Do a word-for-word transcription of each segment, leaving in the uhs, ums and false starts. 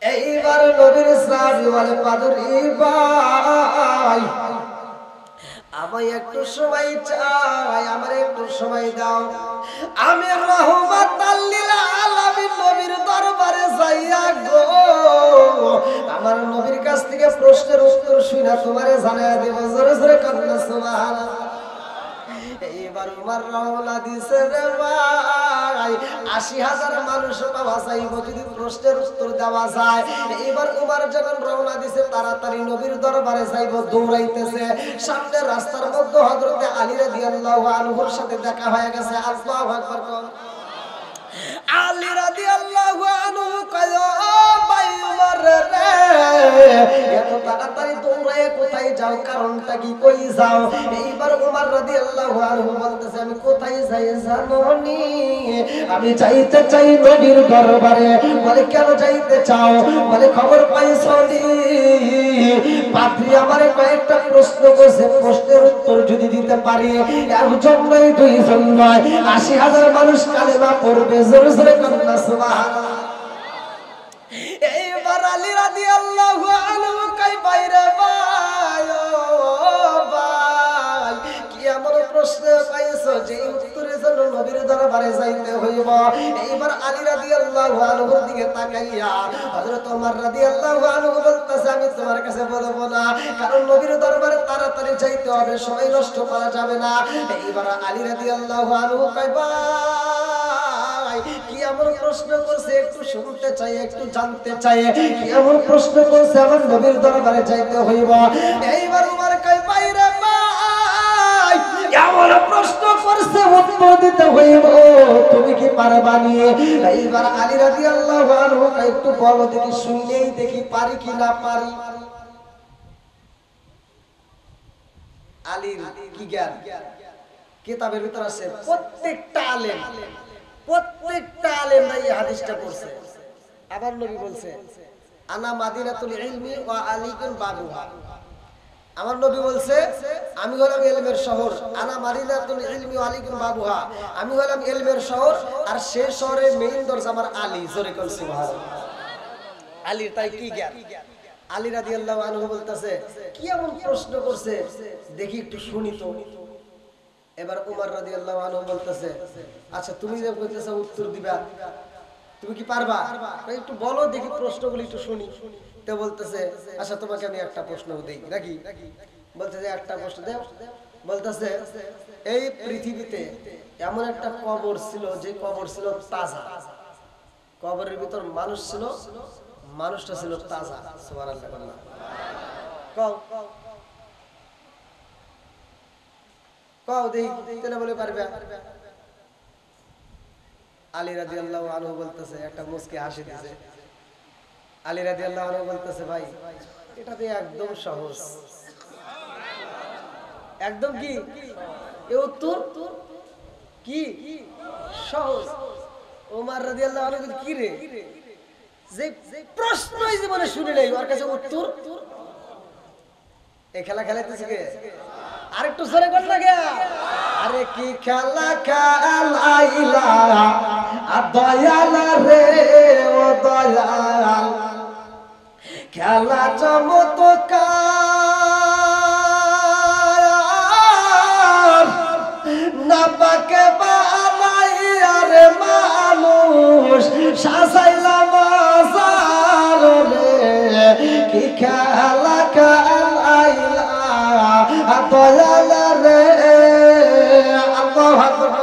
এইবার নবীর সাহাবী বলে পাদরি ভাই আমায় একটু সময় চাই, আমার একটু সময় দাও, আমি রাহমাতাল লিল আলামিন নবীর দরবারে যাইয়া গো আমার নবীর কাছ থেকে প্রশ্নের উত্তর শুনা তোমারে জানাইয়া দেব। জোরে জোরে কান্না সুবহানাল্লাহ। এইবার উমর রওনা দিছে রে ভাই, আশি হাজার মানুষ পাওয়া যাইব যদি প্রশ্নের উত্তর দেওয়া যায়। এইবার উমর যখন রওনা দিছে তাড়াতাড়ি নবীর দরবারে যাইব, দৌড়াইতেছে। সামনে রাস্তার মধ্যে হযরতে আলী রাদিয়াল্লাহু আনহুর সাথে দেখা হয়ে গেছে। আল্লাহু আকবার। আলী রাদিয়াল্লাহু আনহু কয় ও ভাই উমর রে এত তাড়াতাড়ি দৌড়ায় কোথায় যাও, কারণটা কি, কই যাও? এইবার উমর রাদিয়াল্লাহু আনহু বলতেছে আমি কোথায় যাই জানোনি, আমি যাইতে চাই নবীর দরবারে। বলে কেন যাইতে চাও? বলে খবর পাইছনি পাদ্রী আমারে কয়েকটা প্রশ্ন করছে, প্রশ্নের উত্তর যদি দিতে পারি একজন নয় দুইজন নয় আশি হাজার মানুষ কালেমা পড়বে। জোরে জোরে কান্না সুবহানাল্লাহ। এইবার আলী রাদিয়াল্লাহু আনহু কই বাইরে ভাই ও ভাই কি এমন প্রশ্ন পাইছো যে উত্তরের জন্য নবীর দরবারে যাইতে হইব? এইবার আলী রাদিয়াল্লাহু আনহুর দিকে তাকাইয়া হযরত ওমর রাদিয়াল্লাহু আনহু বলতেছে আমি তোমার কাছে বলবো না, কারণ নবীর দরবারে তাড়াতাড়ি যাইতে হবে, সময় নষ্ট করা যাবে না। এইবার আলী রাদিয়াল্লাহু আনহু কই ভাই কি এমন প্রশ্ন করছে একটু শুনতে চাই, একটু জানতে চাই, কি এমন প্রশ্ন করছে আমার নবীর দরবারে যাইতে হইব। এইবার উমর কই বাইরে ভাই এমন প্রশ্ন করছে উত্তর দিতে হইব, তুমি কি পারবা নিয়ে? এইবার আলী রাদিয়াল্লাহু আনহু কই একটু বলো দেখি, শুনলেই দেখি পারি কি না পারি। আলীর কি জ্ঞান কিতাবের ভিতর আছে, প্রত্যেকটা আলেম প্রত্যেকটা আলেম এই হাদিসটা পড়ছে। আবার নবী বলছে আনা মাদিনাতুল ইলমি ওয়া আলীকুন বাবুহা, আমার নবী বলছে আমি হলাম ইলমের শহর, আনা মাদিনাতুল ইলমি ওয়া আলীকুন বাবুহা, আমি হলাম ইলমের শহর আর সেই শহরের মেইন দরজা আমার আলী। জোরে কোন সুবহানাল্লাহ। আলীর তাই কি জ্ঞান। আলী রাদিয়াল্লাহু আনহু বলতেছে কি এমন প্রশ্ন করছে দেখি একটু শুনি তো। এবার উমর রাদিয়াল্লাহু আনহু বলতেছে আচ্ছা তুমি যে কইতেছো উত্তর দিবা তুমি কি পারবা? একটু বলো দেখি প্রশ্নগুলো একটু শুনি। তো বলতেছে আচ্ছা তোমাকে আমি একটা প্রশ্ন দেই নাকি? বলতেছে একটা প্রশ্ন দাও। বলতেছে এই পৃথিবীতে এমন একটা কবর ছিল যে কবর ছিল তাজা, কবরের ভিতর মানুষ ছিল, মানুষটা ছিল তাজা। সুবহানাল্লাহ। কও কও দেই কেন বলে পারবে? আলী রাদিয়াল্লাহু আনহু বলতেছে একটা মুস্কি হাসি দিয়েছে। আলী রাদিয়াল্লাহু আনহু বলতেছে ভাই এটা তো একদম সহজ, একদম কি এই উত্তর কি সহজ। ওমর রাদিয়াল্লাহু আনহু কি রে যে প্রশ্নই জীবনে শুনে নেই ওর কাছে উত্তর। এই খেলা খেলাইতেছে কে? আরেকটু জোরে কর না কে? আরে কি খেলা খেলাইলা দয়াল রে ও দয়াল, খেলা চমৎকার না পাকে বানাইয়া রে মানুষ সাজাইলাম মাজার রে, কি খেলা খেলাইলা দয়াল রে। আল্লাহু আকবার।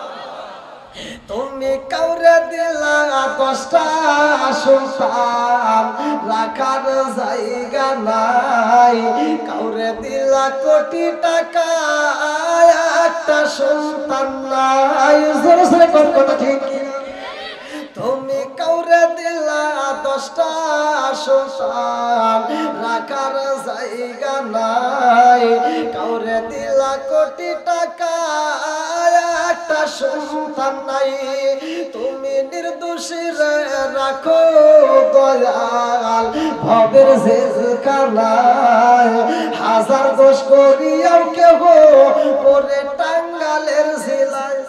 তুমি কাউরে দিলা দশটা সন্তান রাখার জায়গা নাই, কাউরে দিলা কোটি টাকা একটা সন্তান নাই। জোরে জোরে কোন কথা ঠিক? তুমি কাউরে দিলা দশটা সন্তান রাখার জায়গা নাই, কাউরে দিলা কোটি টাকা একটা সন্তান নাই, তুমি নির্দোষী রাখো দয়াল ভবের জেলখানায়, হাজার দোষ করিয়াও কেহ করে টাঙ্গালের জেলায়।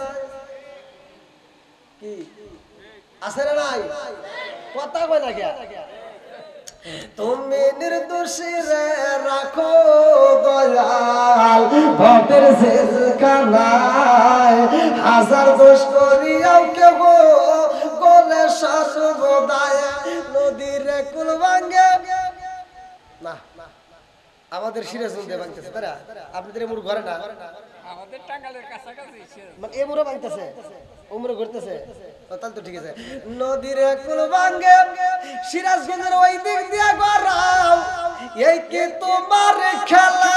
কি আছে না নাই? কথা কয় না কে? তুমি নির্দোষী রে রাখো দয়াল ভবের শেষ কানায় হাজার দোষ করিয়াও কেহ গলে সর্বদায় নদীর কুল ভাঙ্গে না আমাদের সিরাজুল দিয়ে ভাঙতেছে তারা আপনাদের এমুর ঘরে না আমাদের টাঙ্গালের কাছাকাছি মানে এমুরও ভাঙতেছে উমরে ঘুরতেছে তাহলে তো ঠিক আছে নদীর কুল ভাঙ্গে সিরাজগঞ্জের ওই দিক দিয়া গড়াও এই কি তোমার খেলা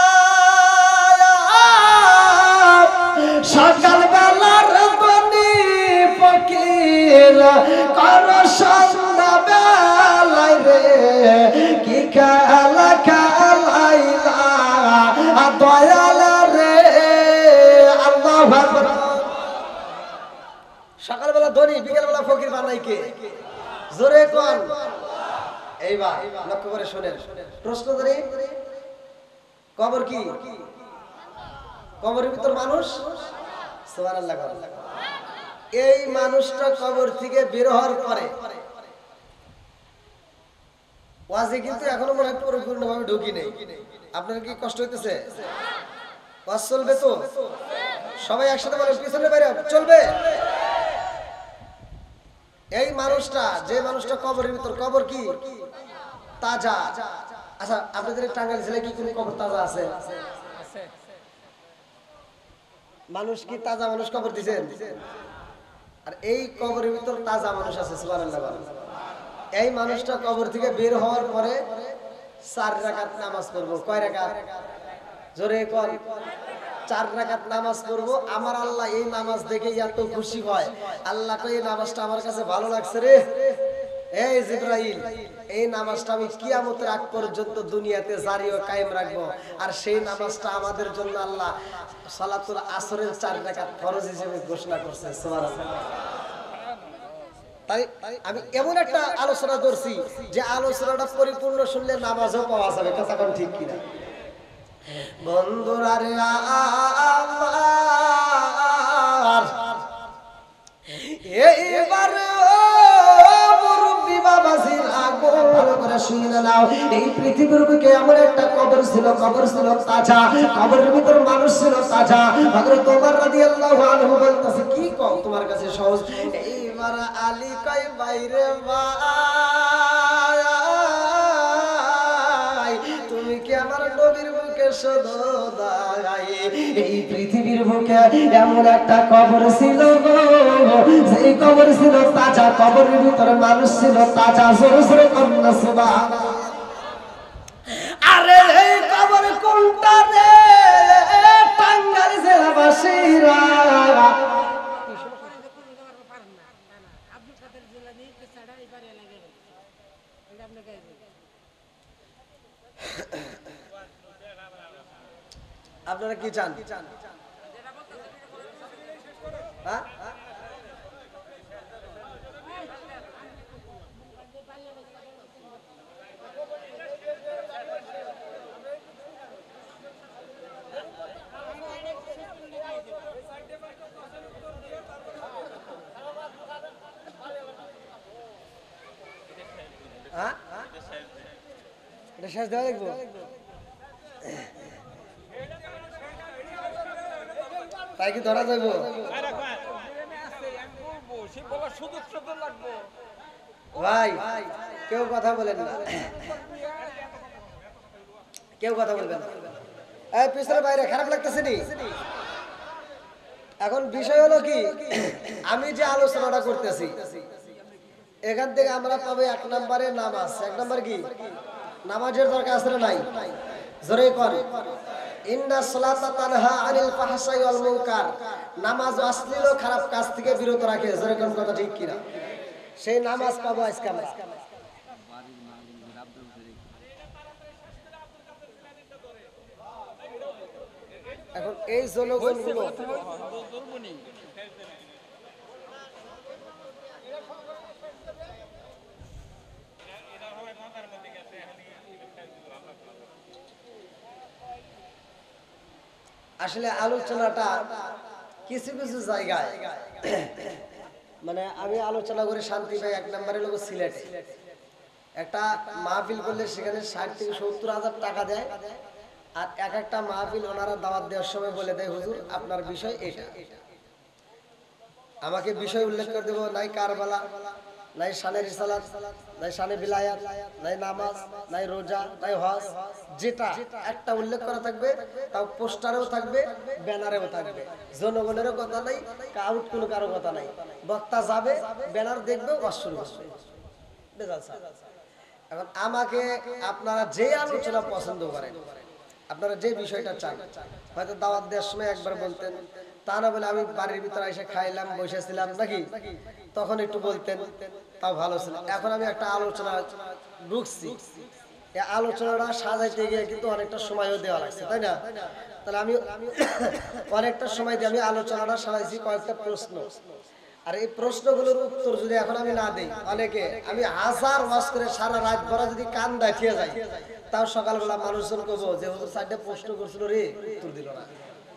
সকাল বেলার বনি ফকির কর সন্ধ্যা বেলায় রে কি খেলা খেলাইলা দয়াল রে আল্লাহু আকবার সকালবেলা ধনী বিকেলবেলা ফকির বানাই কে জোরে কোন এইবার লক্ষ্য করে শুনেন প্রশ্ন ধরে কবর কি কবরের ভিতর মানুষ সুবহানাল্লাহ এই মানুষটা কবর থেকে বের হওয়ার পরে ওয়াজে কিন্তু এখনো মনে হয় পরিপূর্ণভাবে ঢুকি নেই আপনার কি কষ্ট হইতেছে ওয়াজ চলবে তো সবাই একসাথে বলেন পিছনে বাইরে চলবে এই মানুষটা যে মানুষটা কবরের ভিতর কবর কি তাজা আচ্ছা আপনাদের টাঙ্গাইল জেলায় কি কোনো কবর তাজা আছে মানুষ কি তাজা মানুষ কবর দিবেন আর এই কবরের ভিতর তাজা মানুষ আছে সুবহানাল্লাহ এই মানুষটা কবর থেকে বের হওয়ার পরে চার রাকাত নামাজ পড়বো কয় রাকাত জোরে কোন চার রাকাত নামাজ পড়বো আমার আল্লাহ এই নামাজ দেখে এত খুশি হয় আল্লাহ কই এই নামাজটা আমার কাছে ভালো লাগছে রে এই জিবরাইল এই নামাজটা আমি কিয়ামতের আগ পর্যন্ত দুনিয়াতে জারি ও কায়েম রাখবো আর সেই নামাজটা আমাদের জন্য আল্লাহ সালাতুল আসরের চার রাকাত ফরজ হিসেবে ঘোষণা করছে সুবহানাল্লাহ তাই আমি এমন একটা আলোচনা করছি যে আলোচনাটা পরিপূর্ণ শুনলে নামাজও পাওয়া যাবে কথা কোন ঠিক কিনা বন্ধুরা রে আমার এইবার মুরব্বি বাবাজির আগল করে শুনে নাও এই পৃথিবীর বুকে এমন একটা কবর ছিল কবর ছিল তাজা কবরের ভিতর মানুষ ছিল তাজা হযরত ওমর রাদিয়াল্লাহু আনহু বলতেছে কি কও তোমার কাছে সহজ এইবার আলী কই বাইরে ভাই তুমি কি আমার নবীর বুকে সদদাই এই পৃথিবীর বুকে এমন একটা কবর ছিল সেই কবর ছিল তাজা কবরের ভিতরে মানুষ ছিল তাজা জোরে জোরে কন্যা সুবহানাল্লাহ আরে এই কবর কোনটা রে টাঙ্গাইল জেলাবাসীরা আপনারা কি চান হ্যাঁ এটা শেষ দেওয়া দেখবো তাই কি ধরা যাবো ভাই কেউ কথা বলেন না কেউ কথা বলবেন না এই পিছনের বাইরে খারাপ লাগতেছে নি এখন বিষয় হলো কি আমি যে আলোচনাটা করতেছি এখান থেকে আমরা পাবো এক নম্বরে নামাজ এক নম্বর কি নামাজের দরকার আছে না নাই জোরে কর ইন্না সালাতা তানহা আনিল ফাহশাই ওয়াল মুনকার নামাজ অশ্লীল খারাপ কাজ থেকে বিরত রাখে জোরে কোন কথা ঠিক কিনা সেই নামাজ পাবো আজকে আমরা এখন এই জনগণগুলো আসলে আলোচনাটা কিছু কিছু জায়গায় মানে আমি আলোচনা করে শান্তি পাই এক নম্বরে লোক সিলেটে একটা মাহফিল করলে সেখানে ষাট থেকে সত্তর হাজার টাকা দেয়, আর এক একটা মাহফিল ওনারা দাওয়াত দেওয়ার সময় বলে দেয় হুজুর আপনার বিষয় এটা, আমাকে বিষয় উল্লেখ করে দেবো, নাই কারবালা, নাই শানে রিসালাত, নাই শানে বিলায়াত, নাই নামাজ, নাই রোজা, নাই হজ, যেটা একটা উল্লেখ করা থাকবে, তাও পোস্টারেও থাকবে, ব্যানারেও থাকবে, জনগণেরও কথা নাই, কারোর কোনো কারো কথা নাই, বক্তা যাবে ব্যানার দেখবে ওয়াজ শুরু করবে। এখন আমাকে আপনারা যে আলোচনা পছন্দ করেন, আপনারা যে বিষয়টা চান, হয়তো দাওয়াত দেওয়ার সময় একবার বলতেন, তা না বলে আমি বাড়ির ভিতরে এসে খাইলাম বসেছিলাম নাকি, তখন একটু বলতেন, তাও ভালো ছিল। এখন আমি একটা আলোচনা ঢুকছি, এই আলোচনাটা সাজাইতে গিয়ে কিন্তু অনেকটা সময়ও দেওয়া লাগছে, তাই না? তাহলে আমি অনেকটা সময় দিয়ে আমি আলোচনাটা সাজাইছি কয়েকটা প্রশ্ন, আর এই প্রশ্নগুলোর উত্তর যদি এখন আমি না দিই, অনেকে আমি হাজার ওয়াজ করে সারা রাত ভরা যদি কান দেখিয়ে যাই, তাও সকালবেলা মানুষজন কবো যে হুজুর চারটে প্রশ্ন করছিল রে উত্তর দিল না,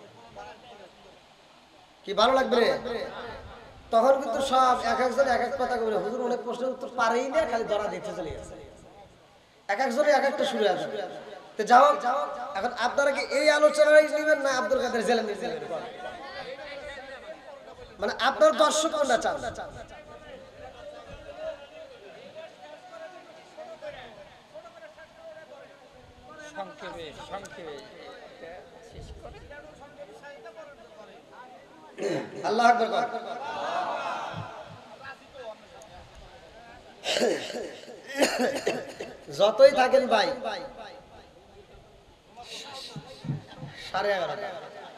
কি ভালো লাগবে রে? তখন কিন্তু সব এক একজন এক এক কথা বলে, হুজুর অনেক প্রশ্নের উত্তর পারেই না, খালি ধরা দেখতে চলে গেছে, এক একজনে এক একটা শুরু আছে। তো যাও, এখন আপনারা কি এই আলোচনায় নেবেন না আব্দুল কাদের জেলানী নেবেন? মানে আপনার দর্শক কোনটা চান? সংক্ষেপে সংক্ষেপে শেষ করে আল্লাহ আকবার কর। যতই থাকেন ভাই, সাড়ে এগারোটা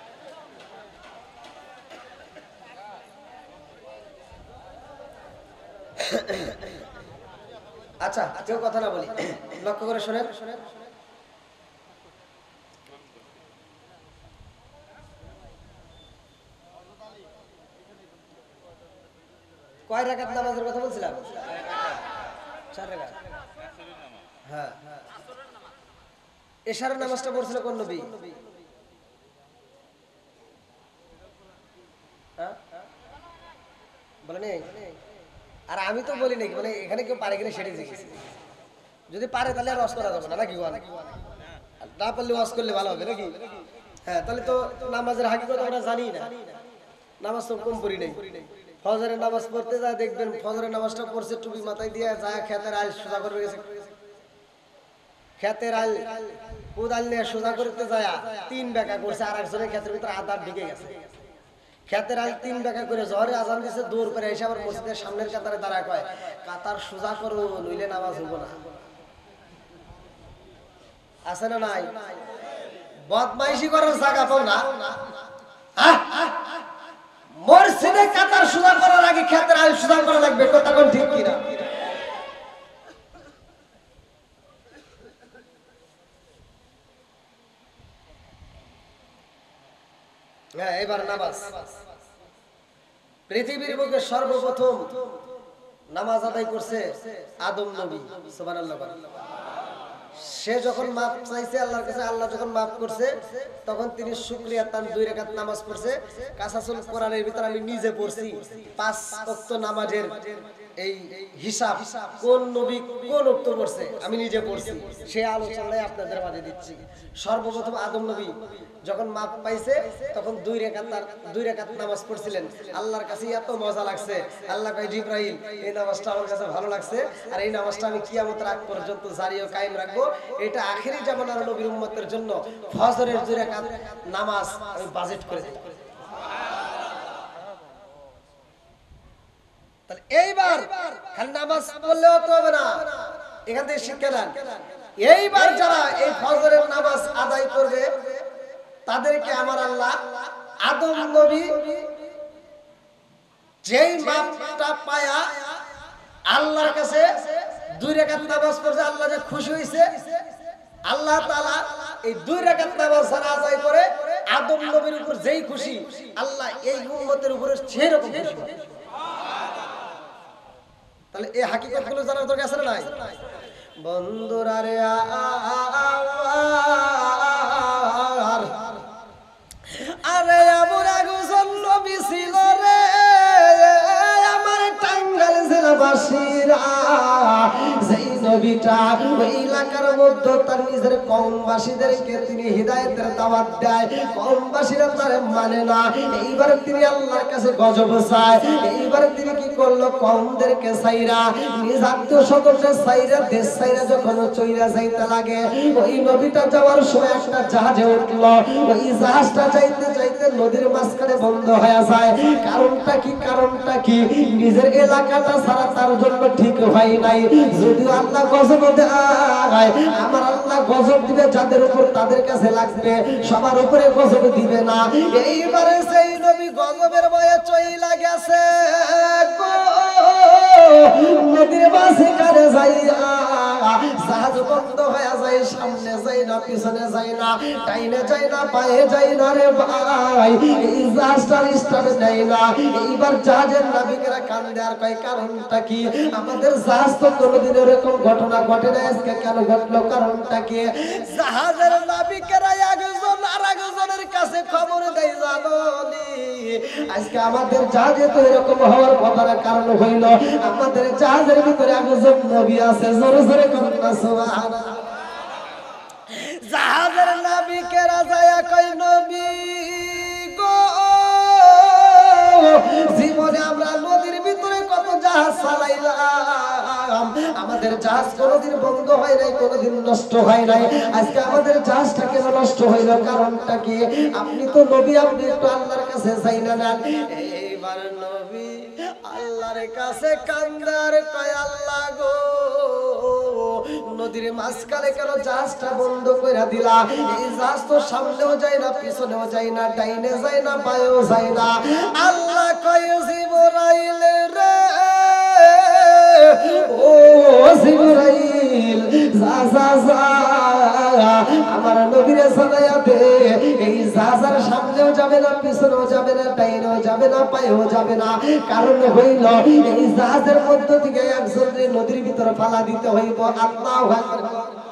আচ্ছা কেউ কথা না বলি, লক্ষ্য করে শোনেন। কয় রাকাত নামাজের কথা বলছিলাম? চার রাকাত। হ্যাঁ, এশারের নামাজটা পড়ছিল কোন নবী? হ্যাঁ বলেন। আর আমি তো বলি নাকি, মানে এখানে কেউ পারে কিনা সেটাই জিজ্ঞেস, যদি পারে তাহলে আর ওয়াজ করা যাবে না নাকি? না পারলে ওয়াজ করলে ভালো হবে নাকি? হ্যাঁ, তাহলে তো নামাজের হাকিকত আমরা জানি না, নামাজ তো কম পড়ি নাই। ফজরের নামাজ পড়তে যায় দেখবেন, ফজরের নামাজটা পড়ছে টুপি মাথায় দিয়ে যায় খেতের আইল সোজা করে গেছে, খেতের আইল কোদাল নিয়ে সোজা করতে যায় তিন বেকা করছে, আর একজনের ক্ষেতের ভিতরে আধার ঢুকে গেছে, খেতের আইল তিন বেকা করে জহরে আজান দিছে, দৌড় করে এসে আবার মসজিদের সামনের কাতারে দাঁড়ায় কয় কাতার সোজা করো নইলে নামাজ হবো না। আছে না নাই? বদমাইশি করার জায়গা পাও না, মসজিদে কাতার সোজা করার আগে খেতের আইল সোজা করা লাগবে, কথা কোন ঠিক কিনা? হ্যাঁ, এবার নামাজ। পৃথিবীর বুকে সর্বপ্রথম নামাজ আদায় করছে আদম নবী, সুবহানাল্লাহ। সে যখন মাপ চাইছে আল্লাহর কাছে, আল্লাহ যখন মাপ করছে, তখন তিনি শুকরিয়া তান দুই রাকাত নামাজ পড়ছে। কাসাসুল কোরআনের ভিতর আমি নিজে পড়ছি পাঁচ ওয়াক্ত নামাজের এই হিসাব, কোন নবী কোন ওয়াক্ত পড়ছে আমি নিজে পড়ছি, সেই আলোচনায় আপনাদের মাঝে দিচ্ছি। সর্বপ্রথম আদম নবী যখন মাপ পাইছে, তখন দুই রাকাত দুই রাকাত নামাজ পড়ছিলেন। আল্লাহর কাছে এত মজা লাগছে, আল্লাহ কয় জিবরাইল এই নামাজটা আমার কাছে ভালো লাগছে, আর এই নামাজটা আমি কিয়ামতের আগ পর্যন্ত জারি ও কায়েম রাখবো। এটা আখেরি জামানার নবীর উম্মতের জন্য ফজরের দুই রাকাত নামাজ আমি বাজেট করে দিই। তাহলে এইবার খালি নামাজ পড়লেও তো হবে না, এখান থেকে শিক্ষা নেন। এইবার যারা এই ফজরের নামাজ আদায় করবে, তাদেরকে আমার আল্লাহ আদম নবী যেই মাপটা পায়া আল্লাহর কাছে দুই রাকাত নামাজ পড়ছে, আল্লাহ যে খুশি হয়েছে, আল্লাহ তাআলা এই দুই রাকাত নামাজ যারা আদায় করে আদম নবীর উপর যেই খুশি, আল্লাহ এই উম্মতের উপরে সেই রকম খুশি। তাহলে এই হাকিকতগুলো জানার দরকার আছে না নাই? বন্ধুরা রে আরে আমার একজন নবী ছিল রে, আমার টাঙ্গাইল জেলাবাসীরা, যেই নবীটা ওই এলাকার মধ্যে তার নিজের কওমবাসীদেরকে তিনি হিদায়াতের দাওয়াত দেয়, কওমবাসীরা তার মানে না। এইবার তিনি আল্লাহর কাছে গজব চায়। এইবার তিনি কি করলো, কওমদেরকে সাইরা নিজ আত্মীয় স্বজনদের সাইরা দেশ সাইরা যখন চইরা যাইতে লাগে, ওই নবীটা যাওয়ার সময় একটা জাহাজে উঠলো। ওই জাহাজটা যাইতে যাইতে নদীর মাঝখানে বন্ধ হয়ে যায়। কারণটা কি? কারণটা কি? নিজের এলাকাটা ছাড়া তার জন্য ঠিক হয় নাই। যদিও আল্লাহ গজব দেয়, আমার আল্লাহ গজব দিবে যাদের উপর তাদের কাছে লাগবে, সবার উপরে গজব দিবে না। এইবারে সেই নবী গজবের ভয়ে চইলা গেছে নদীর মাঝখানে যাইয়া জাহাজ বন্ধ হয়ে যায়, সামনে যাই না, পিছনে যাই না, ডাইনে যাই না, পায়ে যাই না রে ভাই, এই জাহাজটা স্টার্ট দেয় না। এইবার জাহাজের নাবিকেরা কান্দে আর কয় কারণটা কি? আমাদের জাহাজ তো কোনোদিন এরকম ঘটনা ঘটে না, আজকে কেন ঘটলো? কারণটা কি? জাহাজের নাবিকেরা একজন আর একজনের কাছে খবর দেয়, জানোনি আজকে আমাদের জাহাজে তো এরকম হওয়ার কথা না, কারণ হইল আমাদের জাহাজের ভিতরে একজন নবী আছে। জোরে জোরে করুন না সুবহানাল্লাহ। জাহাজের নাবিকেরা যায় কয় নবী গো, জীবনে আমরা নদীর ভিতরে কত জাহাজ চালাইলাম, আমাদের জাহাজ কোনোদিন বন্ধ হয় নাই, কোনোদিন নষ্ট হয় নাই, আজকে আমাদের জাহাজটা কেন নষ্ট হইল? কারণটা কি? আপনি তো নবী, আপনি একটু আল্লাহর কাছে চাইনা নেন। এইবার নবী আল্লাহর কাছে কান্দার কয় আল্লাহ গো, নদীর মাঝখানে কেন জাহাজটা বন্ধ করে দিলা? এই জাহাজ তো সামনেও যায় না, পিছনেও যায় না, ডাইনে যায় না, বাঁয়েও যায় না। আল্লাহ কয় জিবরাইল রে, ও জিবরাইল যা যা যা আমার নবীরে জানাইয়া দে, এই জাহাজের সামনেও যাবে না, পিছনেও যাবে না, ডাইনেও যাবে না, পায়েও যাবে না। কারণ হইল এই জাহাজের মধ্য থেকে একজনের নদীর ভিতরে ফালা দিতে হইব। আল্লাহু আকবার।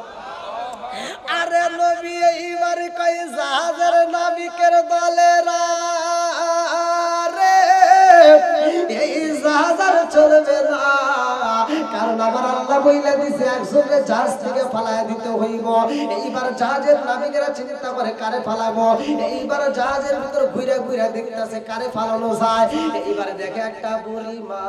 আরে নবী এইবার কয় জাহাজের নাবিকের দলেরা রে, এই জাহাজ আর চলবে না, কারণ আমার আল্লাহ বইলা দিছে একজনের জাহাজ থেকে ফালায় দিতে হইব। এইবার জাহাজের নাবিকেরা চিন্তা করে কারে ফালাবো। এইবার জাহাজের ভিতর ঘুরে ঘুরে দেখতেছে কারে ফালানো যায়। এইবার দেখে একটা বুড়ি মা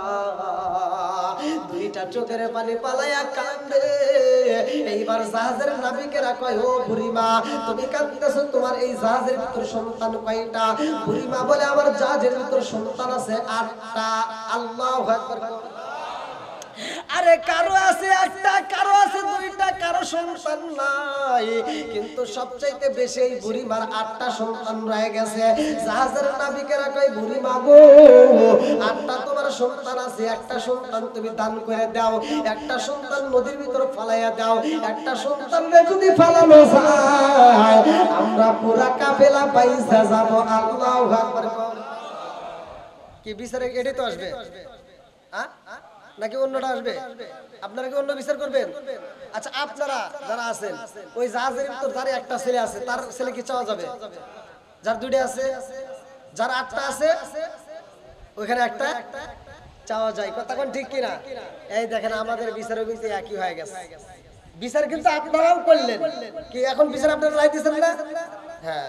দুইটা চোখের পানি পালাইয়া কান্দে। এইবার জাহাজের নাবিকেরা কয় ও বুড়ি মা, তুমি কাঁদতেছো, তোমার এই জাহাজের ভিতর সন্তান কয়টা? বুড়ি মা বলে আমার জাহাজের ভিতর সন্তান আছে আটটা। আল্লাহু আকবার। আরে কারো আছে একটা, কারো আছে দুইটা, কারো সন্তান নাই, কিন্তু সবচাইতে বেশি এই বুড়িমার আটটা সন্তান রয়ে গেছে। জাহাজের নাবিকেরা কয় বুড়ি মা গো, আটটা তোমার সন্তান আছে, একটা সন্তান তুমি দান করে দাও, একটা সন্তান নদীর ভিতর ফালাইয়া দাও, একটা সন্তানকে যদি ফালানো যায় আমরা পুরা কাফেলা পাইসা যাব। আল্লাহু আকবার। কি বিচারে এটাই তো আসবে, হ্যাঁ নাকি অন্যটা আসবে? আপনারা কি অন্য বিচার করবেন? আচ্ছা, আপনারা যারা আছেন ওই জাহাজের ভিতর যার একটা ছেলে আছে তার ছেলে কি চাওয়া যাবে? যার দুইটা আছে, যার আটটা আছে ওইখানে একটা চাওয়া যায়। কথা কোন ঠিক কিনা? এই দেখেন আমাদের বিচারও কিন্তু একই হয়ে গেছে। বিচার কিন্তু আপনারাও করলেন কি, এখন বিচার আপনারা রায় দিচ্ছেন না? হ্যাঁ,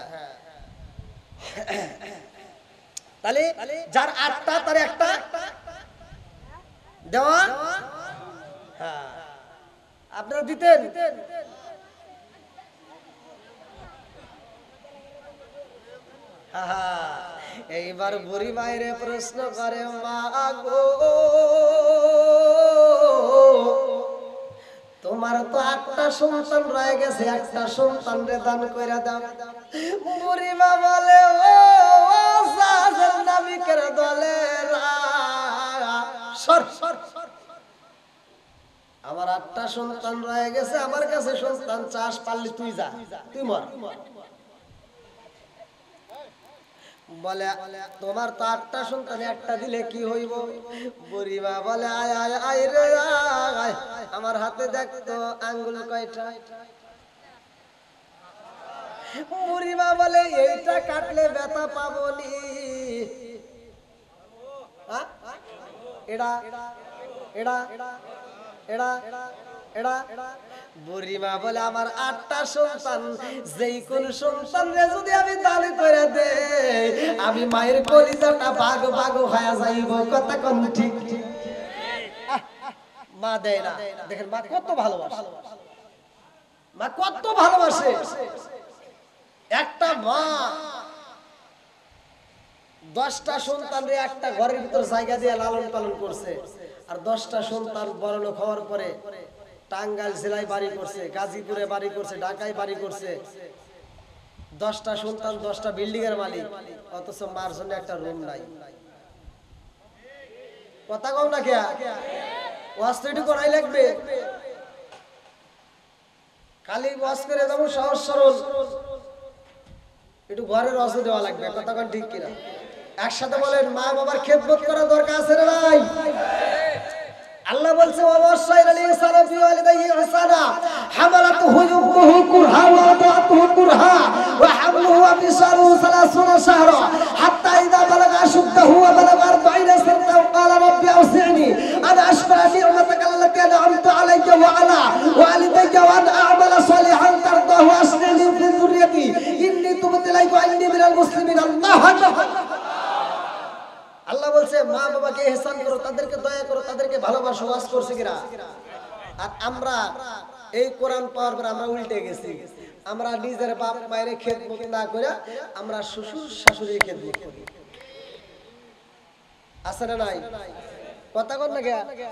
তাহলে যার আটটা তার একটা দেওয়া। হ্যাঁ, আপনারা দিতেন? এইবার বুড়ি মায়ের প্রশ্ন করে মা গো, তোমার তো আটটা সন্তান রয়ে গেছে, একটা সন্তান রে দান করে দাও। বুড়ি মা বলে ও জাহাজের নাবিকের দলেরা, সর সর, আমার আটটা সন্তান রয়ে গেছে, আমার কাছে সন্তান চাষ, পারলি তুই যা, তুই মর। বলে তোমার তো আটটা সন্তান, একটা দিলে কি হইব? বুড়িমা বলে আয় আয় আয় রে আয়, আমার হাতে দেখতো আঙ্গুল কয়টা? বুড়িমা বলে এইটা কাটলে ব্যথা পাবনি। এডা এডা এডা এটা বুড়িমা বলে আমার আটটা সন্তান, যেই কোন সন্তানরে যদি আমি দালি করে দে আমি মায়ের কলিজাটা ভাগ ভাগ হয়ে যাইব। কথা কোন ঠিক? মা দেয় না। দেখেন মা কত ভালোবাসে, মা কত ভালোবাসে। একটা মা দশটা সন্তানরে একটা ঘরের ভিতর জায়গা দিয়ে লালন পালন করছে, আর দশটা সন্তান বড়লোক হওয়ার পরে টাঙ্গাইল জেলায় বাড়ি করছে, গাজীপুরে বাড়ি করছে, ঢাকায় বাড়ি করছে। দশটা সন্তান, দশটা বিল্ডিং এর মালিক, অথচ মার জন্য একটা রুম নাই। কথা কম না কে ওয়াজ তো একটু করাই লাগবে। খালি ওয়াজ করে যাবো সহজ সরল, একটু ঘরের রসে দেওয়া লাগবে। কথা কোন ঠিক কিনা? একসাথে বলেন মা বাবার খেদমত করা দরকার আছে না নাই? আল্লাহ বলছে অবশ্যই আলাইহিসসালাম বিওয়ালিদাইহি ইহসানা হামালাতুহু উম্মুহু কুরহা ওয়া আতাতুহু কুরহা ওয়া হামলুহু ওয়া ফিসালুহু সালাসুনা শাহরা হাত্তা ইযা বালাগা আশুদ্দাহু ওয়া বালাগা আরবাঈনা সানাতাও ক্বালা রাব্বি আওসি'নি আন আশকুরা নি'মাতাকা আল্লাতী আন'আমতা আলাইয়া ওয়া আলা ওয়ালিদাইয়া ওয়া আন আ'মালা সালিহান তারদাহু আসলিনি ফি যুররিয়াতি ইন্নী তুবতু ইলাইকা ওয়া ইন্নী মিনাল মুসলিমিন। আল্লাহু আকবার। আল্লাহ বলছে মা বাবাকে ইহসান করো, তাদেরকে দয়া করো, তাদেরকে ভালোবাসো। ওয়াজ করছে কিনা? আর আমরা এই কোরআন পাওয়ার পর আমরা উল্টে গেছি। আমরা নিজের বাপ মায়ের খেদমত না করে আমরা শ্বশুর শাশুড়ির খেদমত করি। আছে না নাই? কথা কন না কে?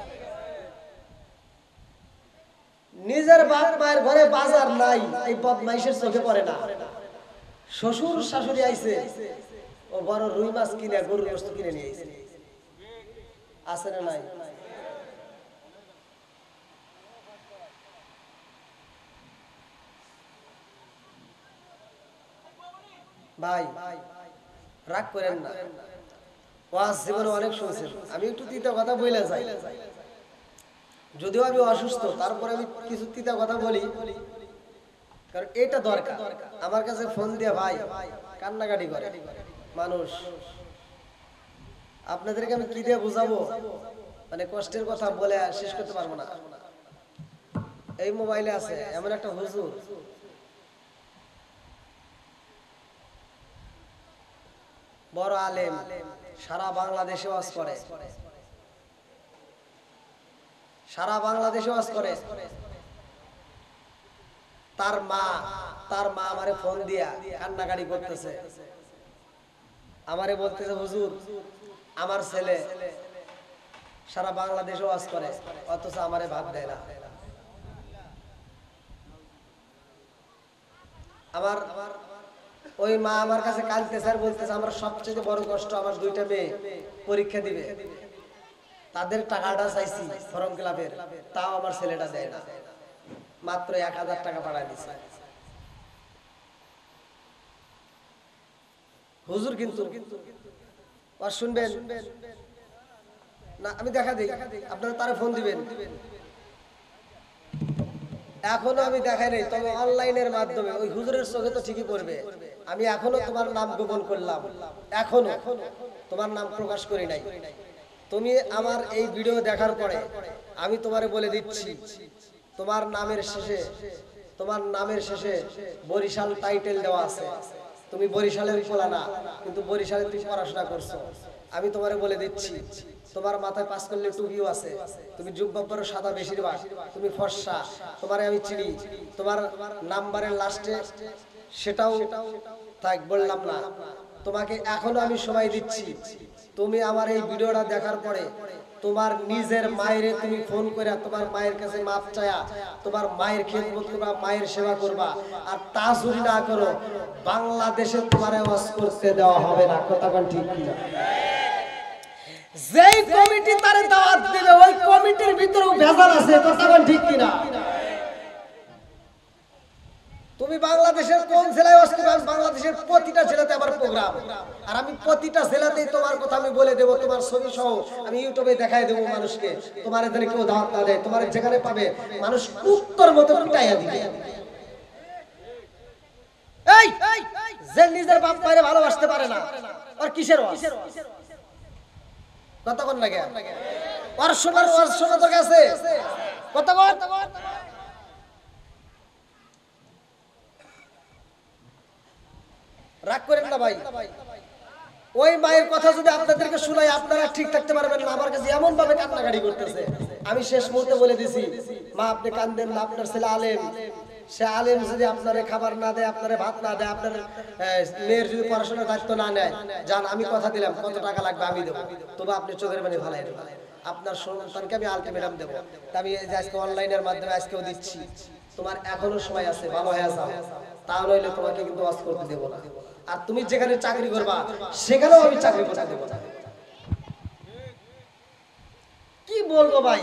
নিজের বাপ মায়ের ঘরে বাজার নাই, এই বদমাইশের চোখে পড়ে না। শ্বশুর শাশুড়ি আইছে, ও বড় রুই মাছ কিনে গরুর গোশত কিনে নিয়ে এসেছে। আছে না নাই? ভাই রাগ করেন না, ওয়াজ জীবনে অনেক শুনছেন। আমি একটু তিতা কথা বলে যাই, যদিও আমি অসুস্থ তারপরে আমি কিছু তিতা কথা বলি, কারণ এটা দরকার। আমার কাছে ফোন দিয়ে ভাই কান্নাকাটি করে মানুষ, আপনাদেরকে আমি কি দিয়ে বুঝাবো, মানে কষ্টের কথা বলে শেষ করতে পারবো না। এই মোবাইলে আছে এমন একটা হুজুর, বড় আলেম, সারা বাংলাদেশে ওয়াজ করে, সারা বাংলাদেশে ওয়াজ করে। তার মা তার মা আমারে ফোন দিয়া কান্নাকাটি করতেছে, আমারে বলতেছে হুজুর আমার ছেলে সারা বাংলাদেশে ওয়াজ করে অথচ আমারে ভাত দেয় না। আমার ওই মা আমার কাছে কাঁদতেছে আর বলতেছে আমার সবচেয়ে বড় কষ্ট, আমার দুইটা মেয়ে পরীক্ষা দিবে, তাদের টাকাটা চাইছি ফর্ম ক্লাবের, তাও আমার ছেলেটা দেয় না, মাত্র এক হাজার টাকা পাঠায় দিচ্ছে। হুজুর কিন্তু আর শুনবেন না, আমি দেখা দিই, আপনারা তারা ফোন দিবেন। এখনো আমি দেখাই নাই, তবে অনলাইনের মাধ্যমে ওই হুজুরের চোখে তো ঠিকই পড়বে। আমি এখনো তোমার নাম গোপন করলাম, এখনো তোমার নাম প্রকাশ করি নাই। তুমি আমার এই ভিডিও দেখার পরে আমি তোমারে বলে দিচ্ছি, তোমার নামের শেষে তোমার নামের শেষে বরিশাল টাইটেল দেওয়া আছে। তুমি বরিশালের খোলা না, কিন্তু বরিশালে তুমি পড়াশোনা করছো। আমি তোমারে বলে দিচ্ছি, তোমার মাথায় পাঁচ করলে টুপিও আছে, তুমি জুব্বা সাদা বেশিরভাগ, তুমি ফর্সা, তোমারে আমি চিনি। তোমার নাম্বারের লাস্টে সেটাও থাক, বললাম না। তোমাকে এখনো আমি সময় দিচ্ছি, তুমি আমার এই ভিডিওটা দেখার পরে তোমার নিজের মায়েরে তুমি ফোন করে তোমার মায়ের কাছে মাপ চায়া তোমার মায়ের খেদমত করবা, মায়ের সেবা করবা। আর তা যদি না করো বাংলাদেশে তোমারে ওয়াজ করতে দেওয়া হবে না। কথা কোন ঠিক কিনা? যেই কমিটি তারে দাওয়াত দিবে ওই কমিটির ভিতরেও ভেজাল আছে। কথা কোন ঠিক কিনা? তুমি বাংলাদেশের কোন জেলায় ওয়াজ করবে? বাংলাদেশের প্রতিটা জেলাতে আমার প্রোগ্রাম, আর আমি প্রতিটা জেলাতেই তোমার কথা আমি বলে দেবো, তোমার ছবি সহ আমি ইউটিউবে দেখাই দেবো মানুষকে। তোমার এখানে কেউ দাওয়াত না দেয়, তোমার যেখানে পাবে মানুষ কুত্তর মতো পিটাইয়া দিবে। এই যে নিজের বাপ মায়ের ভালোবাসতে পারে না, আর কিসের ওয়াজ? কথা কোন লাগে? আর শোনার ওয়াজ শোনা তো গেছে। কথা বল। রাগ করেন না ভাই, ওই মায়ের কথা যদি আপনাদেরকে শোনাই আপনারা ঠিক থাকতে পারবেন না। আমার কাছে এমন ভাবে কান্নাকাটি করতেছে, আমি শেষ মুহূর্তে বলে দিছি, মা আপনি কান্দেন না, আপনার ছেলে আলেম, সে আলেম যদি আপনারে খাবার না দেয়, আপনারে ভাত না দেয়, আপনার মেয়ের যদি পড়াশোনার দায়িত্ব না নেয়, যান আমি কথা দিলাম কত টাকা লাগবে আমি দেবো, তবু আপনি চোখের পানি ফালাই দেবেন, আপনার সন্তানকে আমি আলটিমেটাম দেবো। তা আমি আজকে অনলাইনের মাধ্যমে আজকেও দিচ্ছি, তোমার এখনো সময় আছে, ভালো হয়ে যাও, তা নইলে তোমাকে কিন্তু ওয়াজ করতে দেবো না। আর তুমি যেখানে চাকরি করবা সেখানেও আমি চাকরি করতে দেবো না। কি বলবো ভাই,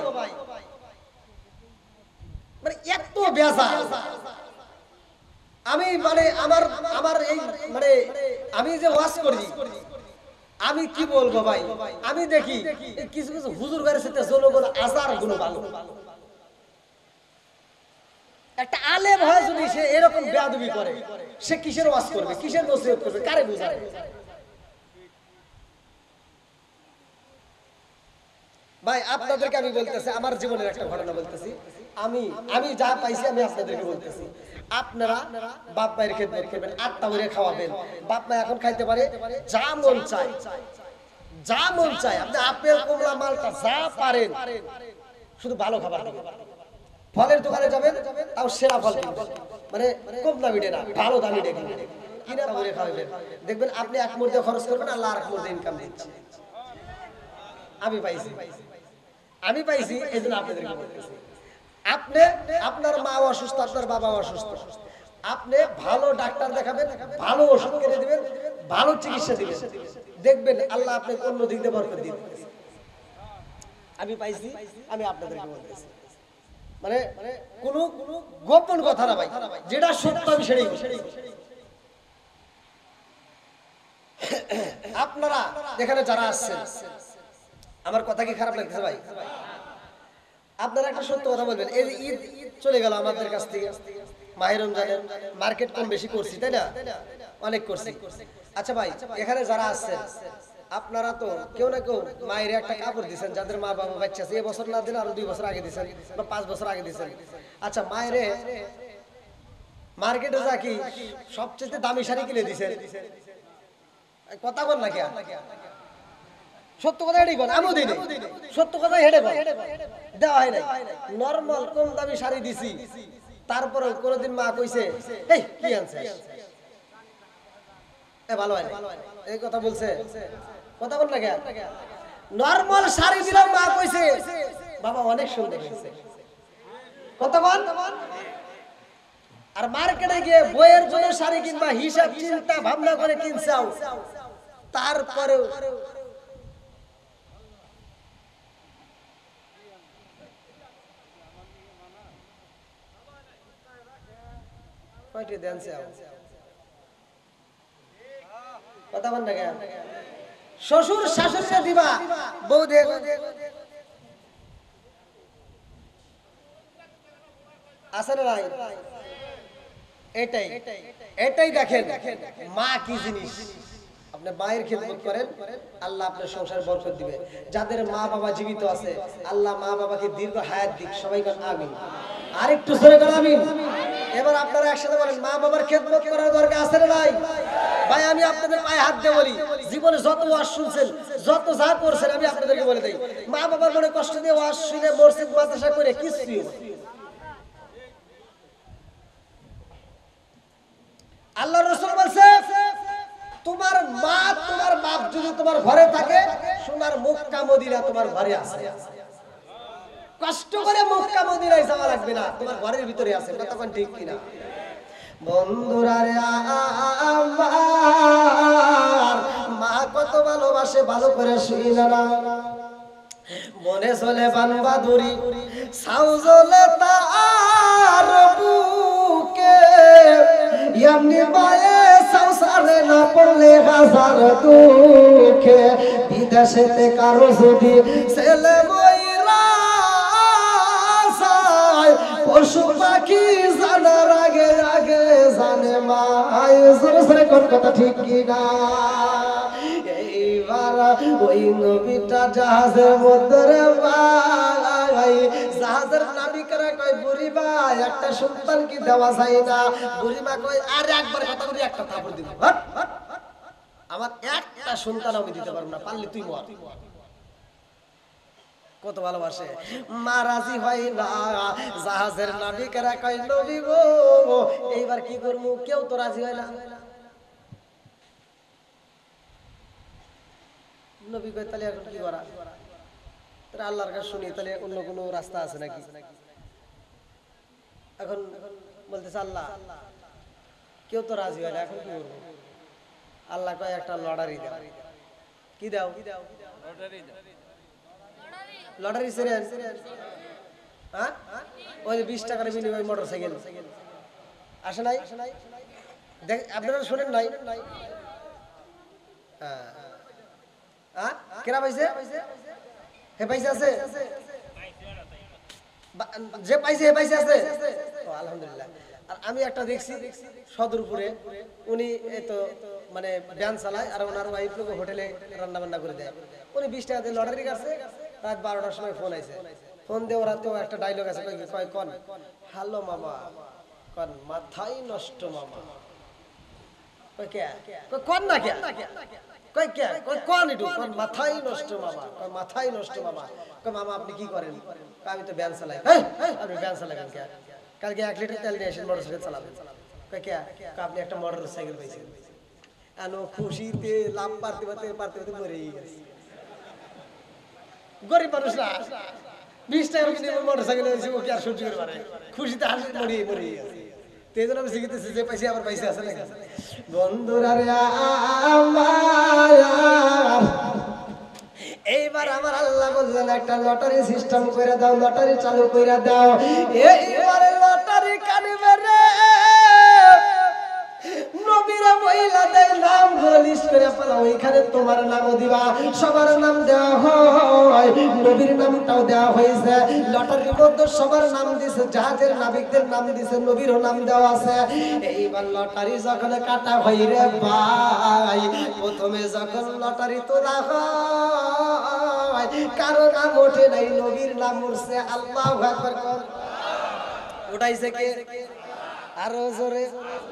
মানে এত বেজা আমি, মানে আমার আমার এই মানে আমি যে ওয়াজ করি, আমি কি বলবো ভাই, আমি দেখি কিছু কিছু হুজুর ঘরের সাথে জনগণ আজার গুলো ভালো, একটা আলেম হয় যদি সে এরকম বেয়াদবি করে, সে কিসের ওয়াজ করবে, কিসের নসিহত করবে, কারে বুঝাবে? ভাই আপনাদেরকে আমি বলতেছি, আমার জীবনের একটা ঘটনা বলতেছি, আমি আমি যা পাইছি আমি আপনাদেরকে বলতেছি। আপনারা বাপ মায়ের খেদমত করবেন, আটটা করে খাওয়াবেন, বাপ মা এখন খাইতে পারে যা মন চায়, যা মন চায়, আপনি আপেল কমলা মালটা যা পারেন, শুধু ভালো খাবার দিবেন। ফলের দোকানে যাবেন, তাও সেরা ফল কিনবেন, মানে কম দামি না, ভালো দামি কিনবেন, কিনা করে খাওয়াবেন, দেখবেন আপনি এক মুহূর্তে খরচ করবেন, আল্লাহ আর এক মুহূর্তে ইনকাম দিচ্ছে। আমি পাইছি, আমি পাইছি, এই জন্য আপনাদেরকে বলতেছি। আপনি আপনার মা অসুস্থ, আপনার বাবা অসুস্থ, আপনি ভালো ডাক্তার দেখাবেন, ভালো ওষুধ কিনে দিবেন, ভালো চিকিৎসা দিবেন, দেখবেন আল্লাহ আপনাকে অন্য দিক দিয়ে বরকত দিয়ে দিবেন। আমি পাইছি, আমি আপনাদেরকে বলতেছি, মানে কোন গোপন কথা না ভাই, যেটা সত্য আমি সেটাই বলছি। আপনারা এখানে যারা আসছেন, আমার কথা কি খারাপ লাগছে ভাই? আপনারা একটা সত্য কথা বলবেন, এই ঈদ চলে গেল আমাদের কাছ থেকে, মাহে রমজানের মার্কেট কম বেশি করছি, তাই না? অনেক করছি। আচ্ছা ভাই, এখানে যারা আসছেন আপনারা তো কেউ না কেউ মায়ের একটা কাপড় দিচ্ছেন, যাদের মা বাবা বাচ্চা আছে, এই বছর না দিলে আরো দুই বছর আগে দিচ্ছেন বা পাঁচ বছর আগে দিচ্ছেন। আচ্ছা, মায়ের মার্কেটে যা কি সবচেয়ে দামি শাড়ি কিনে দিচ্ছেন, কথা বল না কে? সত্য কথা হেঁটে কর, আমিও দিই সত্য কথা হেঁটে কর, দেওয়া হয় নাই। নর্মাল কম দামি শাড়ি দিছি, তারপরে কোনোদিন মা কইছে এই কি আনছে, এ ভালো হয় এই কথা বলছে, কথা বল না কে? নর্মাল শাড়ি দিলাম, মা কইছে বাবা অনেক সুন্দর হয়েছে, কথা বল। আর মার্কেটে গিয়ে বইয়ের জন্য শাড়ি কিনবা, হিসাব চিন্তা ভাবনা করে কিনছাও, তারপরেও কথা বল না কেন? শ্বশুর শাশুড়িরা দিবা, বউ দিয়ে আছে না নাই? এটাই এটাই দেখেন মা কি জিনিস। আপনি মায়ের খেদমত করেন, আল্লাহ আপনার সংসারে বরকত দিবে। যাদের মা বাবা জীবিত আছে, আল্লাহ মা বাবাকে দীর্ঘ হায়াত দিক, সবাই বলেন আমিন। আরেকটু জোরে করেন আমিন। এবার আপনারা একসাথে বলেন, মা বাবার খেদমত করার দরকার আছে না নাই? ভাই আমি আপনাদের পায়ে হাত দিয়ে বলি, জীবনে যত ওয়াজ শুনছেন, যত যা করছেন, আমি আপনাদেরকে বলে দেই, মা বাবার মনে কষ্ট দিয়ে ওয়াজ শুনে মসজিদ মাদ্রাসা করে কিছুই হবে না। আল্লাহ রাসূল বলছে, তোমার মা তোমার বাপ যদি তোমার ঘরে থাকে, সোনার মক্কা মদিনা তোমার ঘরে আছে। কষ্ট করে মক্কা মদিনায় যাওয়া লাগবে না, তোমার ঘরের ভিতরে আছে। কথা কোন ঠিক কিনা? বন্ধুরা রে, আমার মা কত ভালোবাসে, ভালো করে শুইনা না। মনে চলে বানবাদুরি, সাউজলে তার বুকে, এমনি মায়ে সংসারে না পড়লে হাজার দুঃখে। বিদেশেতে কারো যদি ছেলে ময়রা যায়, পশু পাখি জানার আগে আগে জানে মায়। জোরে জোরে কোন কথা ঠিক কিনা? এইবার ওই নবীটা জাহাজের মধ্যে রে ভাই, জাহাজের নাবিকেরা কয় বুড়ি ভাই একটা সন্তান কি দেওয়া যায় না? বুড়িমা কই আর একবার কথা বলি একটা থাপড় দিব, হট হট। আমার একটা সন্তান আমি দিতে পারবো না, পারলে তুই মর। কত ভালোবাসে। মা রাজি হয় না, জাহাজের নাবিকেরা কয় নবী গো এইবার কি করবো, কেউ তো রাজি হয় না। নবী কয় তাহলে এখন কি করা? তাহলে আল্লাহর কাছে শুনি, তাহলে অন্য কোনো রাস্তা আছে নাকি? এখন বলতেছে আল্লাহ কেউ তো রাজি হয় না, এখন কি করবো? আল্লাহ কয় একটা লটারি দাও। কি দাও? লটারি ছিলেন, হ্যাঁ ওই যে বিশ টাকার বিনিময়ে মোটর সাইকেল আসে নাই? আপনারা শোনেন নাই? হ্যাঁ কেনা পাইছে? হে পাইছে আছে, যে পাইছে হে পাইছে আছে, আলহামদুলিল্লাহ। আর আমি একটা দেখছি সদরপুরে, উনি এই তো মানে ভ্যান চালায় আর ওনার ওয়াইফ লোক হোটেলে রান্না বান্না করে দেয়। উনি বিশ টাকা দিয়ে লটারি কাটছে, রাত বারোটার সময় ফোন আইছে। ফোন দিয়ে ওরা তো একটা ডায়লগ আছে, কয় কন হ্যালো মামা, কন মাথাই নষ্ট মামা। কয় কে? কয় কন না কে? কয় কে? কয় কন একটু, কন মাথাই নষ্ট মামা। কয় মাথাই নষ্ট মামা। কয় মামা আপনি কি করেন? আমি তো ভ্যান চালাই। আপনি ভ্যান চালাবেন কে? কালকে এক লিটার তেল নিয়ে আসেন, মোটর সাইকেল চালাবেন। কয় কে? আপনি একটা মোটর সাইকেল পাইছেন। এনো খুশিতে লাভ পারতে পারতে পারতে পারতে মরেই গেছে। গরিব মানুষ না, বিশ টাকা মোটর সাইকেল ও কি আর সহ্য করতে পারে? খুশিতে হাসি মরিয়ে মরিয়ে গেছে। তেজ আমি শিখতেছি যে পাইছে আবার পাইছে আছে না। বন্ধুরা রে আমার, এইবার আমার আল্লাহ বললেন একটা লটারি সিস্টেম করে দাও, লটারি চালু করে দাও। এইবারে লটারি কাটবে রে নবীরা মহিলা দেয় নাম লিস্ট করে ফেলা, ওইখানে তোমার নামও দিবা, সবার নাম দেওয়া হয়, নবীর নামটাও দেওয়া হয়েছে। লটারির মধ্যে সবার নাম দিছে, জাহাজের নাবিকদের নাম দিছে, নবীরও নাম দেওয়া আছে। এইবার লটারি যখন কাটা হয় রে ভাই, প্রথমে যখন লটারি তোলা হয় কারো নাম ওঠে নাই, নবীর নাম উঠছে। আল্লাহু আকবার। উঠাইছে কে? আরো জোরে।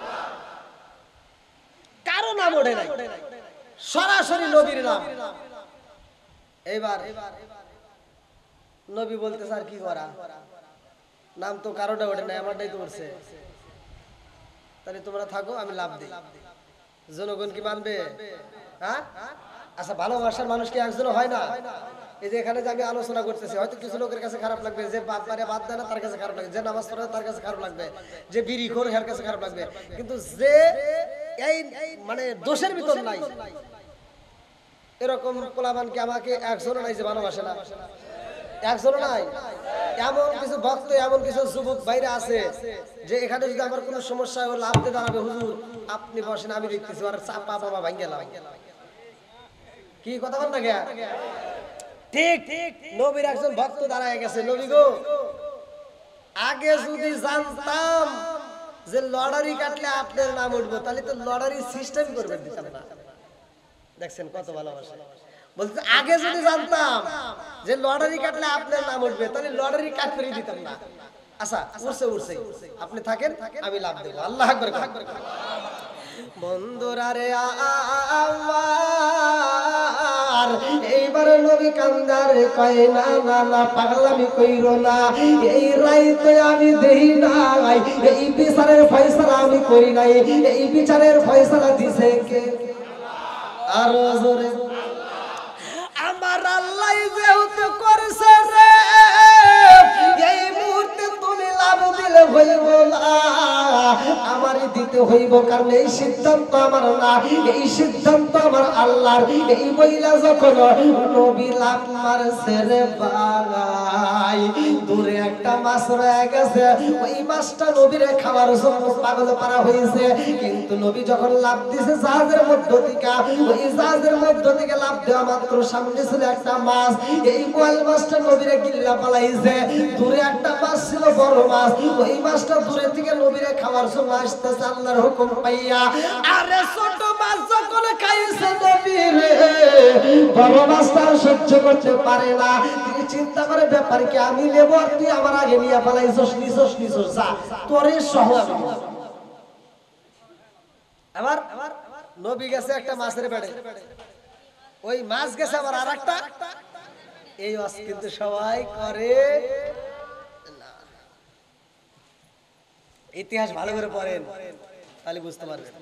কারো নাম ওঠে নাই, সরাসরি নবীর নাম। এইবার নবী বলতে স্যার কি করা, নাম তো কারোটা ওঠে নাই, আমারটাই তো উঠছে, তাহলে তোমরা থাকো আমি লাভ দিই। জনগণ কি মানবে? হ্যাঁ আচ্ছা, ভালোবাসার মানুষ কি একজনও হয় না? এই যে এখানে যে আমি আলোচনা করতেছি, হয়তো কিছু লোকের কাছে খারাপ লাগবে, যে বাপ মারে বাদ দেয় না তার কাছে খারাপ লাগবে, যে নামাজ পড়ে তার কাছে খারাপ লাগবে, যে বিড়ি খোর এর কাছে খারাপ লাগবে, কিন্তু যে এই মানে দোষের ভিতর নাই এরকম পোলাবানকে আমাকে একজনও নাই যে ভালোবাসে না, একজনও নাই। এমন কিছু ভক্ত, এমন কিছু যুবক বাইরে আছে যে এখানে যদি আমার কোনো সমস্যা হলো আপনি দাঁড়াবে, হুজুর আপনি বসেন আমি দেখতেছি, আর চাপা বাবা ভাঙ্গে গেলাম। কি কথা বল না কে? ঠিক ঠিক নবীর একজন ভক্ত দাঁড়ায় গেছে, নবী গো আগে যদি জানতাম যে লটারি কাটলে আপনার নাম উঠবো, তাহলে তো লটারি সিস্টেম করবেন দিতাম না। দেখছেন কত ভালোবাসে। বলতে আগে যদি জানতাম যে লটারি কাটলে আপনার নাম উঠবে, তাহলে লটারি কাট করে দিতাম না। আচ্ছা উঠছে উঠছে, আপনি থাকেন আমি লাভ দেবো। আল্লাহ আকবার। বন্ধুরা রে আমার, এইবার নবী কান্দার কয় না না না পাগলামি কইরো না, এই রাইতে আমি দেই নাই, এই বিচারের ফয়সালা আমি করি নাই, এই বিচারের ফয়সালা দিছে কে? আর জোরে আমার আল্লাহ যেহেতু করেছে রে, এই মুহূর্তে তুমি লাভ দিলে হইব না, আমারই দিতে হইব, কারণ এই সিদ্ধান্ত আমার না, এই সিদ্ধান্ত আমার আল্লাহর। এই মহিলা যখন নবী লাভ মারছে রে ভাই, দূরে একটা মাছ রয়ে গেছে, ওই মাছটা নবীরে খাওয়ার জন্য পাগল পারা হয়েছে, কিন্তু নবী যখন লাভ দিছে জাহাজের মধ্য থেকে, ওই জাহাজের মধ্য থেকে লাভ দেওয়া মাত্র সামনে ছিল একটা মাছ, এই কোয়াল মাছটা নবীরে গিল্লা পালাইছে। দূরে একটা মাছ ছিল বড় মাছ, ওই মাছটা দূরে থেকে নবীরে খাওয়ার জন্য আসতেছে আল্লাহর হুকুম পাইয়া। আরে ছোট মাছ যখন খাইছে নবীরে, বড় মাছটা সহ্য করতে পারে না, তিনি চিন্তা করে ব্যাপার কি আমি নেবো আর তুই আমার আগে নিয়ে পালাইছস নিছস নিছস যা তোরে সহ আমি নেবো। আবার নবী গেছে একটা মাছের পেটে, ওই মাছ গেছে আবার আর একটা, এই ওয়াজ কিন্তু সবাই করে না। ইতিহাস ভালো করে পড়েন তাহলে বুঝতে পারবেন।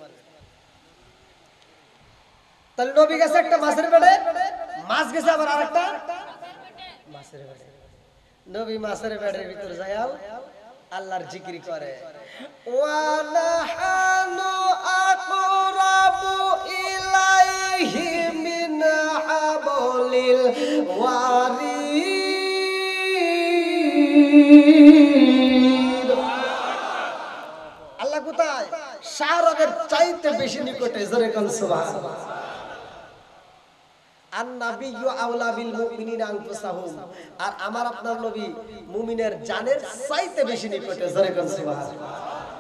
তাহলে নবী গেছে একটা মাছের পেটে, মাছ গেছে আবার আর একটা মাছের পেটে। নবী মাছের পেটের ভিতর যাও আল্লাহর জিকির করে, ওয়ানাহানু আকরাবু ইলাইহি মিন হাবলিল ওয়ারিদ। আল্লাহ কোথায়? শাহরগের চাইতে বেশি নিকটে, জোরে কোন সুবহানাল্লাহ। আন-নাবিয়্যু আওলা বিল মুমিনিনা আনফুসাহুম, আর আমার আপনার নবী মুমিনের জানের চাইতে বেশি নিকটে, জোরে কোন সুবহানাল্লাহ।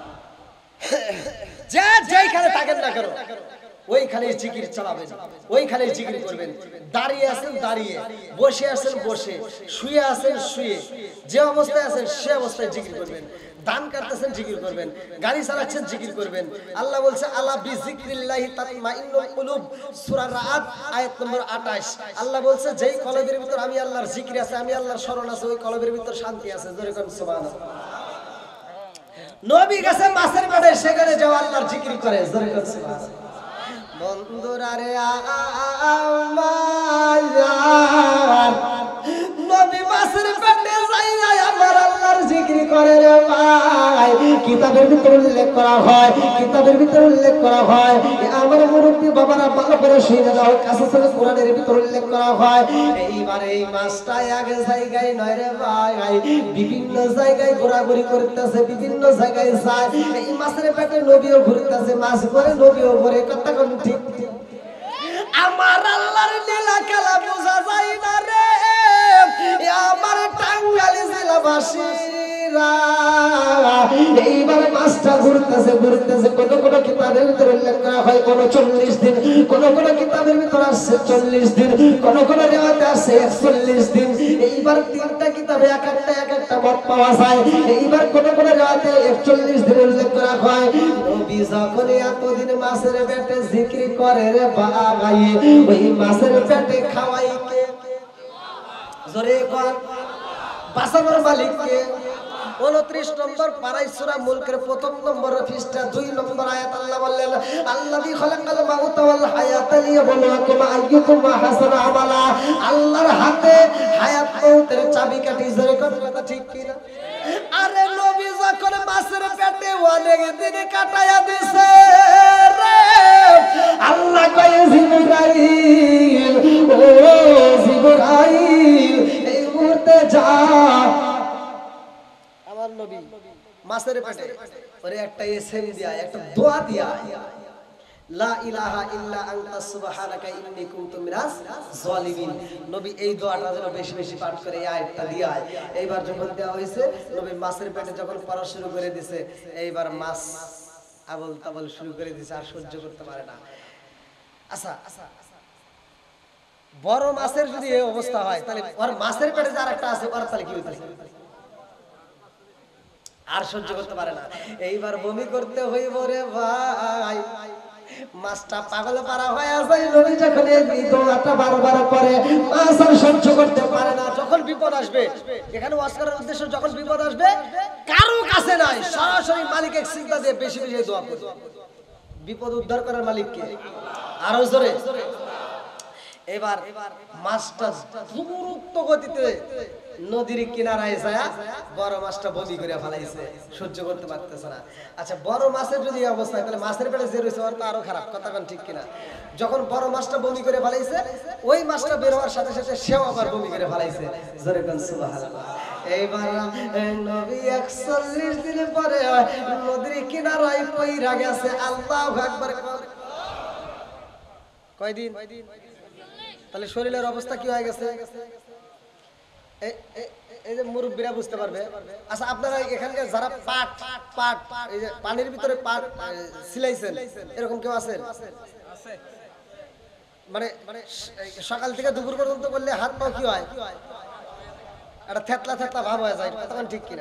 যে যেখানে থাকেন না কেন ওইখানে জিকির চালাবেন, ওইখানে জিকির করবেন। দাঁড়িয়ে আছেন দাঁড়িয়ে, বসে আছেন বসে, শুয়ে আছেন শুয়ে, যে অবস্থায় আছেন সে অবস্থায় জিকির করবেন। দান কাটতেছেন জিকির করবেন, গাড়ি চালাচ্ছেন জিকির করবেন। আল্লাহ বলছে আলা বিযিকরিল্লাহি তাতমাইন্নুল কুলুব, সূরা রাদ আয়াত নম্বর আটাশ। আল্লাহ বলছে যেই কলবের ভিতর আমি আল্লাহর জিকির আছে, আমি আল্লাহর স্মরণ আছে, ওই কলবের ভিতর শান্তি আছে, জোরে কোন সুবহানাল্লাহ। নবী গেছে মাছের পেটে, সেখানে যাও আল্লাহর জিকির করে, জোরে কোন সুবহানাল্লাহ। বন্ধুরা রে আমার নবী মাছের পেটে যাইয়া আমার আল্লাহর জিকির করে রে ভাই। কিতাবের ভিতর উল্লেখ করা হয়, কিতাবের ভিতর উল্লেখ করা হয়, আমার মুরব্বী বাবারা ভালো করে শুনে দাও, কাছে কোরআনের ভিতর উল্লেখ করা হয়। এইবার এই মাছটা এক জায়গায় নয় রে ভাই, বিভিন্ন জায়গায় ঘোরাঘুরি করতেছে, বিভিন্ন জায়গায় যায়। এই মাছের পেটে নবীও ঘুরতেছে, মাছ করে নবীও ঘুরে, কথা কোন ঠিক? আমার আল্লাহর লীলা খেলা বোঝা যায় না রে আমার টাঙ্গাইল জেলাবাসীরা। এইবার মাছটা ঘুরতেছে ঘুরতেছে, কোন কোন কিতাবের ভিতরে উল্লেখ করা হয় কোন চল্লিশ দিন, কোন কোন কিতাবের ভিতরে আসছে চল্লিশ দিন, কোন কোন রেওয়াতে আসছে একচল্লিশ দিন। এইবার তিনটা কিতাবে এক একটা এক একটা মত পাওয়া যায়। এইবার কোন কোন রেওয়াতে একচল্লিশ দিন উল্লেখ করা হয়। নবী যখন এতদিন মাছের পেটে জিকির করে রে ভাই, ওই মাছের পেটে খাওয়াই কে? জোরে কর, বাঁচানোর মালিক কে? উনত্রিশ নম্বর পারায় সূরা মুলকের প্রথম নম্বর পৃষ্ঠা দুই নম্বর আয়াত আল্লাহ বললেন, আল্লাযী খালাকাল মাউতা ওয়াল হায়াতা লিয়াবলুয়াকুম আইয়ুকুম আহসানু আমালা। আল্লাহর হাতে হায়াত মউতের চাবিকাঠি, জোরে কোন কথা ঠিক কি না? আরে নবী যখন মাছের পেটে অনেক দিন কাটায়া দিছে রে, আল্লাহ কয় জিবরাইল, ও জিবরাইল এই মুহূর্তে যা আমার নবী মাছের পেটে ওরে একটা এসএম দিয়া, একটা দোয়া দিয়া, লা ইলাহা ইল্লা আনতা সুবহানাকা ইন্নী কুনতু মিনাজ জালিমিন। নবী এই দোয়াটা যেন বেশি বেশি পাঠ করে, এই আয়াতটা দিয়া। এইবার যখন দেওয়া হয়েছে, নবী মাছের পেটে যখন পড়া শুরু করে দিয়েছে, এইবার মাছ আবল তাবল শুরু করে দিয়েছে, আর সহ্য করতে পারে না। আচ্ছা আচ্ছা, বড় মাছের যদি এই অবস্থা হয়, তাহলে ওর মাছের পেটে যার একটা আছে, ওর তাহলে কি হইতেছে? আর সহ্য করতে পারে না। এইবার বমি করতে হইব রে ভাই। মাছটা পাগল পারা হয়ে যায়। নবী যখন এই দোয়াটা বারবার করে, মাছ আর সহ্য করতে পারে না। যখন বিপদ আসবে, এখানে ওয়াজ করার উদ্দেশ্য, যখন বিপদ আসবে কারো কাছে নাই, সরাসরি মালিকের চিন্তা দিয়ে বেশি বেশি দোয়া করবে। বিপদ উদ্ধার করার মালিক কে? আরো জোরে। এবার মাছটা দ্রুত গতিতে নদীর কিনারায় যায়, বড় মাছটা বমি করে ফেলাইছে, সহ্য করতে পারতেছে না। আচ্ছা, বড় মাছের যদি অবস্থা, তাহলে মাছের পেটে যে রয়েছে ওর তো আরো খারাপ, কথা কোন ঠিক কিনা? যখন বড় মাছটা বমি করে ফেলাইছে, ওই মাছটা বের হওয়ার সাথে সাথে সেও আবার বমি করে ফেলাইছে, জোরে কোন সুবহানাল্লাহ। এইবার নবী একচল্লিশ দিন পরে নদীর কিনারায় পইরা গেছে। আল্লাহু আকবার। কয়দিন? তাহলে শরীরের অবস্থা কি হয়ে গেছে? এই যে মুরব্বীরা বুঝতে পারবে। আচ্ছা, আপনারা এখানকার যারা পাট পাট এই যে পানির ভিতরে পাট সিলাইছেন, এরকম কেউ আছেন? মানে সকাল থেকে দুপুর পর্যন্ত করলে হাত পাও কি হয়? একটা থেতলা থেতলা ভাব হয়ে যায়, তখন ঠিক কিনা?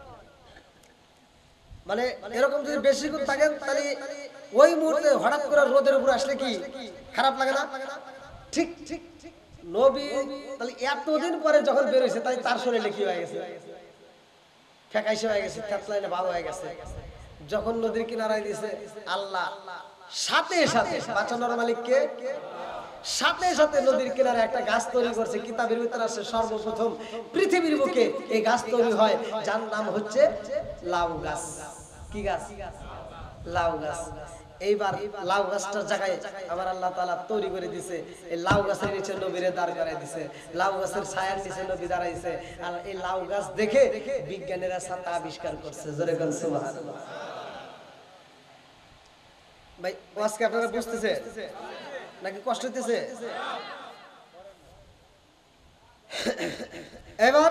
মানে এরকম যদি বেশিক্ষণ থাকেন তাহলে ওই মুহূর্তে হঠাৎ করে রোদের উপর আসলে কি খারাপ লাগে না? ঠিক ঠিক নবী তাহলে এতদিন পরে যখন বের হয়েছে তাই তার শরীরে কি হয়ে গেছে? ফেকাইশে হয়ে গেছে, থেতলাইনে ভাব হয়ে গেছে। যখন নদীর কিনারায় দিয়েছে আল্লাহ, সাথে সাথে বাঁচানোর মালিক কে? সাথে সাথে নদীর কিনারে একটা গাছ তৈরি করছে। কিতাবের ভিতরে আছে সর্বপ্রথম পৃথিবীর বুকে এই গাছ তৈরি হয়, যার নাম হচ্ছে লাউ গাছ। কি গাছ? লাউ গাছ। এইবার লাউ গাছটার জায়গায় আমার আল্লাহ তাআলা তৈরি করে দিয়েছে, এই লাউ গাছের নিচে নবীরে দাঁড় করাই দিয়েছে, লাউ গাছের ছায়ার নিচে নবী দাঁড়াইছে। আর এই লাউ গাছ দেখে বিজ্ঞানীরা ছাতা আবিষ্কার করছে। জোরে বলেন সুবহানাল্লাহ। ভাই আজকে আপনারা বুঝতেছে নাকি কষ্ট হইতেছে? এবার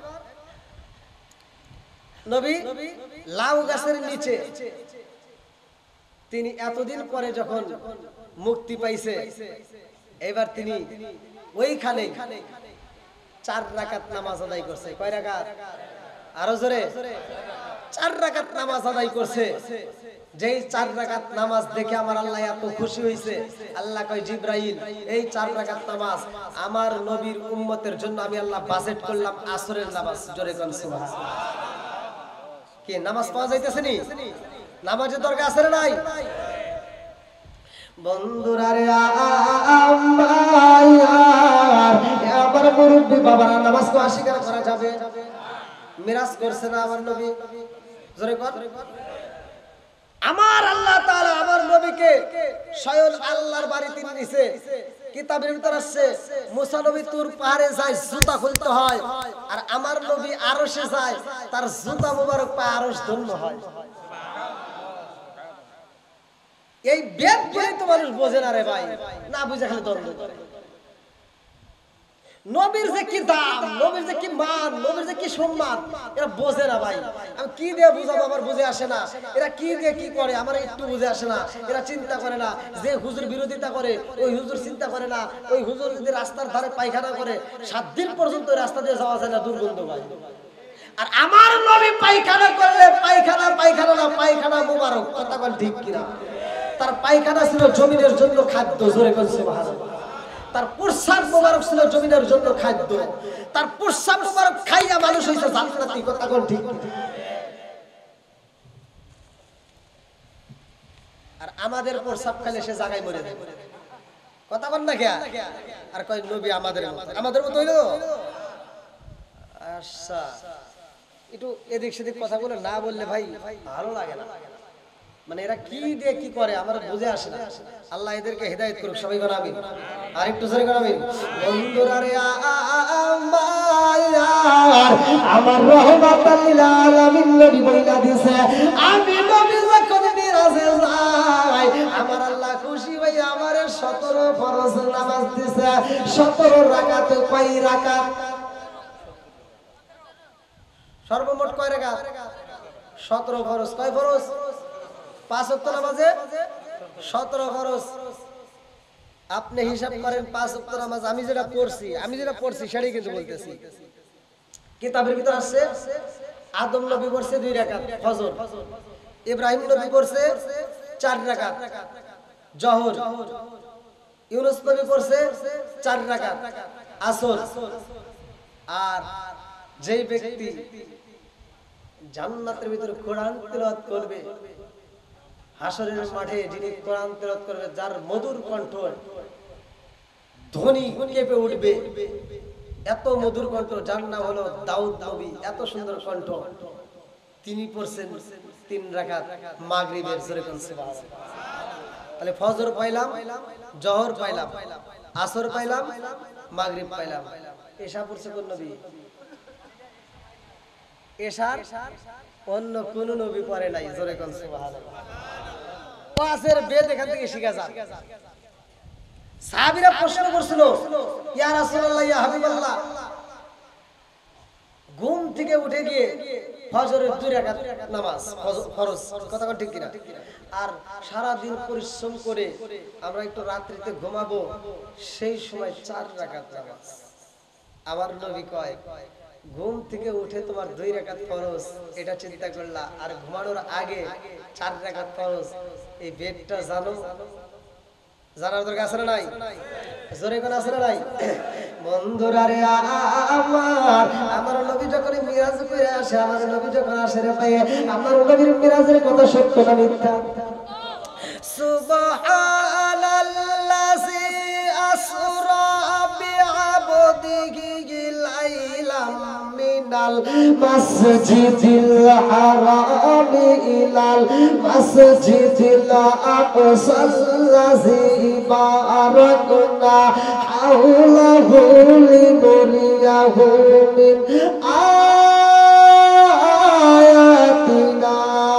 নবী লাউ গাছের নিচে তিনি এতদিন পরে যখন মুক্তি পাইছে, এবার তিনি ওইখানে চার রাকাত নামাজ আদায় করছে। কয় রাকাত? আরো জোরে। চার রাকাত নামাজ আদায় করছে। যেই চার রাকাত নামাজ দেখে আমার আল্লাহ এত খুশি হয়েছে, আল্লাহ কয় জিবরাইল, এই চার রাকাত নামাজ আমার নবীর উম্মতের জন্য আমি আল্লাহ বাজেট করলাম আসরের নামাজ। জোরে কোন সুবহানাল্লাহ। কি নামাজ পাওয়া যাইতেছে নি? নামাজের দরকার আছে না নাই? বন্ধুরা রে আমার মুরব্বি বাবারা, নামাজ কো অস্বীকার করা যাবে? মিরাজ করছে না আমার নবী? জোরে কর। আমার আল্লাহ তাআলা আমার নবীকে স্বয়ং আল্লাহর বাড়িতে নিছে। কিতাবের ভিতর আছে মুসা নবী তুর পাহাড়ে যায় জুতা খুলতে হয়, আর আমার নবী আরশে যায় তার জুতা মোবারক পায়ে আরশ ধন্য হয়। এই বেদ বলে তো মানুষ বোঝে না রে ভাই, না বুঝে খালি দ্বন্দ্ব করে। নবীর যে কি দাম, নবীর যে কি মান, নবীর যে কি সম্মান, এরা বোঝে না ভাই। আমি কি দিয়ে বুঝাবো, আমার বুঝে আসে না। এরা কি দিয়ে কি করে আমার একটু বুঝে আসে না। এরা চিন্তা করে না যে হুজুর বিরোধিতা করে ওই হুজুর চিন্তা করে না, ওই হুজুর যদি রাস্তার ধারে পায়খানা করে সাত দিন পর্যন্ত ওই রাস্তা দিয়ে যাওয়া যায় না, দুর্গন্ধ ভাই। আর আমার নবী পায়খানা করলে পায়খানা পায়খানা না পায়খানা মুবারক। কথা বল ঠিক কিনা? তার পায়খানা ছিল জমিনের জন্য খাদ্য। জোরে কোন সুবহানাল্লাহ। তার প্রস্রাব মোবারক ছিল জমিনের জন্য খাদ্য। তার প্রস্রাব মোবারক খাইয়া মানুষ হইছে জান্নাতি। কথা কোন ঠিক? আর আমাদের প্রস্রাব খাইলে সে জায়গায় মরে যাবে। কথা বল না কে? আর কয় নবী আমাদের মতো। আমাদের মতো হইলো? আচ্ছা, একটু এদিক সেদিক কথা বলে না বললে ভাই ভালো লাগে না। মানে এরা কি দিয়ে কি করে আমার বুঝে আসে না। আল্লাহ এদেরকে হেদায়েত করুক। সবাই বলেন আমিন। আর একটু জোরে বলেন আমিন। বন্ধুরা রে আমার রহমাতাল লিল আলামিন নবী বইলা দিয়েছে, আমি নবী যখন মিরাজে যাই আমার আল্লাহ খুশি হই আমারে সতেরো ফরজ নামাজ দিয়েছে। সতেরো রাকাত। কয় রাকাত? সর্বমোট কয় রাকাত? সতেরো ফরজ। কয় ফরজ? পাঁচ ওয়াক্ত নামাজে সতেরো ফরজ। আপনি হিসাব করেন পাঁচ ওয়াক্ত নামাজ। আমি যেটা পড়ছি আমি যেটা পড়ছি সেটাই কিন্তু বলতেছি। কিতাবের ভিতর আছে আদম নবী পড়ছে দুই রাকাত ফজর, ইব্রাহিম নবী পড়ছে চার রাকাত জোহর, ইউনূস নবী পড়ছে চার রাকাত আসর। আর যেই ব্যক্তি জান্নাতের ভিতরে কোরআন তেলাওয়াত করবে, হাসরের মাঠে যিনি কোরআন তেলাওয়াত করবে, যার মধুর কণ্ঠ ধ্বনি কেঁপে উঠবে, এত মধুর কণ্ঠ, যার নাম হলো দাউদ নবী, এত সুন্দর কণ্ঠ, তিনি পড়ছেন তিন রাকাত মাগরিবের। জোরে কোন সুবহানাল্লাহ। তাহলে ফজর পাইলাম, জোহর পাইলাম, আসর পাইলাম, মাগরিব পাইলাম। এশা পড়ছে কোন নবী? এশার অন্য কোন নবী পড়ে নাই। জোরে কোন সুবহানাল্লাহ। ওয়াজের বেদ এখান থেকে শিখা যায়। সাহাবীরা প্রশ্ন করছিল, ইয়া রাসূলুল্লাহ, ইয়া হাবিবাল্লাহ, ঘুম থেকে উঠে গিয়ে ফজরের দুই রাকাত নামাজ ফরজ, কথা কোন ঠিক কিনা? আর সারা দিন পরিশ্রম করে আমরা একটু রাত্রিতে ঘুমাবো, সেই সময় চার রাকাত নামাজ। আমার নবী কয় ঘুম থেকে উঠে তোমার দুই রাকাত ফরজ এটা চিন্তা করলা, আর ঘুমানোর আগে চার রাকাত ফরজ, এই বেদটা জানো? জানার দরকার আছে না নাই? জোরে কোন আছে না নাই? বন্ধুরা রে আমার, আমার নবী যখন মিরাজ করে আসে, আমার নবী যখন আসে রে ভাই, আমার নবীর মিরাজের কথা সত্য না মিথ্যা? সুবহানাল্লাযী আসরা বিআবদিহি লাইলাম মিনাল মাসজিদিল হারাম ইলাল মাসজিদিল আকসাল্লাযী বারাকনা হাওলাহু লিনুরিয়াহু মিন আয়াতিনা।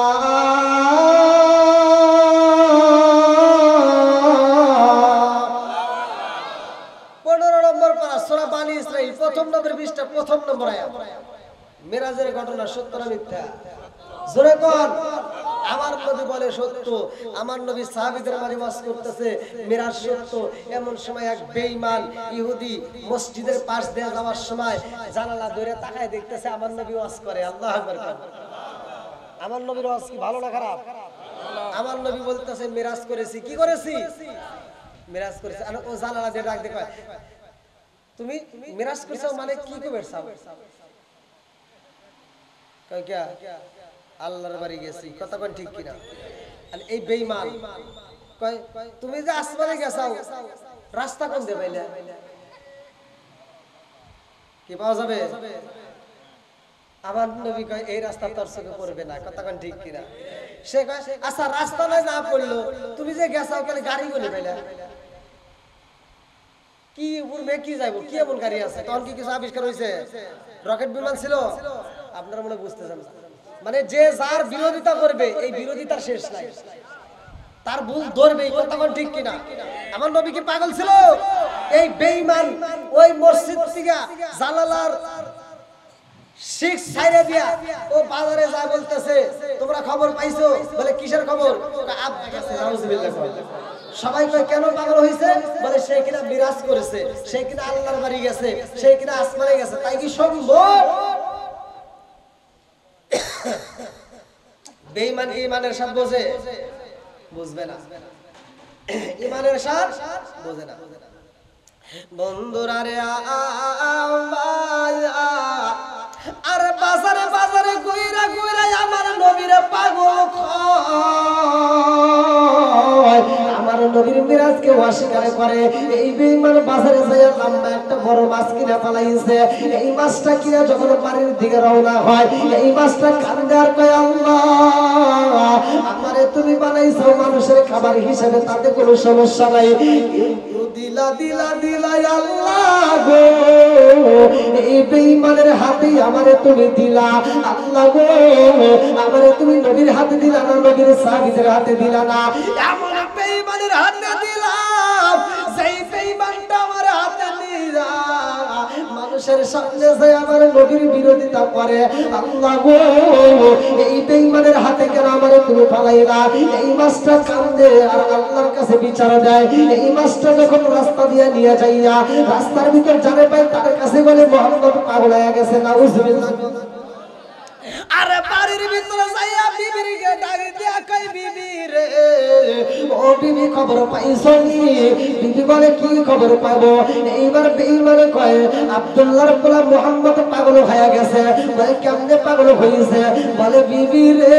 প্রথম নম্বর বিশটা প্রথম নম্বর আয়াত। মিরাজের ঘটনা সত্য না মিথ্যা? জোরে কোন। আমার নবী বলে সত্য, আমার নবী সাহাবীদের মাঝে ওয়াজ করতেছে মিরাজ সত্য। এমন সময় এক বেঈমান ইহুদি মসজিদের পাশ দিয়ে যাওয়ার সময় জানালা ধরে তাকায় দেখতেছে আমার নবী ওয়াজ করে। আল্লাহু আকবার। আমার নবীর ওয়াজ কি ভালো না খারাপ? আমার নবী বলতেছে মিরাজ করেছি। কি করেছি? মিরাজ করেছি। আর ও জানালা দিয়ে ডাক দেখায়, তুমি মিরাজ করছো মানে কি করেছো? কয় কি আল্লাহর বাড়ি গেছি। কথা কোন ঠিক কিনা? আর এই বেঈমান কয় তুমি যে আসমানে গেছো রাস্তা কোন দিয়ে পাইলা? কি পাওয়া যাবে? আমার নবী কয় এই রাস্তা তোর চোখে পড়বে না। কথা কোন ঠিক কিনা? সে কয় আচ্ছা রাস্তা নয় না পড়লো, তুমি যে গেছো কেন গাড়ি কোনে পাইলা? কি উড়বে কি যাইবো? কি এমন গাড়ি আছে? তখন কি কিছু আবিষ্কার হয়েছে? রকেট বিমান ছিল? আপনারা মনে বুঝতেছেন না। মানে যে যার বিরোধিতা করবে এই বিরোধিতার শেষ নাই, তার ভুল ধরবে। কথা কোন ঠিক কিনা? আমার নবী কি পাগল ছিল? এই বেঈমান ওই মসজিদ থেকে জালালার শিখ ছাইরে দিয়া ও বাজারে যা বলতেছে তোমরা খবর পাইছো? বলে কিসের খবর? নাউজুবিল্লাহ। সবাই কয় কেন পাগল হইছে? বলে সে কিনা বিরাজ করেছে, সে কিনা আল্লাহর বাড়ি গেছে, সে কিনা আসমানে গেছে। তাই কি সম্ভব? বেঈমান কি ইমানের সাথে বোঝে? বুঝবে না। ইমানের সাথে বোঝে না। বন্ধুরা রে আর বাজারে বাজারে ঘুইরা ঘুইরা আমার নবীর পাগল কয়, আমার নবীর মিরাজকে অস্বীকার করে। এই বেঈমান বাজারে যায় লম্বা একটা বড় মাছ কিনে পালাইছে। এই মাছটা কিনে যখন বাড়ির দিকে রওনা হয়, এই মাছটা কান্দে আর কয় আল্লাহ আমারে তুমি বানাইছো মানুষের খাবার হিসেবে, তাতে কোনো সমস্যা নাই, দিলা দিলা দিলা আল্লাহ গো এই বেঈমানের হাতে আমারে তুমি দিলা। আল্লাহ গো আমারে তুমি নবীর হাতে দিলা না, নবীর সাহাবীদের হাতে দিলা না, এমন বেঈমানের হাতে দিলাম যেই বেঈমানটা আমার হাতে দিলা মানুষের সামনে যায় আমার নবীর বিরোধিতা করে। আল্লাহ গো এই বেঈমানের হাতে কেন আমারে তুমি পালাইলা? এই মাছটা কান্দে আর আল্লাহর কাছে বিচার দেয়। এই মাছটা যখন রাস্তা দিয়ে নিয়ে যাইয়া রাস্তার ভিতর জানে পায়, তার কাছে বলে মুহাম্মদ পাগল হয়ে গেছে। নাউজুবিল্লাহ। আরে বাড়ির ভিতরে যাইয়া বিবিকে ডাক দিয়া কই বিবি রে ও বিবি খবর পাইছনি? বিবি বলে কি খবর পাবো? এইবার বেঈমানে কয় আব্দুল্লাহর গোলাম মুহাম্মদ পাগল হয়ে গেছে। বলে কেমনে পাগল হইছে? বলে বিবি রে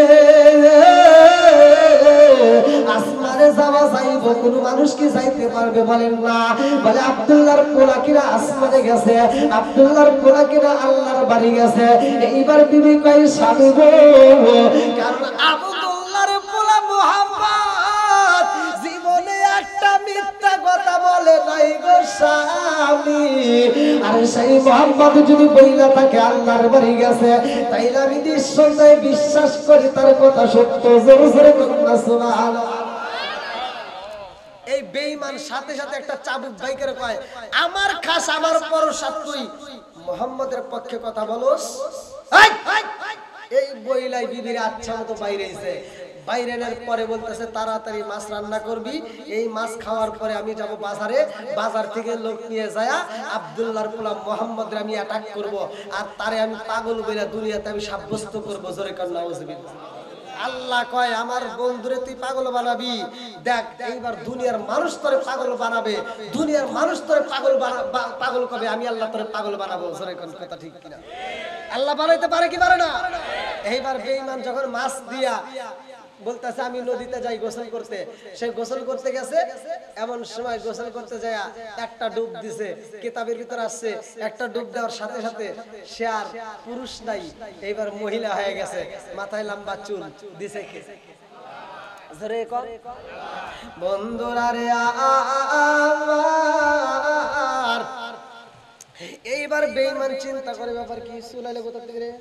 আসমানে যাওয়া যাইব, কোন মানুষ কি যাইতে পারবে? বলেন না। বলে আব্দুল্লাহর পোলা কিরা আসমানে গেছে, আব্দুল্লাহর পোলা কিরা আল্লাহর বাড়ি গেছে। এইবার বিবি কয় স্বামী গো, কারণ আব্দুল্লাহর পোলা মুহাম্মদ জীবনে একটা মিথ্যা কথা বলে নাই গো স্বামী। আর সেই মুহাম্মদ যদি বইলা থাকে আল্লাহর বাড়ি গেছে, তাইলে আমি নিঃসন্দেহে বিশ্বাস করি তার কথা সত্য। জোরে জোরে কন্যা সুবহানাল্লাহ। এই বেঈমান সাথে সাথে একটা চাবুক বাইকের কয় আমার খাস আমার পরশাত তুই মুহাম্মদের পক্ষে কথা বলস। এই বইলাই বিবির আচ্ছা মতো বাইরে এসে বাইরেনের পরে বলতেছে তাড়াতাড়ি মাছ রান্না করবি, এই মাছ খাওয়ার পরে আমি যাব বাজারে, বাজার থেকে লোক নিয়ে যায় আব্দুল্লাহর পোলা মোহাম্মদের আমি অ্যাটাক করব, আর তারে আমি পাগল বলে দুনিয়াতে আমি সাব্যস্ত করবো। জোরে কর নাউজুবিল্লাহ। আল্লাহ কয় আমার বন্ধুরে তুই পাগল বানাবি, দেখ এইবার দুনিয়ার মানুষ তোরে পাগল বানাবে, দুনিয়ার মানুষ তোরে পাগল পাগল কবে, আমি আল্লাহ তোরে পাগল বানাবো। জোরে কোন কথা ঠিক কিনা? আল্লাহ বানাইতে পারে কি পারে না? এইবার বেঈমান যখন মাছ দিয়া বলতেছে আমি নদীতে যাই গোসল করতে, সে গোসল করতে গেছে, এমন সময় গোসল করতে যায় একটা ডুব দিছে, কিতাবের ভিতর আসছে একটা ডুব দেওয়ার সাথে সাথে সে আর পুরুষ নাই, এইবার মহিলা হয়ে গেছে, মাথায় লম্বা চুল দিছে কে? বন্ধুরা রে আমার, এইবার বেঈমান চিন্তা করে ব্যাপার কি, চুলাইলে কোথা থেকে রে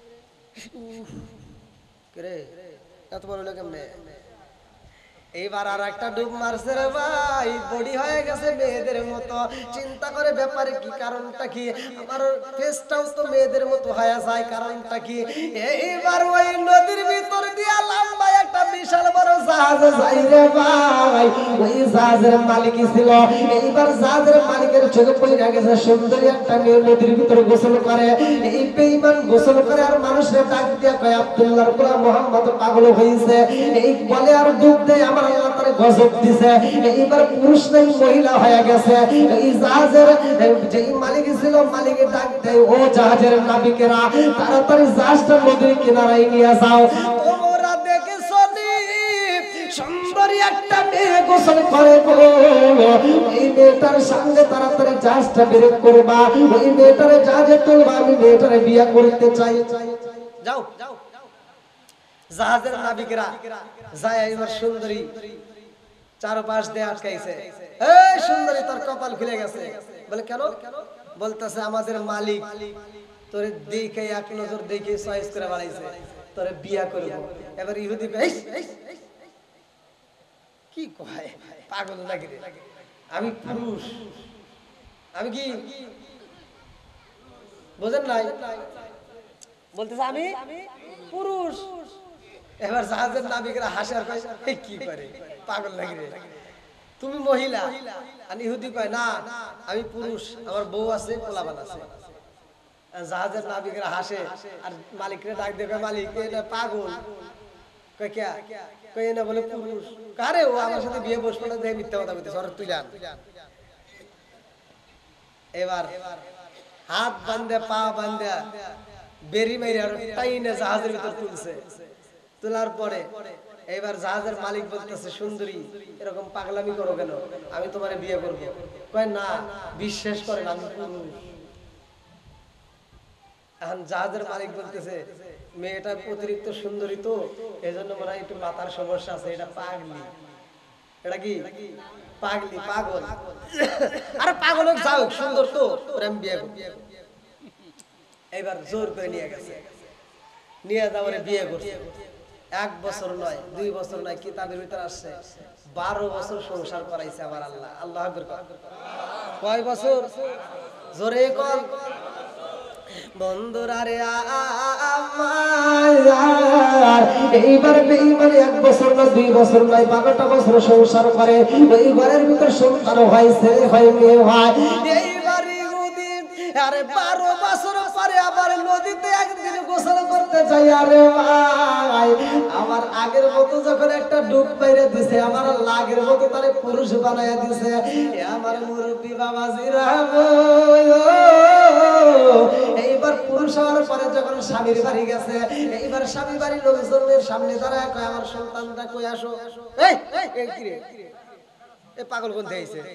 রে এত বড় লোক কেমনে? এইবার আর একটা ডুব মারছে রে ভাই, বডি হয়ে গেছে মেয়েদের মতো। চিন্তা করে ব্যাপারে কি, কারণটা কি? আমার ফেসটাও তো মেয়েদের মতো হয়ে যায়, কারণটা কি? এইবার ওই নদীর ভিতর দিয়া লম্বা একটা বিশাল বড় জাহাজ যাই রে ভাই, ওই জাহাজের মালিক ছিল। এইবার জাহাজের মালিকের চোখে পড়ে গেছে সুন্দরী একটা মেয়ে নদীর ভিতরে গোসল করে। এই বেঈমান গোসল করে আর মানুষের ডাক দিয়া কয় আব্দুল্লাহর পোলা মোহাম্মদ পাগল হইছে, এই বলে আর ডুব দেয়, আমার আল্লাহ তারে গজব দিছে। এইবার পুরুষ নাই মহিলা হয়ে গেছে। এই জাহাজের যে মালিক ছিল, মালিকের ডাক দেয় ও জাহাজের নাবিকেরা, তাড়াতাড়ি জাহাজটা নদীর কিনারায় নিয়ে যাও। তোমরা দেখেছো নি সুন্দরী একটা মেয়ে গোসল করে গো, এই মেয়েটার সঙ্গে তাড়াতাড়ি জাহাজটা বের করবা, ওই মেয়েটারে জাহাজে তুলবা, আমি মেয়েটারে বিয়ে করতে চাই। যাও যাও। জাহাজের নাবিকেরা যায়, এবার সুন্দরী চারপাশ দিয়ে আটকাইছে। এই সুন্দরী তোর কপাল খুলে গেছে। বলে কেন? বলতেছে আমাদের মালিক তোরে দেখে এক নজর দেখে চয়েস করে বাড়াইছে, তোরে বিয়া করব। এবার ইহুদি কি কয়, পাগল নাকি রে? আমি পুরুষ, আমি কি বোঝেন নাই? বলতেছে আমি পুরুষ। এবার জাহাজের নাবিকরা হাসার কয় কি করে, পাগল নাকি রে? তুমি মহিলা। আর ইহুদি কয় না আমি পুরুষ, আমার বউ আছে, পোলাপান আছে। জাহাজের নাবিকরা হাসে আর মালিকরে ডাক দেবে, মালিক এটা পাগল। কয় কে? কয় না বলে পুরুষ। কারে ও আমার সাথে বিয়ে বসবে না, দেখে মিথ্যা কথা বলতেছে, ওর তুই জান। এবার হাত বান্ধে পা বান্ধে বেরি মেরে আর টাইনে জাহাজের ভিতর তুলছে। তোলার পরে এবার জাহাজের মালিক বলতেছে সুন্দরী এরকম পাগলামি করো কেন, আমি তোমারে বিয়ে করব। কয় না বিশ্বাস করেন আমি পুরুষ। এখন জাহাজের মালিক বলতেছে মেয়েটা অতিরিক্ত সুন্দরী তো, এজন্য মনে হয় একটু মাথার সমস্যা আছে, এটা পাগলি। এটা কি পাগলি, পাগল। আরে পাগল হোক যাও, সুন্দর তো, ওরে আমি বিয়ে করব। এবার জোর করে নিয়ে গেছে, নিয়ে যাওয়ারে বিয়ে করছে। এক বছর নয়, দুই বছর নয়, কিতাবের ভিতর আসছে বারো বছর সংসার করাইছে আমার আল্লাহ। আল্লাহ কয় বছর? জোরে কর বন্ধুরা রে আমার। এইবার বেঈমানে এক বছর না দুই বছর নয়, বারোটা বছর সংসার করে। ওই ঘরের ভিতর সন্তান হয়, ছেলে হয়, মেয়ে হয়। এইবার ইহুদি আরে বারো বছর পরে আবার নদীতে একদিন গোসল করতে চাই। আরে ভাই আমার আগের মতো যখন একটা ডুব মেরে দিছে, আমার লাগের মতো তারে পুরুষ বানাইয়া দিছে। আমার মুরব্বী বাবাজিরা এইবার পুরুষ হওয়ার পরে যখন স্বামীর বাড়ি গেছে, এইবার স্বামী বাড়ির লোকজনের সামনে দাঁড়ায় কয় আমার সন্তানটা কই আসো। এই এই কি রে, এ পাগল কোন থেকে আইছে?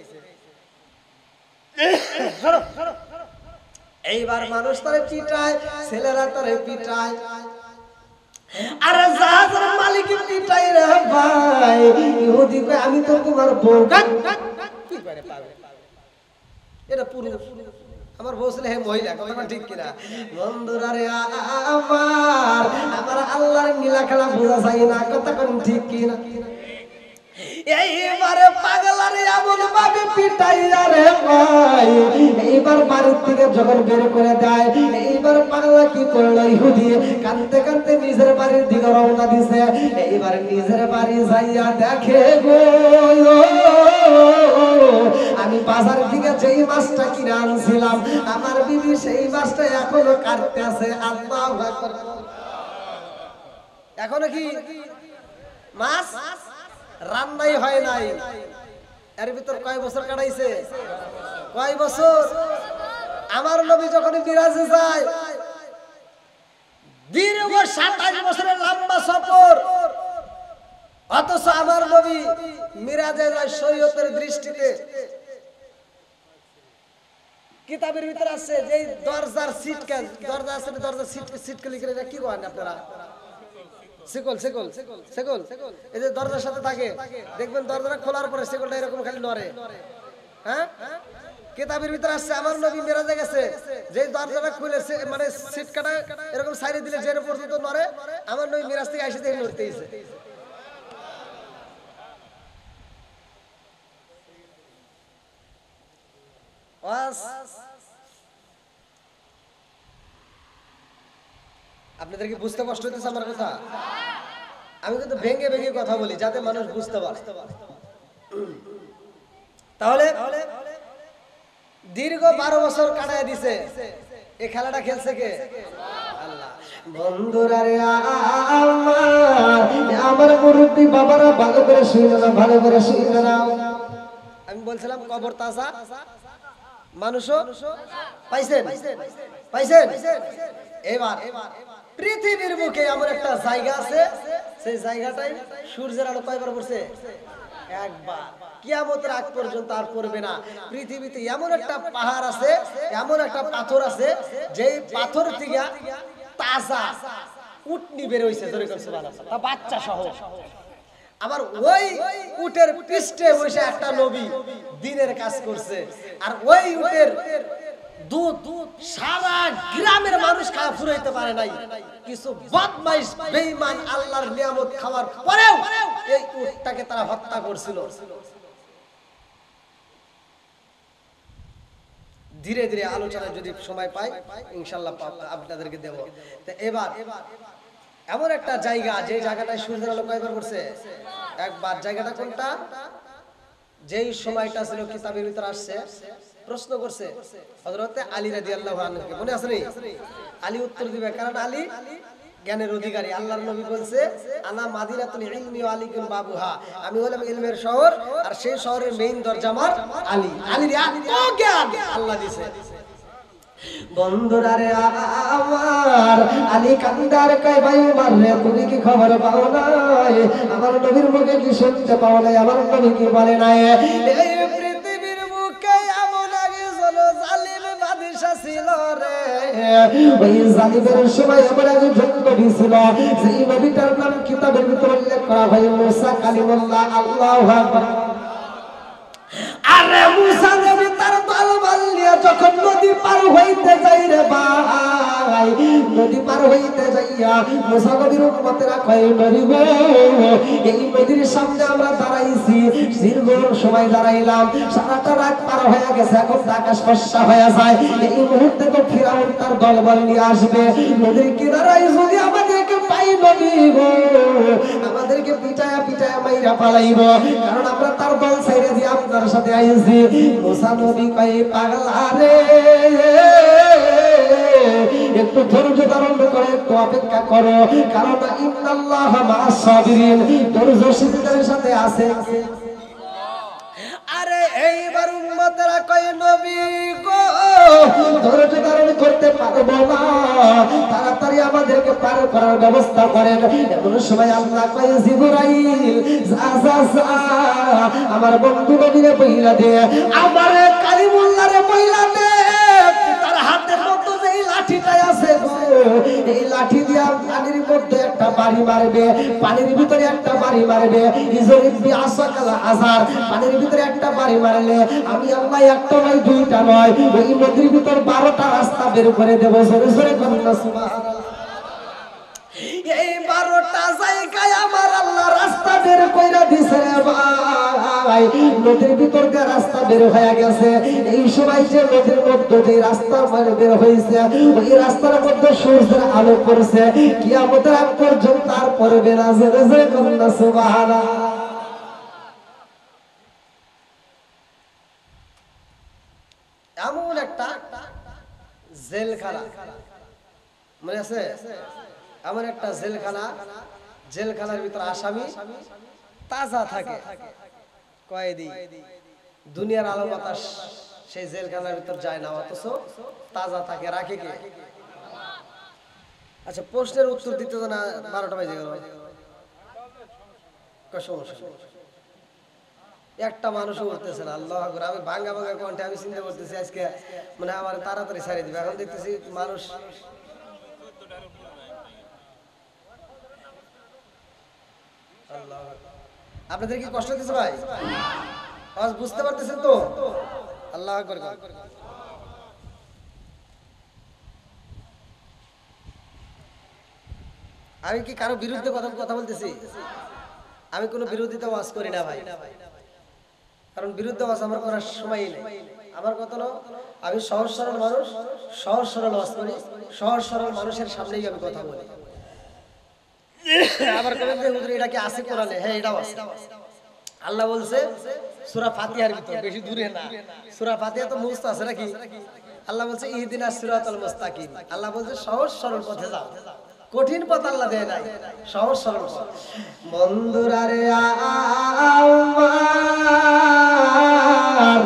এইবার মানুষ তারে পিটায়, ছেলেরা তারে পিটায়, আরে জাহাজের মালিক পিটায় রে ভাই। ইহুদি কয় আমি তো তোমার বউ। কি করে পাগল, এটা পুরুষ, আমার বউ ছেলে হে মহিলা, কথা ঠিক কিনা? বন্ধুরা রে আমার, আমার আল্লাহর নীলা খেলা বোঝা যায় না, কথা কোন ঠিক কিনা? এইবারে পাগলারে এমন ভাবে পিটাইয়া রে ভাই, এইবার বাড়ির থেকে যখন বের করে দেয়, এইবার পাগলা কি করলো, ইহুদি কাঁদতে কাঁদতে নিজের বাড়ির দিকে রওনা দিছে। এইবার নিজের বাড়ি যাইয়া দেখে গো, আমি বাজার থেকে যেই মাছটা কিনে আনছিলাম, আমার বিবি সেই মাছটা এখনো কাটতে আছে। আল্লাহু আকবার। এখনো কি মাছ রান্নাই হয় নাই। এর ভিতর কয় বছর কাটাইছে? কয় বছর? আমার নবী যখন মিরাজে যায়, দীর্ঘ সাতাশ বছরের লম্বা সফর, অথচ আমার নবী মিরাজে যায় শরীয়তের দৃষ্টিতে। কিতাবের ভিতরে আছে যে দরজার সিটকে, দরজা আছে দরজার সিট সিটকে লিখে রেখে কি করেন আপনারা? সেকল সেকল সেকল এই যে দরজার সাথে থাকে, দেখবেন দরজাটা খোলার পরে সেকলটা এরকম খালি নড়ে। হ্যাঁ, কিতাবের ভিতরে আসছে আমার নবী মিরাজে গেছে, যে দরজাটা খুলে মানে সিট কাটা এরকম সাইডে দিলে যে পর্যন্ত নড়ে, আমার নবী মিরাজ থেকে এসে দেখে নড়তেইছে। আপনাদের কি বুঝতে কষ্ট হইতেছে আমার কথা? আমি কিন্তু ভেঙে ভেঙে কথা বলি যাতে মানুষ বুঝতে পারে। তাহলে দীর্ঘ বারো বছর কাটায় দিছে। এই খেলাটা খেলছে কে? আল্লাহ। বন্ধুরা রে আমার, আমার মুরব্বি বাবারা ভালো করে শুনে না, ভালো করে শুনে নাও। আমি বলছিলাম কবর তাজা, মানুষও পাইছেন পাইছেন। এবার পৃথিবীর বুকে এমন একটা জায়গা আছে, সেই জায়গাটাই সূর্যের আলো কয়বার পড়ছে? একবার। কিয়ামতের আগ পর্যন্ত আর পড়বে না। পৃথিবীতে এমন একটা পাহাড় আছে, এমন একটা পাথর আছে, যেই পাথর থেকে তাজা উটনি বের হইছে, জোরে করে সুবহানাল্লাহ, তা বাচ্চা সহ। আবার ওই উটের পৃষ্ঠে বসে একটা নবী দিনের কাজ করছে, আর ওই উটের দুধ সারা গ্রামের মানুষ খাওয়া ফুরাইতে পারে নাই। কিছু বদমাইশ বেঈমান আল্লাহর নিয়ামত খাওয়ার পরেও এই উটটাকে তারা হত্যা করছিল। ধীরে ধীরে আলোচনা যদি সময় পাই ইনশাআল্লাহ আপনাদেরকে দেব। তো এবার এমন একটা জায়গা, যে জায়গাটায় সূর্যের আলো কয়বার পড়ছে? একবার। জায়গাটা কোনটা? যেই সময়টা ছিল কিতাবের ভিতর আসছে, প্রশ্ন করছে হযরত আলী রাদিয়াল্লাহু আনহু, মনে আছে নি? আলী উত্তর দিবে, কারণ আলী জ্ঞানের অধিকারী। আল্লাহর নবী বলছে আনা মাদিনাতুল ইলমি ওয়া আলিকুন বাবুহা, আমি হলাম ইলমের শহর, আর সেই শহরের মেইন দরজা আমার আলী। আলীর এত জ্ঞান আল্লাহ দিয়েছে। বন্ধুরা রে আমার, আলী কান্দার কয় ভাই উমর রে, তুমি কি খবর পাও নাই? আমার নবীর মুখে কি শুনতে পাও নাই? আমার নবী কি বলে নাই? এই পৃথিবীর বুকে এমন একজন জালিম বাদশা ছিল রে, ওই জালিমের সময় এমন একজন নবী ছিল, সেই নবীটার নাম কিতাবের ভিতরে উল্লেখ করা হয় মুসা কালিমুল্লাহ। আল্লাহু আকবার। আরে মুসা নবী তার তরবারি নিয়ে যখন নদী পার হইতে যাই রে ভাই, নদী পার হইতে যাইয়া মুসা নবীর উম্মতেরা কয়, নবী গো, এই নদীর সামনে আমরা দাঁড়াইছি, দীর্ঘ সময় দাঁড়াইলাম, সারাটা রাত পার হয়ে গেছে, এখন আকাশ ফর্সা হয়ে যায়, এই মুহূর্তে তো ফিরাউন তার দলবল নিয়ে আসবে, নদীর কিনারায় যদি আমাদেরকে পাই নবী গো, আমাদেরকে পিটায়া পিটায়া মাইরা পালাইব, কারণ আমরা তার দল ছেড়ে দিয়ে আপনার সাথে আইছি। মুসা নবী কয়, পাগলা রে, একটু ধৈর্য ধারণ করে একটু অপেক্ষা করো, কারণ ইন্নাল্লাহ মা'আস সাবিরিন, ধৈর্যশীলদের সাথে আছে। আরে এইবার উম্মতেরা কয়, নবী গো, ধৈর্য ধারণ করতে পারবো না, তাড়াতাড়ি আমাদেরকে পার করার ব্যবস্থা করেন। এমন সময় আল্লাহ কয়, জিবরাইল যা যা যা, আমার বন্ধু নবীরে বইলা দে, আমার কালিমুল্লাহরে বইলা দে, তার হাতের মধ্যে যেই লাঠিটা আছে গো, এই লাঠি দিয়া পানির মধ্যে একটা বাড়ি মারবে, পানির ভিতরে একটা বাড়ি মারবে, ইজরিবি আসাকাল আযার, পানির ভিতরে একটা বাড়ি মারলে আমি আল্লাহ একটা নয় দুইটা নয়, ওই নদীর ভিতর বারোটা রাস্তা বের করে দেব। জোরে জোরে বলুন না সুবহানাল্লাহ। এই বারোটা জায়গায় আমার আল্লাহ রাস্তা বের কইরা দিছে রে ভাই। ভাই নদীর ভিতর দিয়ে রাস্তা বের হয়ে গেছে। এই সময় যে নদীর মধ্যে যে রাস্তা মানে বের হয়েছে ওই রাস্তার মধ্যে সূর্যের আলো পড়ছে কিয়ামতের আগ পর্যন্ত আর পড়বে না। জোরে জোরে বলুন সুবহানাল্লাহ। এমন একটা জেলখানা মনে আছে, এমন একটা জেলখানা, জেলখানার ভিতর আসামি তাজা থাকে কয়েদি, দুনিয়ার আলো বাতাস সেই জেলখানার ভিতর যায় না, অথচ তাজা থাকে। রাখে কে? আচ্ছা প্রশ্নের উত্তর দিতে তো না, বারোটা বাজে গেল। একটা মানুষও উঠতেছে না। আল্লাহু আকবার। আমি ভাঙ্গা ভাঙ্গা কণ্ঠে আমি চিন্তা করতেছি আজকে মানে আমার তাড়াতাড়ি ছাড়িয়ে দিবে। এখন দেখতেছি মানুষ আপনাদের কি কষ্ট হচ্ছে ভাই? আজ বুঝতে পারতেছেন তো? আল্লাহু আকবার। আমি কি কারো বিরুদ্ধে কথা কথা বলতেছি? আমি কোনো বিরোধিতা ওয়াজ করি না ভাই, কারণ বিরুদ্ধে ওয়াজ আমার করার সময়ই নেই। আমার কথা হলো আমি সহজ সরল মানুষ, সহজ সরল ওয়াজ করি, সহজ সরল মানুষের সামনেই আমি কথা বলি। আবার কেন হুজুর এটা কি আছে কোরআনে? হ্যাঁ এটাও আছে। আল্লাহ বলছে সূরা ফাতিহার ভিতর, বেশি দূরে না, সূরা ফাতিহা তো মুখস্থ আছে নাকি? আল্লাহ বলছে ইহদিনাস সিরাতাল মুস্তাকিম। আল্লাহ বলছে সহজ সরল পথে যাও। কঠিন পথ আল্লাহ দেয় নাই, সহজ সরল পথ। বন্ধুরা রে আমার,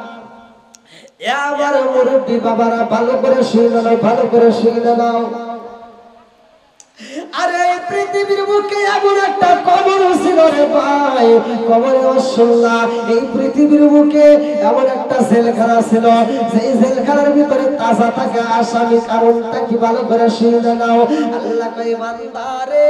আমার মুরব্বি বাবারা ভালো করে শুনে নাও, ভালো করে শুনে নাও। আরে পৃথিবীর বুকে এমন একটা কবর ছিল রে ভাই, কবরে রাসূলুল্লাহ। এই পৃথিবীর বুকে এমন একটা জেলখানা ছিল, সেই জেলখানার ভিতরে তাজা থাকে আসামি। কারণটা কি ভালো করে শুনে নাও। আল্লাহ কই বান্দারে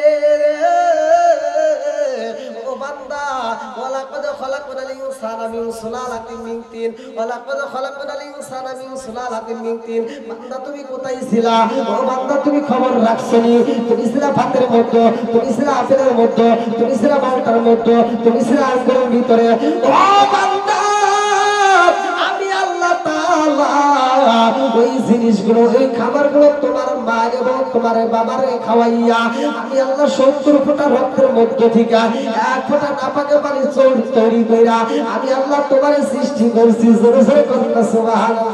ও বান্দা, ওয়ালাকাদ খালাকনাল ইনসানা মিন সুলালাতিন মিন তিন, ওয়ালাকাদ খালাকনাল ইনসানা মিন সুলালাতিন মিন তিন। বান্দা তুমি কোথায় ছিলা? ও বান্দা তুমি খবর রাখছনি? তুমি ছিলা ভাতের মধ্যে, তুমি ছিলা আপেলের মধ্যে, তুমি ছিলা মালটার মধ্যে, তুমি ছিলা আঙ্গুরের ভিতরে। ও বান্দা আমি আল্লাহ তাআলা ওই জিনিসগুলো, ওই খাবারগুলো তোমার মা এবং তোমার বাবারে খাওয়াইয়া আমি আল্লাহ সত্তর ফোঁটা রক্তের মধ্য থেকে এক ফোঁটা নাপাকে পানি তৈরি কইরা আমি আল্লাহ তোমার সৃষ্টি করছি। জোরে জোরে বলুন সুবহানাল্লাহ।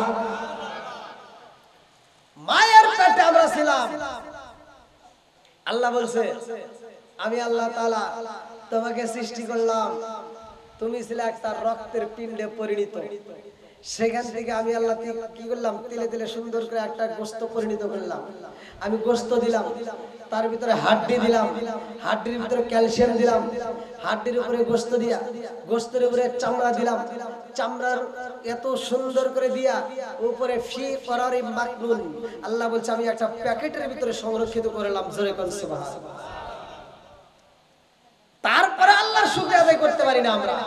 মায়ের পেটে আমরা ছিলাম, আল্লাহ বলছে আমি আল্লাহ তাআলা তোমাকে সৃষ্টি করলাম, তুমি ছিলে একটা রক্তের পিণ্ডে পরিণত। সেখান থেকে আমি আল্লাহ কি করলাম? তিলে তিলে সুন্দর করে একটা গোশত পরিণত করলাম। আমি গোশত দিলাম, তার ভিতরে হাড্ডি দিলাম, হাড্ডির ভিতরে ক্যালসিয়াম দিলাম, হাড্ডির উপরে গোশত দিয়া, গোশতের উপরে চামড়া দিলাম, চামড়ার এত সুন্দর করে দিয়া উপরে ফি করারি মাকনুন। আল্লাহ বলছে আমি একটা প্যাকেটের ভিতরে সংরক্ষিত করলাম। জোরে কোন সুবহানাল্লাহ। তারপরে আল্লাহর শুকরিয়া আদায় করতে পারি না আমরা।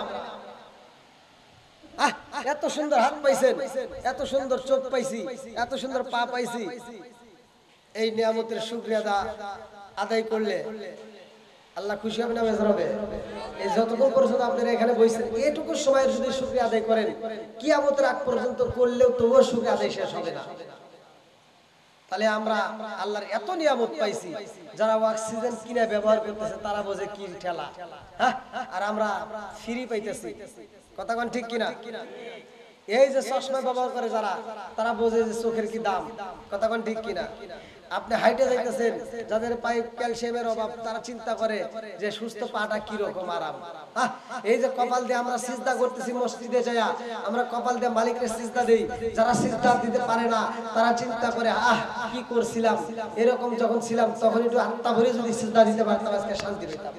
এত সুন্দর হাত পাইছেন, এত সুন্দর চোখ পাইছি, এত সুন্দর পা পাইছি, এই নিয়ামতের শুকরিয়া আদায় করলে আল্লাহ খুশি হবে না বেজার হবে? এই যতক্ষণ পর্যন্ত আপনারা এখানে বসেছেন এইটুকু সময়ের যদি শুকরিয়া আদায় করেন, কিয়ামতের আগ পর্যন্ত করলেও তবুও শুকরিয়া আদায় শেষ হবে না। তাহলে আমরা আল্লাহর এত নিয়ামত পাইছি, যারা অক্সিজেন কিনে ব্যবহার করতেছে তারা বোঝে কি ঠেলা, হ্যাঁ, আর আমরা ফ্রি পাইতেছি। কথা কোন ঠিক কিনা? এই যে চশমা ব্যবহার করে যারা, তারা বোঝে যে চোখের কি দাম। কথা কোন ঠিক কিনা? আপনি হাইটে যাইতেছেন, যাদের পায়ে ক্যালসিয়ামের অভাব, তারা চিন্তা করে যে সুস্থ পাটা কি রকম আরাম। এই যে কপাল দিয়ে আমরা সিজদা করতেছি মসজিদে যায়া, আমরা কপাল দিয়ে মালিকের সিজদা দেই, যারা সিজদা দিতে পারে না তারা চিন্তা করে আহ কি করছিলাম, এরকম যখন ছিলাম তখন একটু আত্মা ভরে যদি সিজদা দিতে পারতাম আজকে শান্তি পেতাম।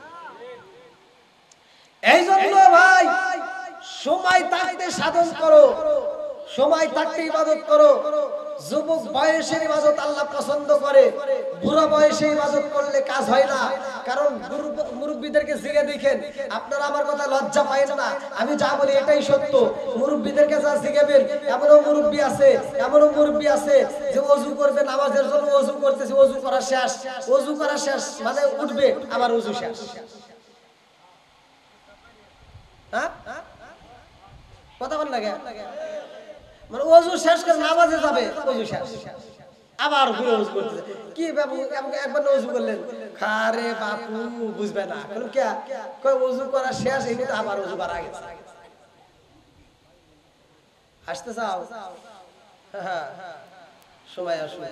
এই জন্য ভাই সময় থাকতে সাধন করো, সময় থাকতে ইবাদত করো। যুবক বয়সের ইবাদত আল্লাহ পছন্দ করে, বুড়া বয়সে ইবাদত করলে কাজ হয় না। কারণ মুরব্বীদেরকে জিজ্ঞেস দেখেন, আপনারা আমার কথা লজ্জা পায় না, আমি যা বলি এটাই সত্য। মুরব্বীদেরকে যা জিজ্ঞাসেন, এমনও মুরব্বী আছে, এমনও মুরব্বী আছে যে ওযু করবে, নামাজের জন্য ওযু করতেছে, ওযু করা শেষ, ওযু করা শেষ মানে উঠবে আবার ওযু শেষ। হ্যাঁ কথা বল লাগে মানে ওযু শেষ করে নামাজে যাবে ওযু শেষ আবার ঘুরে ওযু করতেছে কি বাবু আমাকে একবার ওযু করলেন খারে বাপু বুঝবে না কারণ কি কই ওযু করা শেষ এই তো আবার ওযু করা গেছে আসতে চাও হ্যাঁ সময় আসবে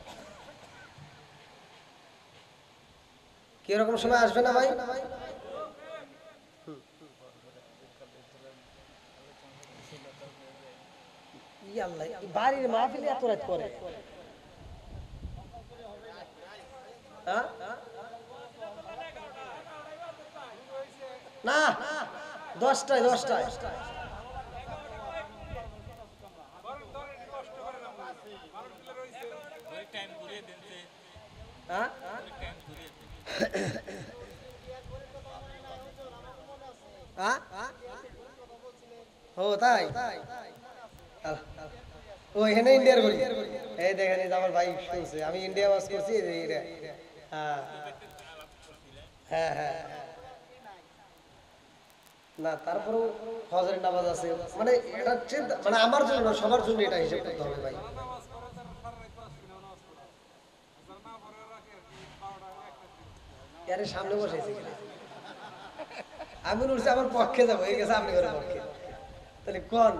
কি রকম সময় আসবে না ভাই ই আল্লাহ বাড়ির মাহফিলে এত রাত করে হ্যাঁ না দশটায় দশটায় হ্যাঁ ও তাই ও এখানে ইন্ডিয়ার করি এই দেখেন এই আমার ভাই শুনছে আমি ইন্ডিয়া ওয়াজ করছি হ্যাঁ হ্যাঁ হ্যাঁ না তারপরেও ফজরের নামাজ আছে মানে এটা চিন্তা মানে আমার জন্য না সবার জন্য এটা হিসাব করতে হবে ভাই আরে সামনে বসেছি আমি উঠছি আমার পক্ষে যাবো এই গেছে আপনি ঘরের পক্ষে তাহলে কোন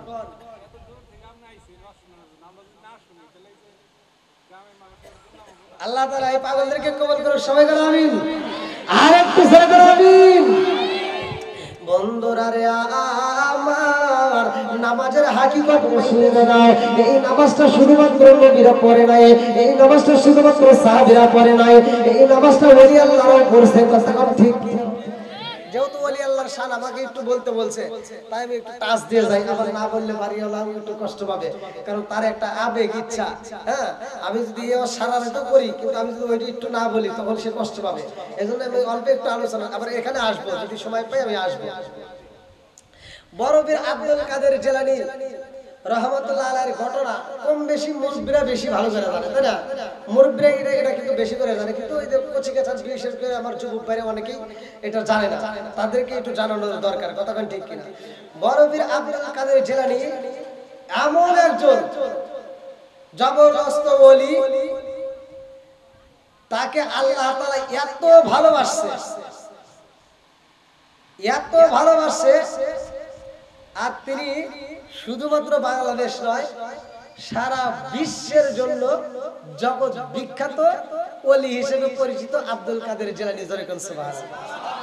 আল্লাহ তাআলা এই পাগলদেরকে কবুল করুন সবাই বলেন আমিন আর একটু জোরে করে আমিন বন্ধুরা রে আমার নামাজের হাকিকত শুনে নাও এই নামাজটা শুধুমাত্র নবীরা পড়ে নাই এই নামাজটা শুধুমাত্র সাহাবীরা পড়ে নাই এই নামাজটা ওলি আল্লাহরা পড়ছে কথা ঠিক যেহেতু ওলি আল্লাহর শান আমাকে একটু বলতে বলছে তাই আমি একটু টাচ দিয়ে যাই আবার না বললে বাড়িওয়ালা একটু কষ্ট পাবে কারণ তার একটা আবেগ ইচ্ছা হ্যাঁ আমি যদি এ সারারে তো করি কিন্তু আমি যদি ওইটা একটু না বলি তখন সে কষ্ট পাবে এজন্য আমি অল্প একটু আলোচনা আবার এখানে আসবো যদি সময় পাই আমি আসবো বড়বীর আব্দুল কাদের জিলানী রহমাতুল্লাহ আলাইহির ঘটনা কম বেশি মুরব্বিরা বেশি ভালো করে জানে তাই না মুরব্বিরা এটা এটা কিন্তু বেশি করে জানে কিন্তু ওই যে কচিকাঁচা বিশেষ করে আমার যুবক ভাইরা অনেকেই এটা জানে না তাদেরকে একটু জানানোর দরকার কথা কোন ঠিক কিনা বড়বীর আব্দুল কাদের জিলানী এমন একজন জবরদস্ত ওলি তাকে আল্লাহ তাআলা এত ভালোবাসে এত ভালোবাসে আর তিনি শুধুমাত্র বাংলাদেশ নয় সারা বিশ্বের জন্য জগৎ বিখ্যাত ওলি হিসেবে পরিচিত আব্দুল কাদের জিলানী জোরে কোন সুবহানাল্লাহ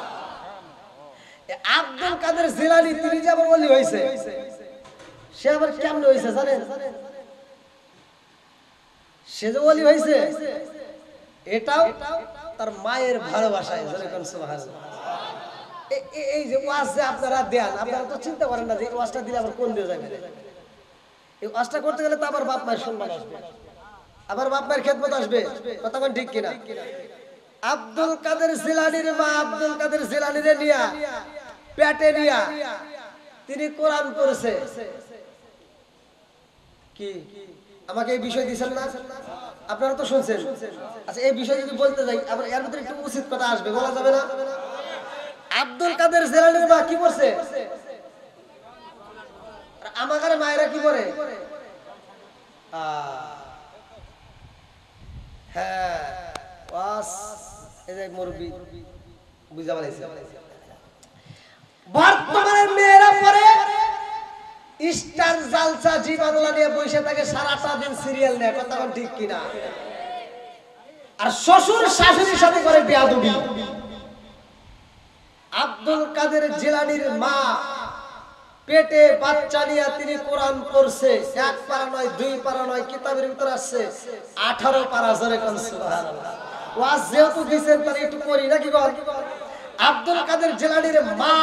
আব্দুল কাদের জিলানী তিনি যে আবার ওলি হইছে সে আবার কেমনে হইছে জানেন সে যে ওলি হইছে এটাও তার মায়ের ভালোবাসায় জোরে কোন সুবহানাল্লাহ এই যে ওয়াজ যে আপনারা দেন আপনারা তো চিন্তা করেন না যে এই ওয়াজটা দিলে আবার কোন দিয়ে যাবে এই ওয়াজটা করতে গেলে তো আবার বাপ মায়ের সম্মান আসবে আবার বাপ মায়ের খেদমত আসবে কথা কোন ঠিক কিনা আব্দুল কাদের জিলানীর মা আব্দুল কাদের জিলানীরে নিয়া পেটে নিয়া তিনি কোরআন পড়েছে কি আমাকে এই বিষয় দিছেন না আপনারা তো শুনছেন আচ্ছা এই বিষয় যদি বলতে যাই আবার এর ভিতরে একটু উচিত কথা আসবে বলা যাবে না আব্দুল কাদের জিলানীর মা কি করছে আর আমাদের মায়েরা কি করে হ্যাঁ ওয়াস এই যে মুরব্বি বুঝা বলেছে বর্তমানে মেয়েরা পরে স্টার জালসা জি বাংলা নিয়ে বসে থাকে সারাটা দিন সিরিয়াল নেয় কথা কোন ঠিক কিনা আর শ্বশুর শাশুড়ির সাথে করে বেয়াদবি আব্দুল কাদের জিলানীর মা পেটে বাচ্চা নিয়ে তিনি কোরআন পড়ছে এক পারা নয় দুই পারা নয় কিতাবের ভিতর আছে আঠারো পারা জোরে কোন সুবহানাল্লাহ ওয়াজ যেহেতু দিবেন তাহলে একটু করি নাকি বল আব্দুল কাদের জিলানীর মা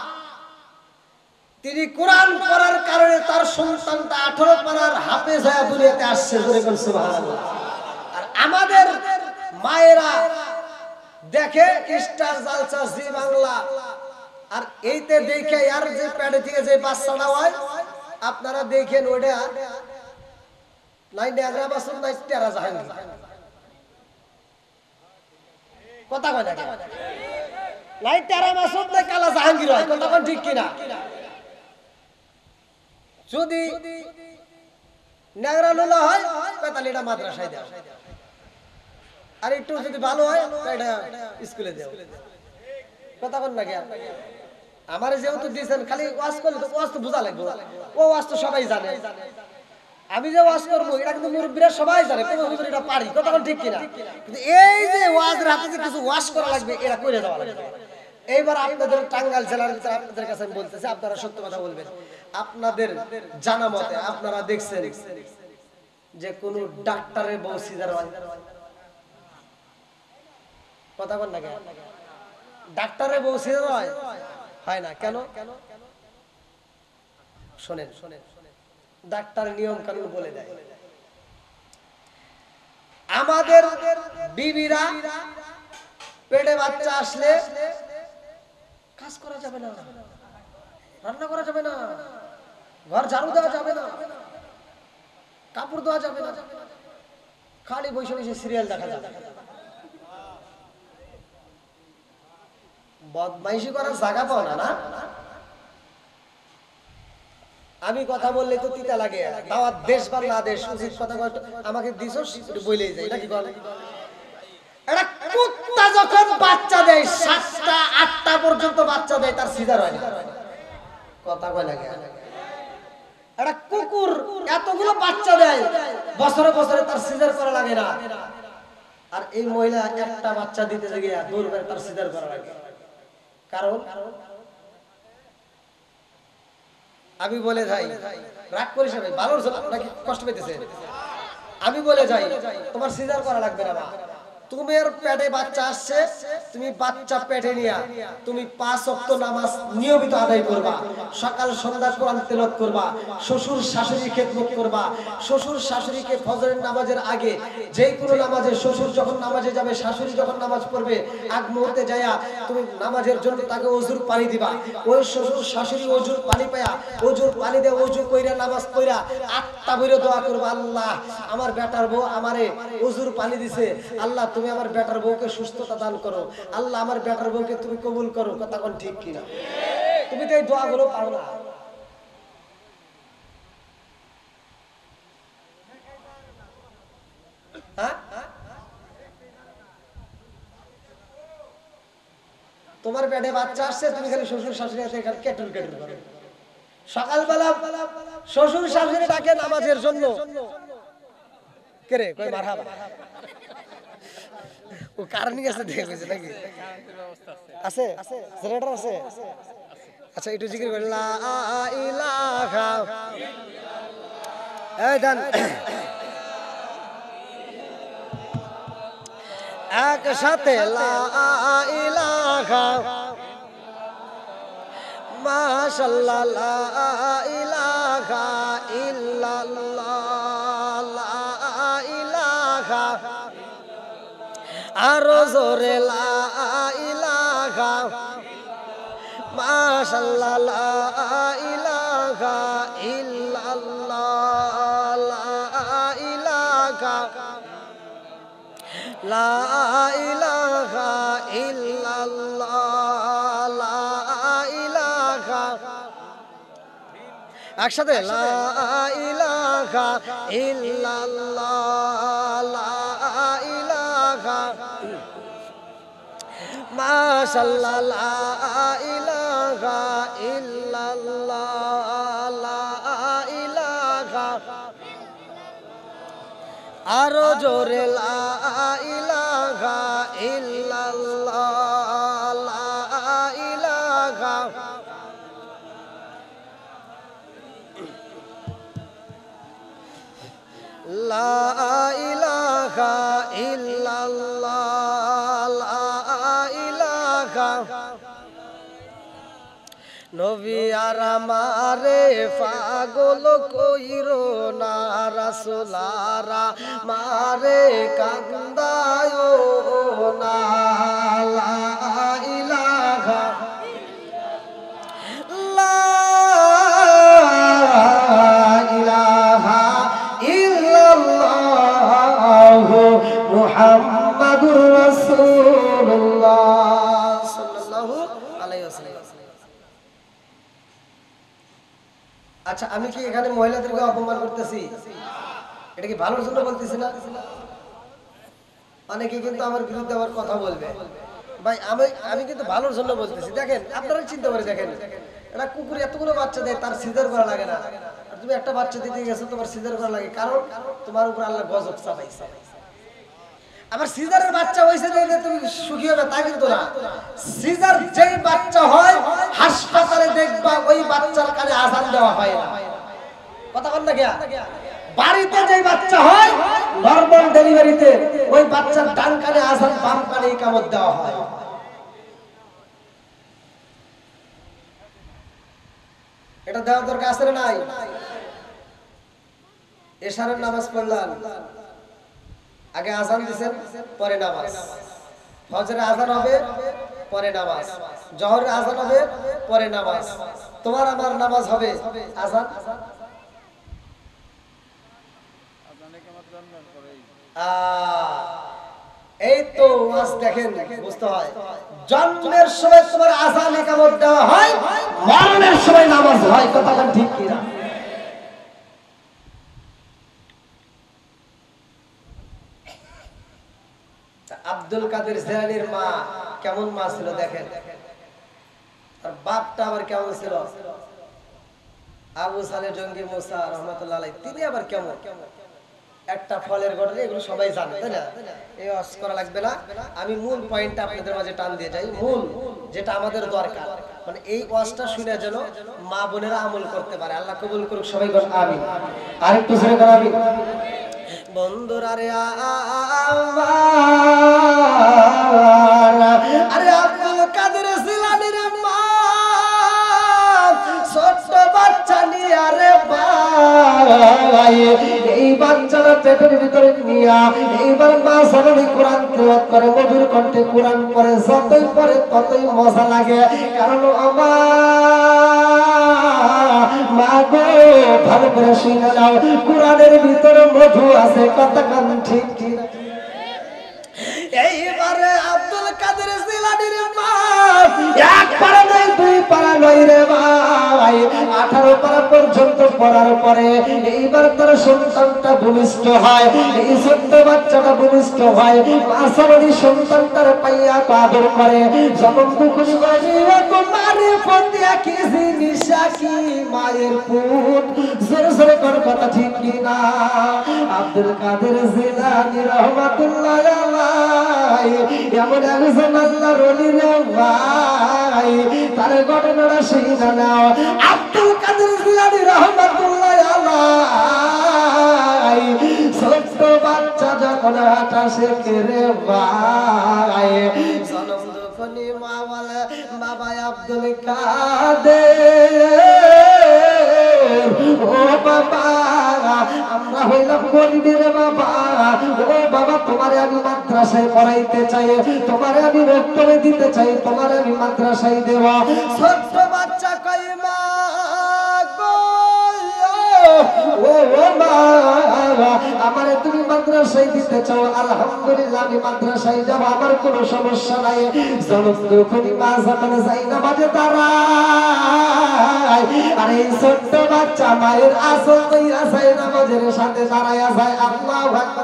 তিনি কোরআন পড়ার কারণে তার সন্তানটা আঠারো পারার হাফেজ হয়ে দুনিয়াতে আসছে জোরে কোন সুবহানাল্লাহ আর আমাদের মায়েরা দেখে স্টার জালসা জি বাংলা আর এইতে দেখে আর যে পেটে থেকে যে বাচ্চাটা হয় আপনারা দেখেন ওটা নাই এগারো বছর নাই তেরো যায় কথা কয় না লাই তেরা মাসুদ না কালা জাহাঙ্গীর হয় কথা কোন ঠিক কিনা যদি নেগরা লোলা হয় পঁয়তাল্লিশটা মাদ্রাসায় দাও আর একটু যদি ভালো হয় এটা স্কুলে দাও কথা কোন না কেন আমারে যেহেতু দিয়েছেন খালি ওয়াজ করলে তো ওয়াজ তো বোঝা লাগবে ও ওয়াজ তো সবাই জানে আমি যে ওয়াজ করবো এটা কিন্তু মুরব্বীরা সবাই জানে কোন হুজুর এটা পারি কথা কোন ঠিক কিনা কিন্তু এই যে ওয়াজের হাতে যে কিছু ওয়াজ করা লাগবে এটা কইরে দেওয়া লাগবে এইবার আপনাদের টাঙ্গাইল জেলার ভিতরে আপনাদের কাছে আমি বলতেছি আপনারা সত্য কথা বলবেন আপনাদের জানা মতে আপনারা দেখছেন যে কোন ডাক্তারের বউ সিজার হয় কথা বল না কেন ডাক্তারের বউ সিজার হয় হয় না কেন শুনেন শুনেন ডাক্তার নিয়ম কানুন বলে দেয় আমাদের বিবিরা পেটে বাচ্চা আসলে কাজ করা যাবে না রান্না করা যাবে না ঘর ঝাড়ু দেওয়া যাবে না কাপড় দেওয়া যাবে না খালি বসে বসে সিরিয়াল দেখা যাবে বদমাইশি করার জায়গা পাও না না আমি কথা বললে তো তিতা লাগে দাওয়াত দেশ বা না দেশ উচিত কথা আমাকে দিছস একটু বলেই যাই নাকি বল এটা কুত্তা যখন বাচ্চা দেয় সাতটা আটটা পর্যন্ত বাচ্চা দেয় তার সিজার হয় না কথা কয় লাগে একটা কুকুর এতগুলো বাচ্চা দেয় বছরে বছরে তার সিজার করা লাগে না আর এই মহিলা একটা বাচ্চা দিতে গিয়ে দৌড়বে তার সিজার করা লাগে কারণ আমি বলে যাই রাগ করিস না ভাই ভালোর জন্য নাকি কষ্ট পেতেছে আমি বলে যাই তোমার সিজার করা লাগবে না তোমার পেটে বাচ্চা আসছে তুমি বাচ্চা পেটে নিয়া তুমি পাঁচ ওয়াক্ত নামাজ নিয়মিত আদায় করবা সকাল সন্ধ্যা কোরআন তেলাওয়াত করবা শ্বশুর শাশুড়ির খেদমত করবা শ্বশুর শাশুড়িকে ফজরের নামাজের আগে যেই কোনো নামাজে শ্বশুর যখন নামাজে যাবে শাশুড়ি যখন নামাজ পড়বে আগ মুহূর্তে যায়া তুমি নামাজের জন্য তাকে ওযুর পানি দিবা ওই শ্বশুর শাশুড়ি ওযুর পানি পায়া ওযুর পানি দিয়ে ওযু কইরা নামাজ পড়া আত্মা বইরে দোয়া করবা আল্লাহ আমার বেটার বউ আমারে ওযুর পানি দিছে আল্লাহ তুমি আমার বেটার বউকে সুস্থতা দান করো আল্লাহ আমার বেটার বউকে তুমি কবুল করো কথা কোন ঠিক কিনা তুমি তো এই দোয়াগুলো পাও না হ্যাঁ তোমার পেটে বাচ্চা আসছে তুমি খালি শ্বশুর শাশুড়ি আছে এখানে কেটুল কেটুল করো সকালবেলা শ্বশুর শাশুড়ি ডাকে নামাজের জন্য কে রে কই মারহাবা ও কারণই আছে দেখে কইছে নাকি আছে জেনারেটর আছে আচ্ছা একটু জিকির করি লা ইলাহা এই দেন একসাথে লা ইলাহা মাশাআল্লাহ লা ইলাহা ইল্লাল্লাহ লা ইলাহা আরো জোরে লা ইলাহা মাশাআল্লাহ লা ইলাহা ইল্লাল্লাহ লা ইলাহা লা ইলাহা ইল্লাল্লাহ লা ইলাহা একসাথে লা ইলাহা ইল্লাল্লাহ লা ইলাহা মাশাআল্লাহ লা ইলাহা ইল্লাল্লাহ লা ইলাহা আরো জোরে লা ইলাহা ইল্লাল্লাহ লা ইলাহা লা ইলাহা ইল্লাল্লাহ লা ইলাহা নবী আর আমারে পাগল কইরো না রাসূলারা মারে কান্দায় না লা ইলাহা লা ইলাহা ইল্লাল্লাহ মুহাম্মাদুর রাসূলুল্লাহ সাল্লাল্লাহু সাল্লাল্লাহু আলাইহি ওয়াসাল্লাম। আচ্ছা, আমি কি এখানে মহিলাদেরকে অপমান করতেছি? এটা কি ভালোর জন্য বলতেছি না? অনেকে কিন্তু আমার বিরুদ্ধে আবার কথা বলবে। ভাই আমি আমি কিন্তু ভালোর জন্য বলতেছি। দেখেন, আপনারা চিন্তা করে দেখেন, এটা কুকুর এতগুলো বাচ্চা দেয়, তার সিজার করা লাগে না। আর তুমি একটা বাচ্চা দিতে গেছো, তোমার সিজার করা লাগে, কারণ তোমার উপর আল্লাহ গজব চাপাইছে। আবার সিজারের বাচ্চা হয়েছে যে তুমি সুখী হবে তা কিন্তু না। সিজার যেই বাচ্চা হয়, হাসপাতালে দেখবা ওই বাচ্চার কানে আযান দেওয়া হয় না। কথা বল না কি? বাড়িতে যেই বাচ্চা হয়, নরমাল ডেলিভারিতে ওই বাচ্চার ডান কানে আযান, বাম কানে ইকামত দেওয়া হয়। এটা দেওয়ার দরকার আছে না নাই? এশারের নামাজ পড়লাম, আগে আযান দিবেন, পরে নামাজ। ফজরের আযান হবে, পরে নামাজ। জোহরের আযান হবে, পরে নামাজ। তোমার আমার নামাজ হবে আযান এই তো ওয়াজ দেখেন, বুঝতে হয়। জন্মের সময় তোমার আযান ইকামত দেওয়া হয়, মরণের সময় নামাজ হয়। কথাটা ঠিক কি না? আব্দুল কাদের জিলানীর মা কেমন মা ছিল দেখেন, আর বাপটা আবার কেমন ছিল? আবু সালে জঙ্গি মুসা রহমাতুল্লাহ আলাইহি, তিনি আবার কেমন? একটা ফলের ঘটনা, এগুলো সবাই জানে, তাই না? এই ওয়াজ করা লাগবে না। আমি মূল পয়েন্টটা আপনাদের মাঝে টান দিয়ে যাই। মূল যেটা আমাদের দরকার, মানে এই ওয়াজটা শুনে যেন মা বোনেরা আমল করতে পারে। আল্লাহ কবুল করুক, সবাই বলেন আমিন। আরেকটু জোরে বলেন আমিন। বন্ধুরা রে আমার, আরে আব্দুল কাদের জিলানীর মা ছোট্ট বাচ্চা নিয়ে, আরে ভাই এই বাচ্চাটা পেটের ভিতরে নিয়া এইবার মা সামনে কোরআন তেলাওয়াত করে, মধুর কণ্ঠে কোরআন পড়ে। যতই পড়ে ততই মজা লাগে, কারণ আমার মা গো ভালো করে শুনে নাও, কোরআনের ভিতরে মধু আছে। কথা কান ঠিক ঠিক। এইবারে আব্দুল কাদের জিলানীর মা এক পারা নয়, দুই পারা নয় রে ভাই, আঠারো পারা পর্যন্ত পড়ার পরে এইবার তার সন্তানটা ভূমিষ্ঠ হয়। এই ছোট্ট বাচ্চাটা ভূমিষ্ঠ হয়, মাসারণী সন্তানটার পাইয়া আদর করে। যখন কুকুরি বাজি তোমারে ফতিয়া কি জিনিসা কি মায়ের পুত, জোরে জোরে কর কথা ঠিক কি না? আব্দুল কাদের জিলানী রহমাতুল্লাহ আলাইহি এমন একজন আল্লাহর ওলি রে ভাই, তার ঘটনাটা শুনে নাও। আব্দুল কাদের জিলানী রহমাতুল্লাহ আলাইহি ছোট্ট বাচ্চা যখন হাঁটা শেখে রে ভাই, জনম দুঃখনি মা বলে বাবা আব্দুল কাদের, ও বাবা আমরা হইলাম গরিবের বাবা, ও বাবা তোমারে আমি মাদ্রাসায় পড়াইতে চাই, তোমারে আমি রক্তরে দিতে চাই, তোমারে আমি মাদ্রাসায় দেব। ছোট্ট বাচ্চা কই মা গো, ও মা আমারে তুমি মাদ্রাসায় দিতে চাও, আলহামদুলিল্লাহ আমি মাদ্রাসায় যাব, আমার কোনো সমস্যা নাই। জনম দুঃখনি মা যখন যাই না বাজে দাঁড়ায়, আর এই ছোট্ট বাচ্চা মায়ের আসল কইরা যায় নামাজের সাথে দাঁড়ায়া যায়। আল্লাহু আকবার।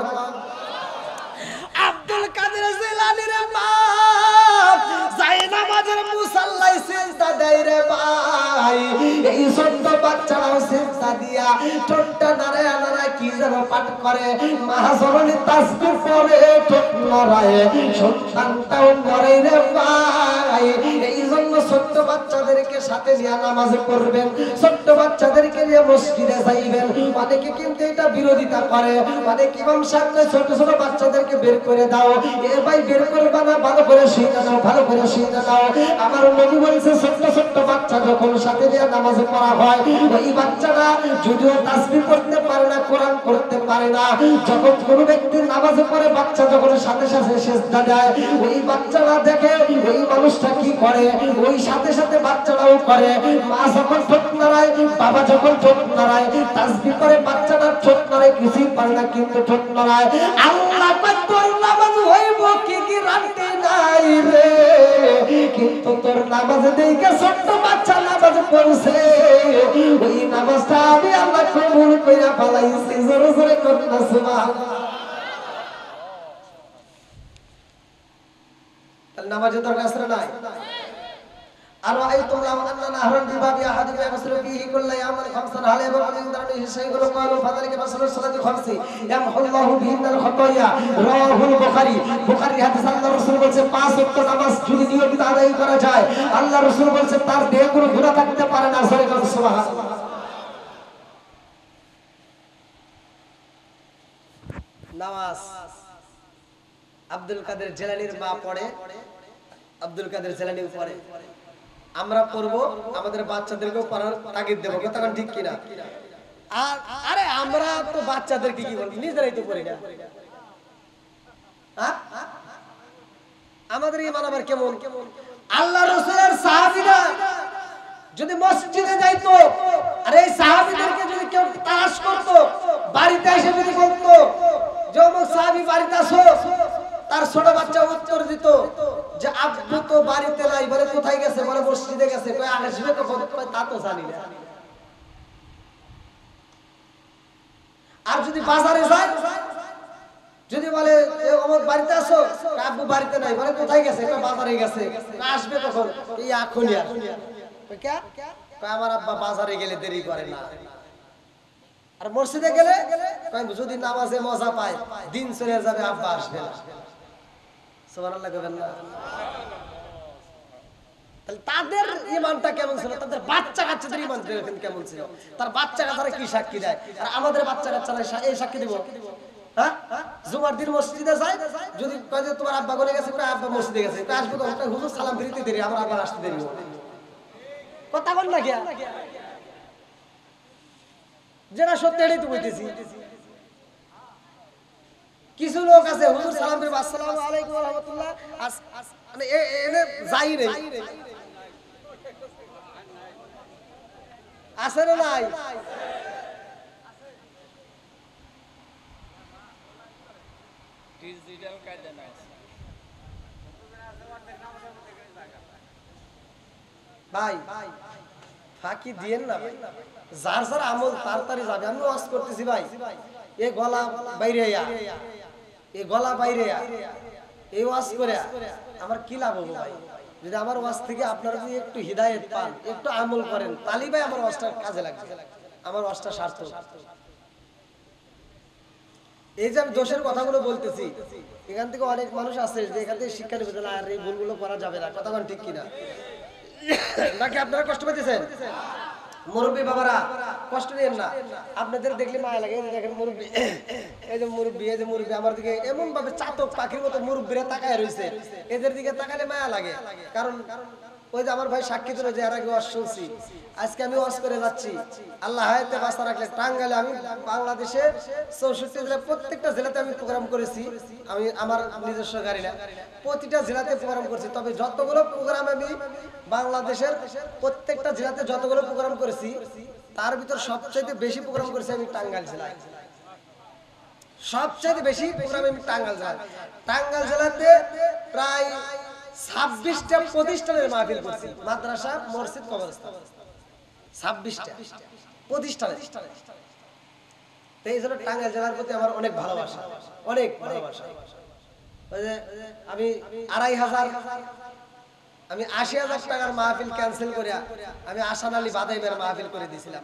আব্দুল কাদের জিলানীর মা যায় নামাজের মুসাল্লায় সিজদা দেয় রে ভাই, এই ছোট্ট বাচ্চারাও সিজদা দিয়া ঠোঁটটা নাড়ায়া নাড়ায়া কি যেন পাঠ করে, মা জননী তাসবিহ পড়ে ঠোঁট নাড়ায়, সন্তানটাও পড়ে রে ভাই। এই জন্য ছোট্ট বাচ্চাদেরকে সাথে নিয়ে নামাজ পড়বেন, ছোট্ট বাচ্চাদেরকে নিয়ে মসজিদে যাইবেন। অনেকে কিন্তু এটা বিরোধিতা করে, অনেক ইমাম সাহেব ছোট ছোট বাচ্চাদেরকে বের করে দাও, এ ভাই বের করবা না, ভালো করে শিখে নাও, ভালো করে শিখে নাও। আমার নবী বলেছে ছোট্ট ছোট্ট বাচ্চা যখন সাথে নিয়ে নামাজ পড়া হয়, ওই বাচ্চারা যদিও তাসবিহ পড়তে পারে না, কোরআন পড়তে পারে না, যখন কোনো ব্যক্তি নামাজ পড়ে বাচ্চা যখন সাথে সাথে সিজদা দেয়, ওই বাচ্চারা দেখে ওই মানুষটা কি করে, ওই সাথে সাথে বাচ্চারাও করে। মা যখন ঠোঁট নাড়ায়, বাবা যখন ঠোঁট নাড়ায়, তাসবিহ করে বাচ্চাটা ঠোঁট নাড়ায়, কিছুই পারে না কিন্তু ঠোঁট নাড়ায়। আল্লাহ তোর নামাজ হইব কি গ্যারান্টি নাই রে, কিন্তু তোর নামাজ দেখে ছোট্ট বাচ্চা নামাজ পড়ছে, ওই নামাজটা আমি আল্লাহ কবুল কইরা ফেলাইছি। জোরে জোরে করুন না সুবহানাল্লাহ। নামাজের দরকার আছে না নাই? আর আইতুম লাম আন্না নাহরান বিবাবি আহাদিম ইয়াসরু ফিহি কুল্লা ইয়ামান খামসান হালে এবং ইনদারনি শাইগুলো কালু ফাদালিকা মাসালু সালাতি খামসি ইয়ামহুল্লাহু বিহিনাল খাতায়া। রাহুল বুখারী, বুখারী হাদিস আল্লাহ রাসূল বলেছে পাঁচ ওয়াক্ত নামাজ যদি নিয়মিত আদায় করা যায়, আল্লাহ রাসূল বলেছে তার দেহ কোনো গুনাহ থাকতে পারে না। জোরে বলুন সুবহানাল্লাহ। নামাজ আব্দুল কাদের জিলানীর মা পড়ে, আব্দুল কাদের জিলানীও পড়ে, আমরা পড়বো, আমাদের বাচ্চাদেরকেও পড়ার তাগিদ দেবো। কথা ঠিক কিনা? আর আরে আমরা তো বাচ্চাদেরকে কি বলবো, নিজেরাই তো পড়ি না। আমাদের ঈমান আবার কেমন? আল্লাহ রাসূলের সাহাবীরা যদি মসজিদে যাইতো, আর এই সাহাবীদেরকে যদি কেউ তালাশ করতো, বাড়িতে এসে যদি বলতো যে অমুক সাহাবী বাড়িতে আসো, তার ছোট বাচ্চা উত্তর দিত যে আব্বু তো বাড়িতে নাই। বলে কোথায় গেছে? বলে মসজিদে গেছে। কই আসবে কখন? কই তা তো জানি না। আর যদি বাজারে যায়, যদি বলে অমুক বাড়িতে আসো, আব্বু বাড়িতে নাই। বলে কোথায় গেছে? কই বাজারে গেছে। আসবে কখন? এই এখনই আসবে। কই কে? কই আমার আব্বা বাজারে গেলে দেরি করে না। আর মসজিদে গেলে কই যদি নামাজে মজা পায়, দিন চলে যাবে, আব্বা আসবে না। সুবহানাল্লাহ কইবেন না? তাহলে তাদের ঈমানটা কেমন ছিল? তাদের বাচ্চা কাচ্চাদের ঈমান কেমন ছিল? তার বাচ্চা কাচ্চারা কি সাক্ষী দেয়? আর আমাদের বাচ্চা কাচ্চারা এই সাক্ষী দিব? হ্যাঁ, জুমার দিন মসজিদে যায়, যদি কয় যে তোমার আব্বা গলে গেছে, কয় আব্বা মসজিদে গেছে, কয় আসবে কখন? কয় হুজুর সালাম ফিরিতে দেরি, আমার আব্বা আসতে দেরি হবে। কথা বল না গিয়া, যেটা সত্যি এটাই তো বলতেছি। কিছু লোক আছে হুজুর সালাম ফিরবে, আসসালামু আলাইকুম ওয়া রাহমাতুল্লাহ, মানে এনে যাই রে, আছে না নাই? ডিজিটাল কায়দা নাই। ভাই ফাঁকি দিয়েন না ভাই, যার যার আমল তাড়াতাড়ি যাবে। আমি ওয়াজ করতেছি ভাই, এই গলা বাইরে আয়া, এই গলা বাইরে আয়া, এই ওয়াজ করে আমার কি লাভ হবো ভাই? যদি আমার ওয়াজ থেকে আপনারা যদি একটু হিদায়াত পান, একটু আমল করেন, তাহলেই ভাই আমার ওয়াজটা কাজে লাগবে, আমার ওয়াজটা সার্থক। এই যে আমি দোষের কথাগুলো বলতেছি, এখান থেকে অনেক মানুষ আছে যে এখান থেকে শিক্ষা নেবে না, আর এই ভুলগুলো করা যাবে না। কথা ঠিক কিনা? নাকি আপনারা কষ্ট পেতেছেন? মুরব্বী বাবারা কষ্ট নেন না, আপনাদের দেখলে মায়া লাগে। দেখেন মুরব্বী, এই যে মুরব্বী, এই যে মুরব্বী আমার দিকে এমন ভাবে চাতক পাখির মতো মুরব্বীরা তাকায় রয়েছে, এদের দিকে তাকালে মায়া লাগে। কারণ ওই যে আমার ভাই সাক্ষী দিল যে এর আগে ওয়াজ শুনছি, আজকে আমি ওয়াজ করে যাচ্ছি, আল্লাহ হায়াতে বাঁচা রাখলে টাঙ্গাইলে আমি বাংলাদেশে চৌষট্টি জেলায় প্রত্যেকটা জেলাতে আমি প্রোগ্রাম করেছি। আমি আমার নিজস্ব গাড়ি না, প্রতিটা জেলাতে প্রোগ্রাম করছি। তবে যতগুলো প্রোগ্রাম আমি বাংলাদেশের প্রত্যেকটা জেলাতে যতগুলো প্রোগ্রাম করেছি, তার ভিতর সবচাইতে বেশি প্রোগ্রাম করেছি আমি টাঙ্গাইল জেলায়। সবচাইতে বেশি প্রোগ্রাম আমি টাঙ্গাইল জেলায়। টাঙ্গাইল জেলাতে প্রায় ছাব্বিশটা প্রতিষ্ঠানের মাহফিল করছি, মাদ্রাসা, মসজিদ, কবরস্থান, ছাব্বিশটা প্রতিষ্ঠানের। এই জন্য টাঙ্গাইল জেলার প্রতি আমার অনেক ভালোবাসা, অনেক ভালোবাসা। আমি আড়াই হাজার আমি আশি হাজার টাকার মাহফিল ক্যান্সেল করে আমি আসান আলী বাদাইবের মাহফিল করে দিয়েছিলাম।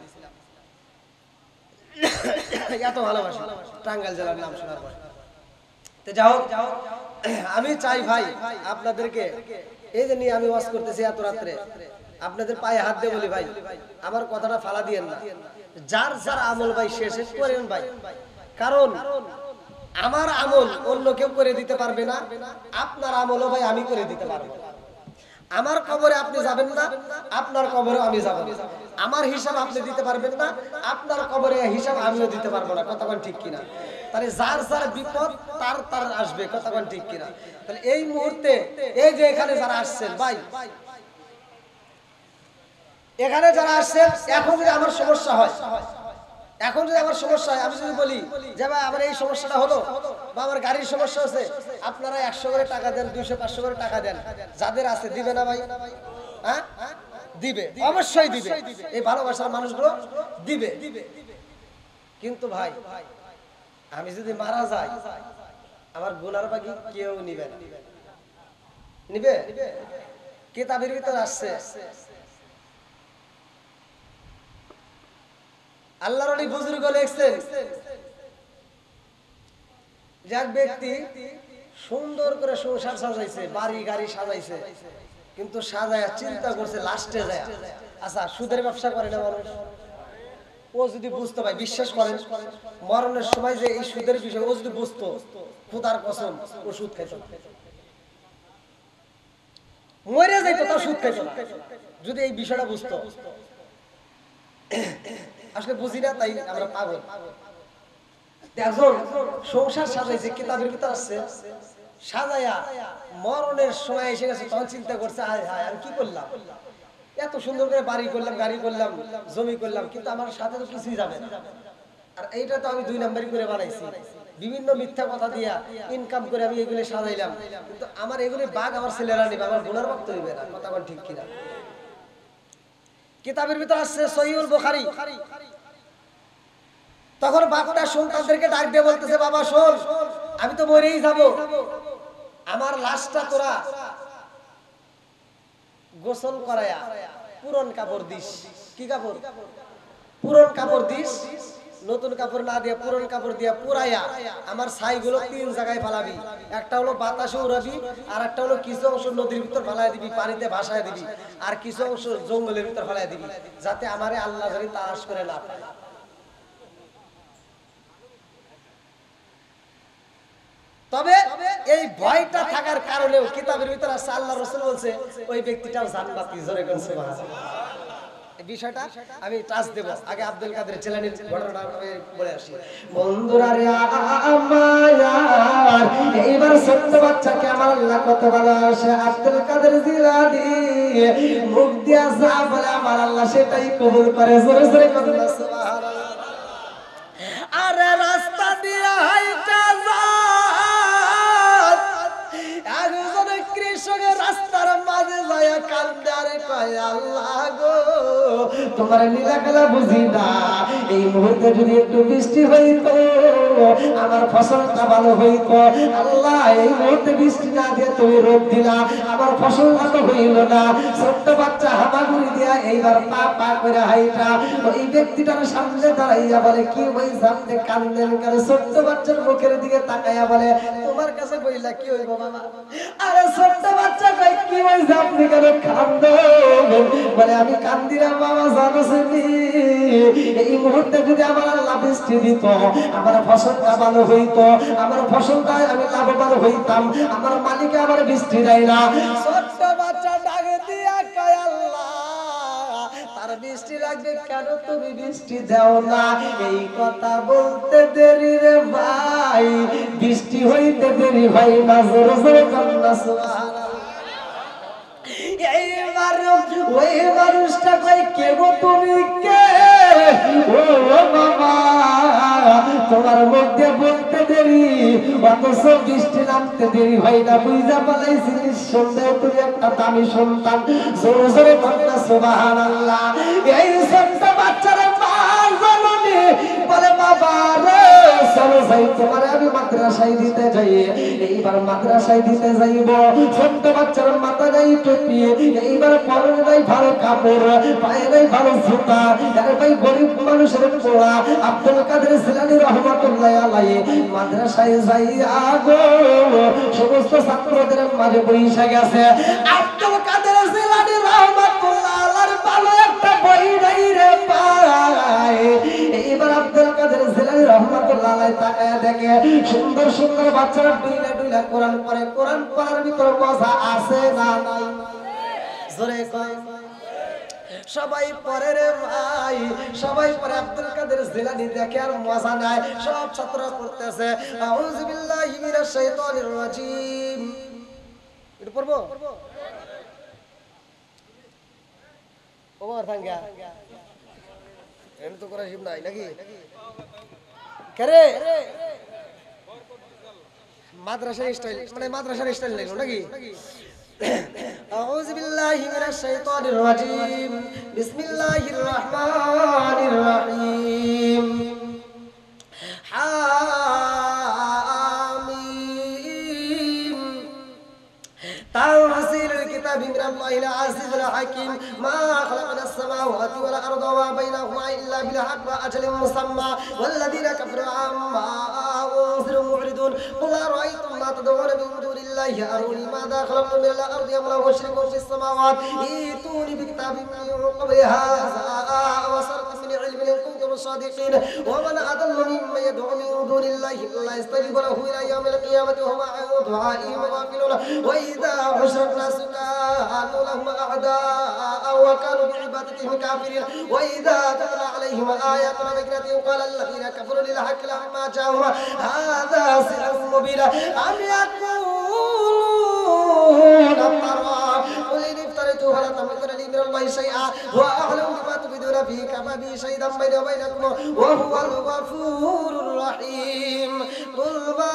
এত ভালোবাসা টাঙ্গাইল জেলার নাম শোনার পর। যাও আমি চাই ভাই আপনাদেরকে, এই যে নিয়ে আমি ওয়াজ করতেছি এত রাত্রে, আপনাদের পায়ে হাত দিয়ে বলি ভাই, আমার কথাটা ফালা দিয়েন না। যার যার আমল ভাই শেষে করেন ভাই, কারণ আমার আমল অন্য কেউ করে দিতে পারবে না, আপনার আমলও ভাই আমি করে দিতে পারবো। আমার কবরে আপনি যাবেন না, আপনার কবরে আমি যাব না। আমার হিসাব আপনি দিতে পারবেন না, আপনার কবরে হিসাব আমিও দিতে পারবো না। কথা ঠিক কিনা? তাহলে যার যার বিপদ তার তার আসবে। কথা ঠিক কিনা? তাহলে এই মুহূর্তে এই যে এখানে যারা আসছেন ভাই, এখানে যারা আসছেন, এখন যদি আমার সমস্যা হয়, এখন যদি আমার সমস্যা হয়, আমি যদি বলি যে ভাই আমার এই সমস্যাটা হলো বা আমার গাড়ির সমস্যা হচ্ছে, আপনারা একশো করে টাকা দেন, দুইশো পাঁচশো করে টাকা দেন, যাদের আছে দিবে না ভাই? হ্যাঁ দিবে, অবশ্যই দিবে, এই ভালোবাসার মানুষগুলো দিবে। কিন্তু ভাই আমি যদি মারা যাই, আমার গুনার বাকি কেউ নিবে না। নিবে? কিতাবের ভিতর আসছে, আল্লাহর ওলি বুজুর্গ লিখছেন যে এক ব্যক্তি সুন্দর করে সংসার সাজাইছে, বাড়ি গাড়ি সাজাইছে, কিন্তু সাজায়া চিন্তা করছে লাস্টে যায়, আচ্ছা সুদের ব্যবসা করে না মানুষ, ও যদি বুঝতে পারে, বিশ্বাস করেন মরণের সময় যে এই সুদের বিষয় ও যদি বুঝতো, খোদার কসম ও সুদ খাইতো না, মরে যাইতো তাও সুদ খাইতো না, যদি এই বিষয়টা বুঝতো। আসলে বুঝি না তাই আমরা পাগল। একজন সংসার সাজাইছে, কিতাবের ভিতর আছে, সাজাইয়া মরণের সময় এসে গেছে, তখন চিন্তা করছে হায় হায় আমি কি করলাম, এত সুন্দর করে বাড়ি করলাম, গাড়ি করলাম, জমি করলাম, কিন্তু আমার সাথে তো কিছুই যাবে না। আর এইটা তো আমি দুই নাম্বারই করে বানাইছি, বিভিন্ন মিথ্যা কথা দিয়া ইনকাম করে আমি এগুলো সাজাইলাম, কিন্তু আমার এগুলি বাঘ আমার ছেলেরা নিবে, আমার গুনার ভক্ত হইবে না। কথা বল ঠিক কিনা? কিতাবের ভিতর আছে সহিহুল বুখারী, তখন বাপটা সন্তানদেরকে ডাক দিয়ে বলতেছে বাবা শোন, আমি তো মরেই যাব, আমার লাশটা তোরা গোসল করায়া পুরন কাপড় দিস। কি কাপড়? পুরন কাপড় দিস, নতুন কাপড় না দিয়ে পুরন কাপড় দিয়া পুরাইয়া আমার ছাইগুলো তিন জায়গায় ফালাবি, একটা হলো বাতাসে উড়াবি, আর একটা হলো কিছু অংশ নদীর ভিতর ফালাই দিবি, পানিতে ভাসায় দিবি, আর কিছু অংশ জঙ্গলের ভিতর ফালাই দিবি, যাতে আমারে আল্লাহ জানি তালাশ করে না পায়। তবে এই ভয়টা থাকার কারণেও কিতাবের ভিতর আছে, আল্লাহ রাসূল বলছে ওই ব্যক্তিটাও জান্নাতি। জোরে কোন সুবহানাল্লাহ। এই বিষয়টা আমি টাচ দেব, আগে আব্দুল কাদের জিলানীর ঘটনাটা বলে আসি। বন্ধুরা রে আমার, এইবার ছোট্ট বাচ্চাকে আমার আল্লাহ কত ভালোবাসে। আব্দুল কাদের জিলানী মুখ দিয়া যা বলে আমার আল্লাহ সেটাই কবুল করে। জোরে জোরে কোন সুবহানাল্লাহ। আরে রাস্তা দিয়া হাইটা যা, কৃষকের রাস্তার মাঝে যায় কান্দে, আরে কয় আল্লাহ গো তোমার লীলা খেলা বুঝি না, এই মুহূর্তে যদি একটু বৃষ্টি হইতো আমার ফসলটা ভালো হইতো, আল্লাহ এই মুহূর্তে বৃষ্টি না দিয়ে তুমি রোদ দিলা, আমার ফসলটা তো হইল না। ছোট্ট বাচ্চা হামাগুড়ি দিয়া এইবার পা পা করে হাইটা ওই ব্যক্তিটার সামনে দাঁড়াইয়া বলে কি হইছে আপনি কান্দেন কেন? ছোট্ট বাচ্চার মুখের দিকে তাকাইয়া বলে তোমার কাছে বইলা কি হইব বাবা? আরে ছোট্ট বাচ্চা কই কি হইছে আপনি কেন কান্দেন? বলে আমি কান্দি না বাবা, জানোসনি এই মুহূর্তে যদি আমার আল্লাহ বৃষ্টি দিত আমার ফসলটা ভালো হইতো, আমার ফসলটা আমি লাভবান হইতাম, আমার মালিক আমার বৃষ্টি দেয় না। ছোট্ট বাচ্চা ডাকে দিয়া কয় আল্লাহ তার বৃষ্টি লাগবে কেন, তুমি বৃষ্টি দাও না? এই কথা বলতে দেরি রে ভাই, বৃষ্টি হইতে দেরি ভাই না। জোরে জোরে কান্না সুবহানাল্লাহ। এইবার ওই মানুষটা কই কে গো তুমি কে? ও বাবা তোমার মধ্যে বলতে দেরি অথচ বৃষ্টি নামতে দেরি হয় না, বুঝা পালাইছি নিঃসন্দেহে তুমি একটা দামি সন্তান। জোরে জোরে কান্না সুবহানাল্লাহ। এই ছোট্ট বাচ্চারা মা জননী বলে বাবা রে চলো যাই তোমারে আমি মাদ্রাসায় দিতে যাই। এইবার মাদ্রাসায় দিতে যাইব, ছোট্ট বাচ্চার মাথা গায়ে টুপি, এইবার পরনে নাই ভালো কাপড়, পায়ে নাই ভালো জুতা, আরে ভাই গরিব মানুষের পোড়া। আব্দুল কাদের জিলানী রহমাতুল্লাহ আলাইহি মাদ্রাসায় যাইয়া গো সমস্ত ছাত্রদের মাঝে বইসা গেছে। আব্দুল কাদের জিলানী রহমাতুল্লাহ আলাইহির ভালো একটা বই নাই রে পায়। এইবার আব্দুল কাদের জিলানী রহমাতুল্লাহ আলাইহি তাকায়া দেখে সুন্দর সুন্দর বাচ্চারা ডুইলা ডুইলা কোরআন পড়ে। কোরআন পড়ার ভিতর মজা আছে না নাই? জোরে কয় সবাই পড়ে রে ভাই, সবাই পড়ে। আব্দুল কাদের জিলানী দেখে আর মজা নাই, সব ছাত্ররা পড়তেছে আউযু বিল্লাহি মিনাশ শাইতানির রাজিম। এটা পড়বো ওমর ভাঙ্গা এর তো করা শিব নাই নাকি করে মাদ্রাসার স্টাইল মানে মাদ্রাসার স্টাইল লাগলো নাকি أعوذ بالله من الشيطان الرجيم بسم الله الرحمن الرحيم حاميم تنزيل الكتاب من الله العزيز الحكيم ما خلقنا السماوات والأرض وما بينهما إلا بالحق وأجل مسمى والذين كفروا عما أنذروا معرضون قل أرأيتم ما تدعون من دون الله أروني ماذا خلقتم من الأرض أم لهم شرك في السماوات ائتوني بكتاب من قبل هذا وصرف من علم إن كنتم صادقين ومن أضل ممن يدعو من دون الله إلا يستجيب له إلى يوم القيامة وهم عن دعائهم غافلون وإذا حشر الناس كانوا لهم أعداء وكانوا بعبادتهم كافرين وإذا تتلى عليهم آياتنا بينات قال الذين كفروا للحق لما جاءهم هذا سحر مبين أم يقولون افترى قل إن افتريته فلا تملكون لي من الله شيئا وأعلم بما تبدون فيه كفى بي شهيدا بيني وبينكم وهو الغفور الرحيم قل ما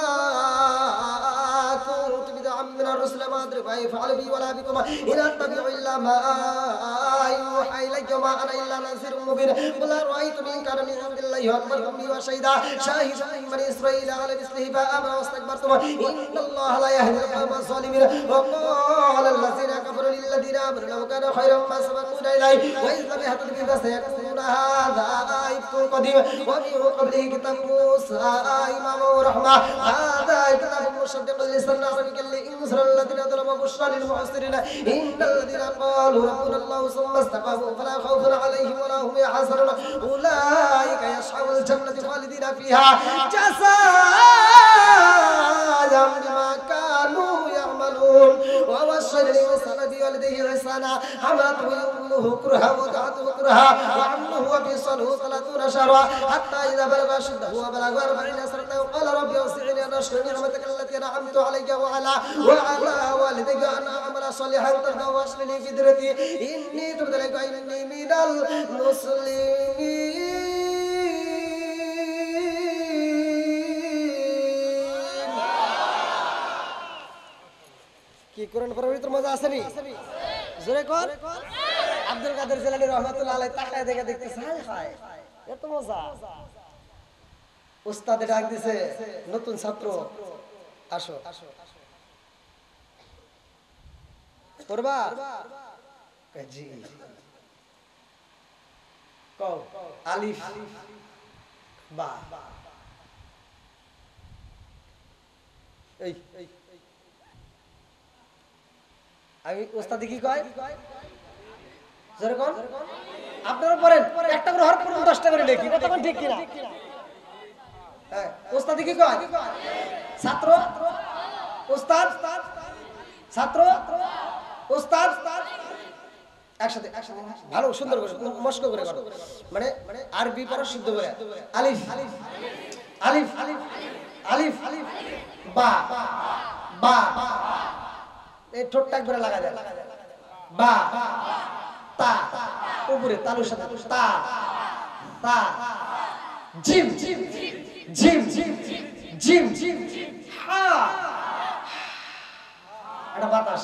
كنت بدعا من الرسل ما أدري ما يفعل بي ولا بكم إن أتبع إلا ما يوحى إلي وما أنا إلا نذير مبين قل أرأيتم إن كان من عند الله وأكبركم بي وشهيدا شاهد من بني إسرائيل على مثله فآمن واستكبرتم إن الله لا يهدي القوم الظالمين وقال الذين كفروا للذين آمنوا لو كان خيرا ما سبقونا إليه وإذ لم يهتدوا به فسيكون هذا إفك قديم ومن قبله كتاب موسى إماما ورحمة هذا كتاب مصدق لسان عربيا لإنذر الذين ظلموا بشرى للمحسنين إن الذين قالوا ربنا الله ثم استقاموا فلا خوف عليهم ولا هم يحزنون أولئك يصحبون الجنة خالدين فيها جزاء بما كانوا يعملون وبشر الإنسان بوالديه إحسانا حملته أمه كرها ووضعته كرها وحمله وفصاله ثلاثون شهرا حتى إذا بلغ أشده وبلغ أربعين سنة قال رب أوزعني أن أشكر نعمتك التي أنعمت علي وعلى وعلى والدي وأن أعمل صالحا ترضى وأصلح لي في ذريتي إني تبت إليك إني من المسلمين কি কোরআন পড়ার ভিতর মজা আছে নি জোরে কর আব্দুল কাদের জিলানী রাহমাতুল্লাহ আলাইহি তাকায় দেখে দেখতেছে হায় হায় এত মজা উস্তাদ ডাক দিছে নতুন ছাত্র আসো পড়বা জি কও আলিফ বা এই আমি ওস্তাদ কি কয় জোরে কোন আপনারা পড়েন একটা করে হরফ পড়ুন দশটা করে লিখি কতক্ষণ ঠিক কিনা হ্যাঁ ওস্তাদ কি কয় ছাত্র ওস্তাদ ছাত্র ওস্তাদ একসাথে একসাথে ভালো সুন্দর করে মস্ক করে করো মানে মানে আরবি পড়া শুদ্ধ করে আলিফ আলিফ আলিফ আলিফ বা বা এই ঠোঁটটা করে লাগা যায় বা তা উপরে তালুর সাথে তা তা জিম জিম জিম জিম হা এটা বাতাস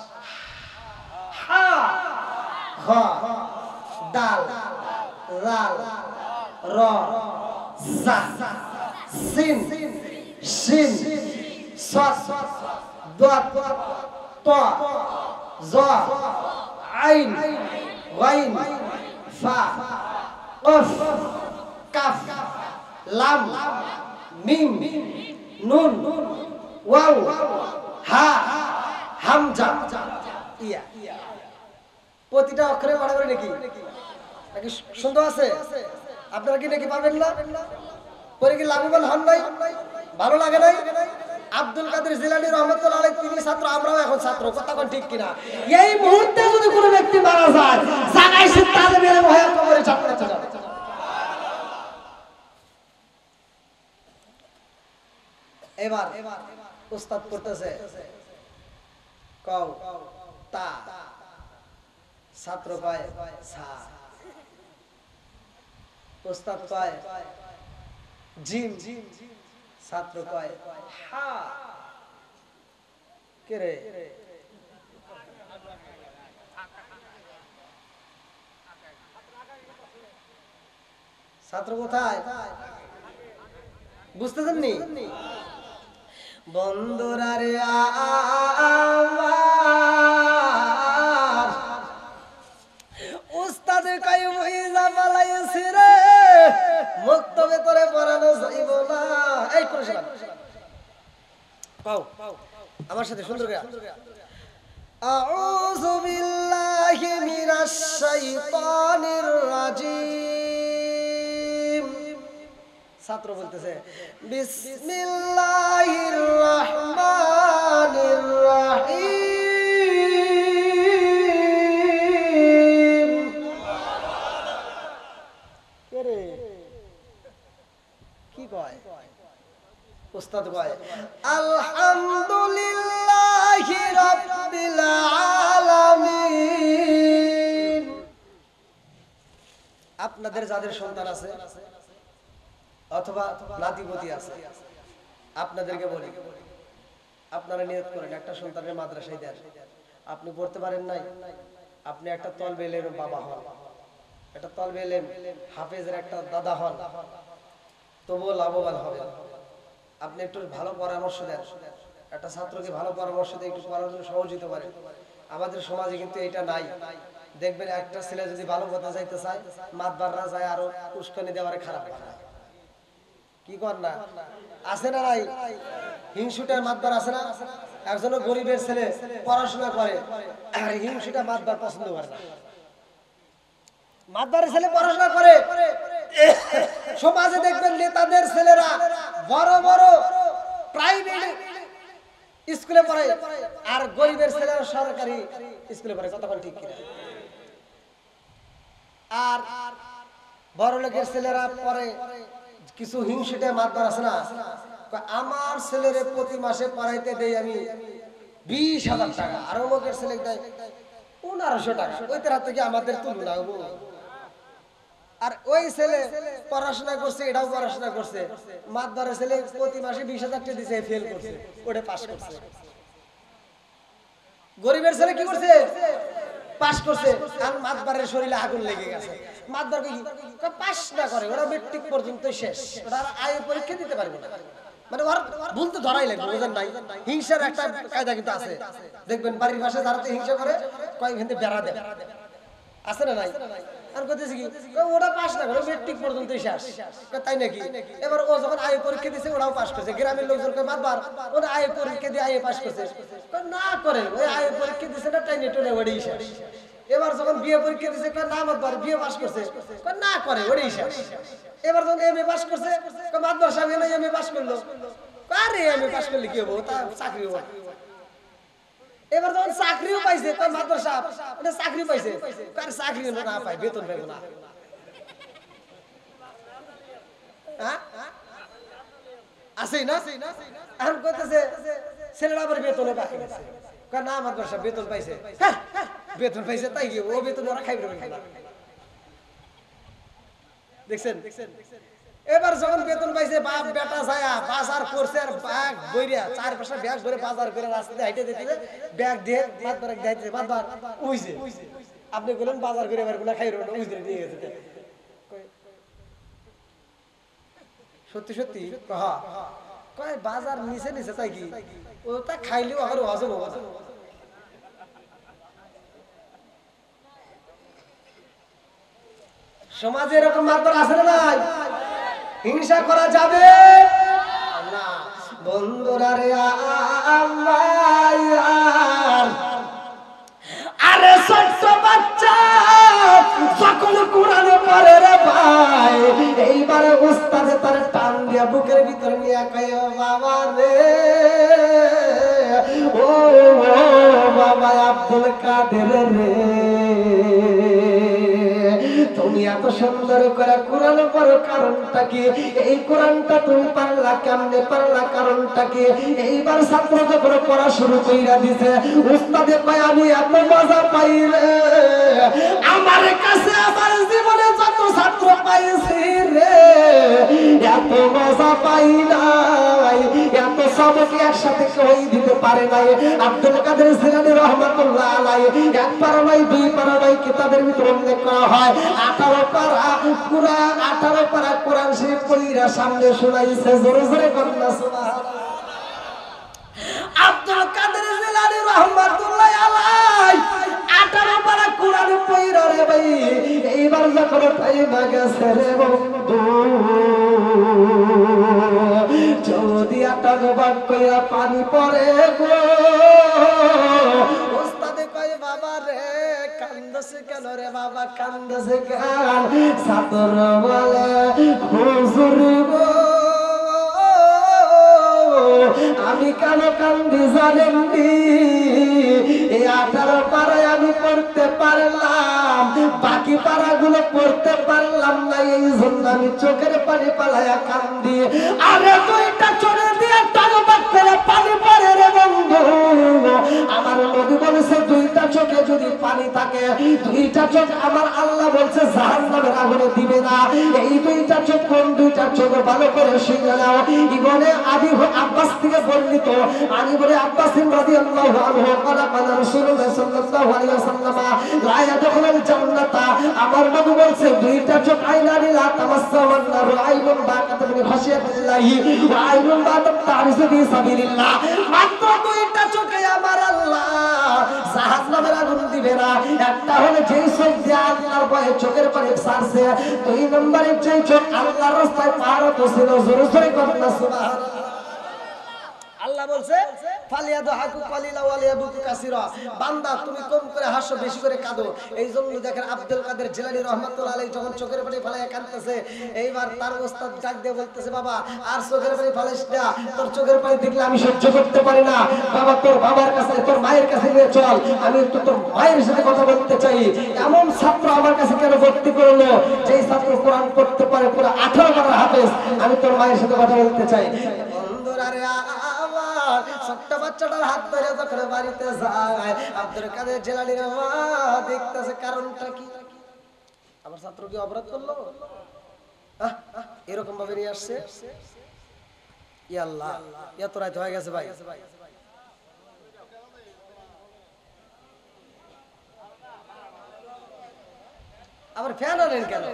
হা খ দাল লাল র জা সিন শিন সাদ দাত ত জ আইন গাইন ফা কফ কাফ লাম মিম নুন ওয়াও হা হামজা ইয়া প্রতিটা অক্ষরে পড়া করে নাকি নাকি সুন্দর আছে আপনারা কি নাকি পাবেন না পরে কি লাভবান হন নাই ভালো লাগে নাই আব্দুল কাদের জিলানী রাহমাতুল্লাহ আলাইহি তিনি ছাত্র আমরাও এখন ছাত্র কথা কোন ঠিক কিনা এই মুহূর্তে যদি কোনো ব্যক্তি মারা যায় জানাই সে তালে মেরে ভয়ে কবরে চাপতে যাবে এবার উস্তাদ করতেছে কও তা ছাত্র কয় সা ওস্তাদ কয় জিম, ছাত্র কয় হা। কে রে? ছাত্র কোথায় বুঝতেছেননি? বন্ধুরা রে আমার উস্তাদে কয় বইজা পালাইছে রে, মুক্ত ভেতরে পড়ানো যাইব না। এই করে শোনা পাও আমার সাথে সুন্দর করে আউযু বিল্লাহি মিনাশ শাইতানির রাজিম। ছাত্র বলতেছে বিসমিল্লাহির রহমানির রহিম। কে রে? কি কয়? উস্তাদ কয় আলহামদুলিল্লাহি রাব্বিল আলামিন। আপনাদের যাদের সন্তান আছে অথবা নাতিপতি আছে, আপনাদেরকে বলি, আপনারা নিয়ত করেন একটা সন্তানের মাদ্রাসায় দেন। আপনি পড়তে পারেন নাই, আপনি একটা তলবে এলেম বাবা হন, একটা তলবে এলেম হাফেজের একটা দাদা হন, তবুও লাভবান হবেন। আপনি একটু ভালো পরামর্শ দেন, একটা ছাত্রকে ভালো পরামর্শ দিয়ে একটু পড়াশোনা সহযোগিতা করেন। আমাদের সমাজে কিন্তু এটা নাই। দেখবেন একটা ছেলে যদি ভালো পথে যাইতে চায়, মাতবাররা যায় আরো উস্কানি দেওয়ারে খারাপ বানায়। কি কর না আছে না নাই? হিংসুটার মাতবার আছে না? একজন গরিবের ছেলে পড়াশোনা করে আর হিংসুটা মাতবার পছন্দ করে না। মাতবারের ছেলে পড়াশোনা করে, সমাজে দেখবেন নেতাদের ছেলেরা বড় বড় প্রাইভেট স্কুলে পড়ে আর গরিবের ছেলেরা সরকারি স্কুলে পড়ে। কতক্ষণ ঠিক কিনা? আর বড় লোকের ছেলেরা পড়ে কিছু হিংসুটে মাতবার আছে না, আমার ছেলেরে প্রতি মাসে পড়াইতে দেই আমি বিশ হাজার টাকা, আর অমুকের ছেলে দেয় পনেরোশো টাকা, ওই তার থেকে আমাদের তুলনা হবো। আর ওই ছেলে পড়াশোনা করছে, এটাও পড়াশোনা করছে, মাতবারের ছেলে প্রতি মাসে বিশ হাজার টাকা দিছে, ফেল করছে, ওটা পাস করছে। গরিবের ছেলে কি করছে? পাস করছে। আর মাতবারের শরীরে আগুন লেগে গেছে। মাতবার কি পাস না করে, ওরা মেট্রিক পর্যন্ত শেষ, ওরা আয়ু পরীক্ষা দিতে পারবে না। মানে ওর ভুল তো ধরাই লাগবে, বুঝেন নাই? হিংসার একটা কায়দা কিন্তু আছে। দেখবেন বাড়ির পাশে যারা হিংসা করে কয়েক ঘন্টা বেড়া দেয়, আছে না নাই? আর কইতেছে কি ওরা পাস না করে মেট্রিক পর্যন্ত শেষ, তাই নাকি? এবার ও যখন আয়ু পরীক্ষা দিছে ওরাও পাস করছে। গ্রামের লোকজনকে মাতবার ওরা আয়ু পরীক্ষা দিয়ে আয়ু পাস করছে না করে, ওই আয়ু পরীক্ষা দিছে না টাইনে টোনে ওড়েই শেষ। এবার যখন বিয়ে পরীক্ষা দিছে মাতবার বিয়ে পাস করছে না করে, ওড়েই শেষ। এবার যখন এম এ পাস করছে মাতবার সাহেব এম এ পাস করলো, আরে এম এ পাস করলে কি হবো, তা চাকরি হবো। এবার যখন চাকরিও পাইছে তার মাদ্রাসা এটা চাকরি পাইছে, কার চাকরি না পায়, বেতন পাইব না। হ্যাঁ আছেই না? এখন কইতেছে ছেলেরা আবার বেতনে বাকি আছে, কারণ না মাদ্রাসা বেতন পাইছে, বেতন পাইছে তাই কি ও বেতন ওরা খাইবে না। দেখছেন? এবার যখন বেতন পাইছে বাপ বেটা যায় বাজার করছে, আর ব্যাগ বইরা চার পাঁচটা ব্যাগ ভরে বাজার করে রাস্তাতে হাইটে দিতে ব্যাগ দিয়ে মাতবার দিতে মাতবার উইছে। আপনি বলেন বাজার করে এবার গুলা খাইরো না, উইছে দিয়ে গেছে। সত্যি সত্যি কহা কয় বাজার নিচে নিচে তাই কি ও তা খাইলেও আর হজম হবে না। সমাজে এরকম মাতবার আছে না নাই? হিংসা করা যাবে না। বন্ধুরা রে আমার, আরে ছোট্ট বাচ্চা যখন কোরআন পড়ে রে ভাই, এইবারে উস্তাদে তার টান দিয়া বুকের ভিতরে নিয়ে কয় বাবা রে, ও বাবা আব্দুল কাদের রে, তুমি এত সুন্দর করে কোরআন পড়ো, কারণটা কি? এই কোরআনটা তুমি পারলা কেমনে পারলা, কারণটা কি? এইবার ছাত্র যখন পড়া শুরু কইরা দিছে, উস্তাদে কয় আমি এত মজা পাই রে, আমার কাছে আমার জীবনে যত ছাত্র পাইছি এত মজা পাই নাই, এত সবক একসাথে কেউ দিতে পারে নাই। আব্দুল কাদের জিলানী রহমাতুল্লাহ আলাইহি এক পারা নয় দুই পারা নয় কিতাবের ভিতরে উল্লেখ করা হয় আঠারো পারা কুরআন আঠারো পারা কোরআন শরীফ পড়িরা সামনে শোনাইছে। জোরে জোরে কন্যা সুবহানাল্লাহ। আব্দুল কাদের জিলানী রাহমাতুল্লাহ আলাইহি আঠারো পারা কোরআন পড়িরা রে ভাই, এইবার যখন টাইম গেছে রে বন্ধু, যদি আটানো বাদ কইরা পানি পড়ে গো, ওস্তাদে কয় বাবা রে কান্দছে কেন রে বাবা কান্দছে কেন? ছাত্র বলে হুজুর গো আমি কেন কান্দি জানেন নি? এই আঠারো পাড়ায় আমি পড়তে পারলাম, বাকি পাড়াগুলো পড়তে পারলাম না, এই জন্য আমি চোখের পানি পালায়া কান্দি। আরে দুইটা চোখে দিয়ে টানবাক করে পানি পড়ে রে বন্ধু। আমার নবী বলেছে দুইটা চোখে যদি পানি থাকে, দুইটা চোখ আমার আল্লাহ বলছে জাহান্নামের আগুনে দিবে না। এই দুইটা চোখ কোন দুইটা চোখ ভালো করে শুনে নাও। ইবনে আবি আব্বাস থেকে বর্ণিত, আমি বলে আব্বাস রাদিয়াল্লাহু আনহু قال قال রাসূলুল্লাহ সাল্লাল্লাহু আলাইহি ওয়াসাল্লাম লা ইয়াদখুলুল জান্নাতা, আমার নবী বলছে দুইটা চোখ আইনানি লা তামাসসাওয়ান নারু আইনুন বাকাত মিন খাশিয়াতিল্লাহি ওয়া আইনুন বাকাত তারিসু ফি সাবিলিল্লাহ। মাত্র দুইটা চোখে আমার আল্লাহ জাহান্নামের আগুন দিবে না। একটা হলো যেই চোখ দিয়ে আল্লাহর ভয়ে চোখের পানি ছাড়ছে, দুই নম্বরে যেই চোখ আল্লাহর রাস্তায় পার হতেছিল। জোরে জোরে কন্যা সুবহানাল্লাহ। আল্লাহ বলছে ফালিয়াদু হাকু কালিলা ওয়ালিয়াবুকু কাসীরা, বান্দা তুমি কম করে হাসো বেশি করে কাঁদো। এইজন্য দেখেন আব্দুল কাদের জিলানী রাহমাতুল্লাহ আলাইহি যখন চোখের পানি ফেলায় কাঁদতেছে, এইবার তার ওস্তাদ ডাক দিয়ে বলতেছে বাবা আর চোখের পানি ফেলাইস না, তোর চোখের পানি দেখলে আমি সহ্য করতে পারি না। বাবা তোর বাবার কাছে তোর মায়ের কাছে নিয়ে চল, আমি একটু তোর মায়ের সাথে কথা বলতে চাই। এমন ছাত্র আমার কাছে কেন ভর্তি করলো যেই ছাত্র কোরআন পড়তে পারে পুরো আঠারো পারা হাফেজ, আমি তোর মায়ের সাথে কথা বলতে চাই। বন্ধুরা রে ছোট্ট বাচ্চাটার হাত ধরে যখন বাড়িতে যায়, আব্দুল কাদের জিলানী মা দেখতেছে কারণটা কি, আমার ছাত্র কি অপরাধ করলো এরকম ভাবে নিয়ে আসছে। ই আল্লাহ এত রাত হয়ে গেছে ভাই, আবার ফ্যান আনেন কেন?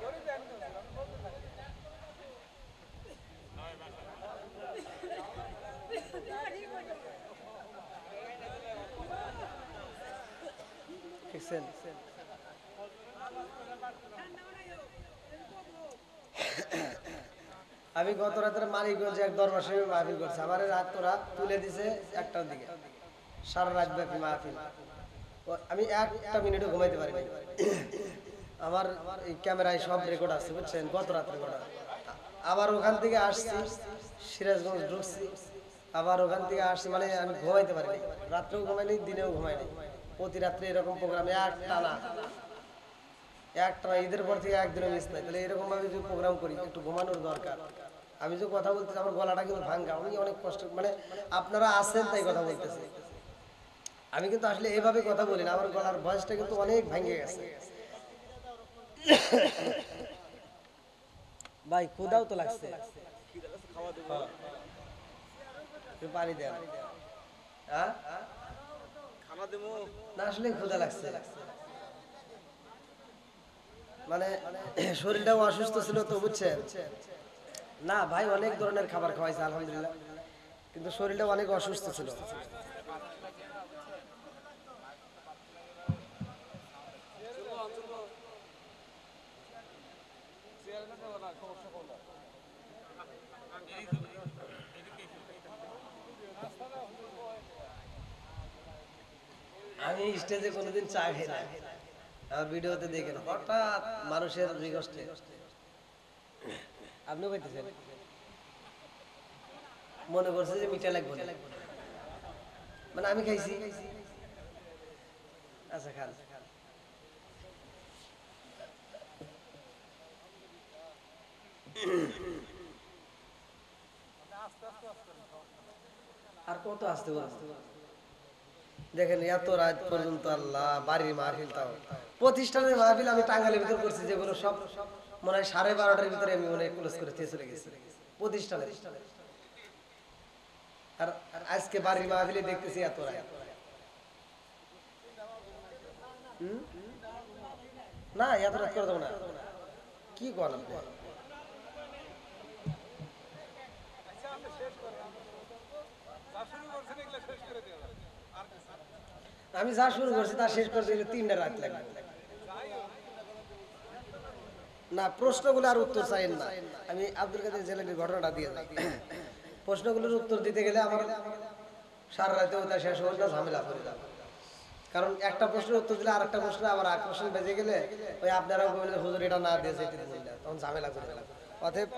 আমি গত রাতের মানিকগঞ্জে এক দরবার শরীফে মাহফিল করছি, আমার রাত তোরা তুলে দিছে একটার দিকে, সারা রাত ব্যাপী মাহফিল। আমি একটা মিনিটও ঘুমাইতে পারি। আমার এই ক্যামেরায় সব রেকর্ড আছে বুঝছেন, গত রাত রেকর্ড। আবার ওখান থেকে আসছি সিরাজগঞ্জ ঢুকছি, আবার ওখান থেকে আসছি, মানে আমি ঘুমাইতে পারিনি, রাত্রেও ঘুমাইনি দিনেও ঘুমাইনি। প্রতি রাত্রে এরকম প্রোগ্রাম এক টানা এক টানা ঈদের পর থেকে একদিনও মিস নাই। তাহলে এরকম ভাবে যদি প্রোগ্রাম করি একটু ঘুমানোর দরকার। আমি যে কথা বলতেছি আমার গলাটা কিন্তু ভাঙ্গা, আমি অনেক কষ্ট, মানে আপনারা আছেন তাই কথা বলতেছি। আমি কিন্তু আসলে এভাবে কথা বলি না, আমার গলার ভয়েসটা কিন্তু অনেক ভেঙে গেছে। ভাই ক্ষুধাও তো লাগছে, পানি দেন। হ্যাঁ না আসলে ক্ষুধা লাগছে, মানে শরীরটাও অসুস্থ ছিল তো বুঝছেন। না ভাই অনেক ধরনের খাবার খাওয়াইছে আলহামদুলিল্লাহ, কিন্তু শরীরটা অনেক অসুস্থ ছিল। আমি স্টেজে কোনোদিন চা খাই না, আমার ভিডিওতে দেখেন হঠাৎ মানুষের রিকোয়েস্টে আপনি বলতেছেন মনে করছে যে মিঠা লাগবে, মানে আমি খাইছি। আচ্ছা খান। আর কত আসতে দেখেন এত রাত পর্যন্ত আল্লাহ বাড়ির মাহফিল, তাও প্রতিষ্ঠানের মাহফিল আমি টাঙ্গালের ভিতর করছি, যেগুলো সব মনে হয় সাড়ে বারোটার ভিতরে আমি মনে ক্লোজ করে চলে গেছি। প্রতিষ্ঠানে। আর আজকে বাড়ির মাহফিলে দেখতেছি এত রায়। না এত রাত করে দেবো না, কি করেন আপনি? আমি যা শুরু করছি তা শেষ করতে গেলে তিনটা রাত লাগবে। না প্রশ্নগুলো আর উত্তর চাইেন না, আমি আব্দুল কাদের জেলানির ঘটনাটা দিয়ে যাই। প্রশ্নগুলোর উত্তর দিতে গেলে আমার সারা রাতে ওটা শেষ হবে না, ঝামেলা করে যাবে। কারণ একটা প্রশ্নের উত্তর দিলে আর একটা প্রশ্ন আবার আকর্ষণ বেজে গেলে ওই আপনারাও বললেন হুজুর এটা না দিয়েছে তখন ঝামেলা করে গেলাম। অতএব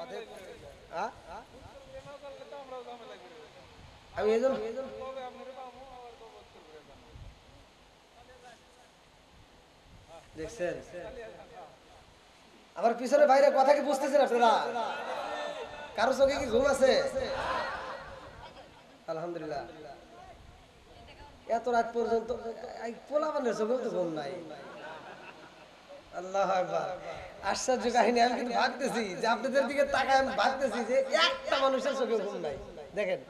আমি এই জন্য দেখছেন আমার পিছনে বাইরে কথা কি বুঝতেছেন আপনারা? কারো চোখে কি ঘুম আছে? আলহামদুলিল্লাহ এত রাত পর্যন্ত পোলাপানের চোখেও তো ঘুম নাই। আল্লাহু আকবার, আশ্চর্য কাহিনী। আমি কিন্তু ভাবতেছি যে আপনাদের দিকে তাকায় আমি ভাবতেছি যে একটা মানুষের চোখে ঘুম নাই। দেখেন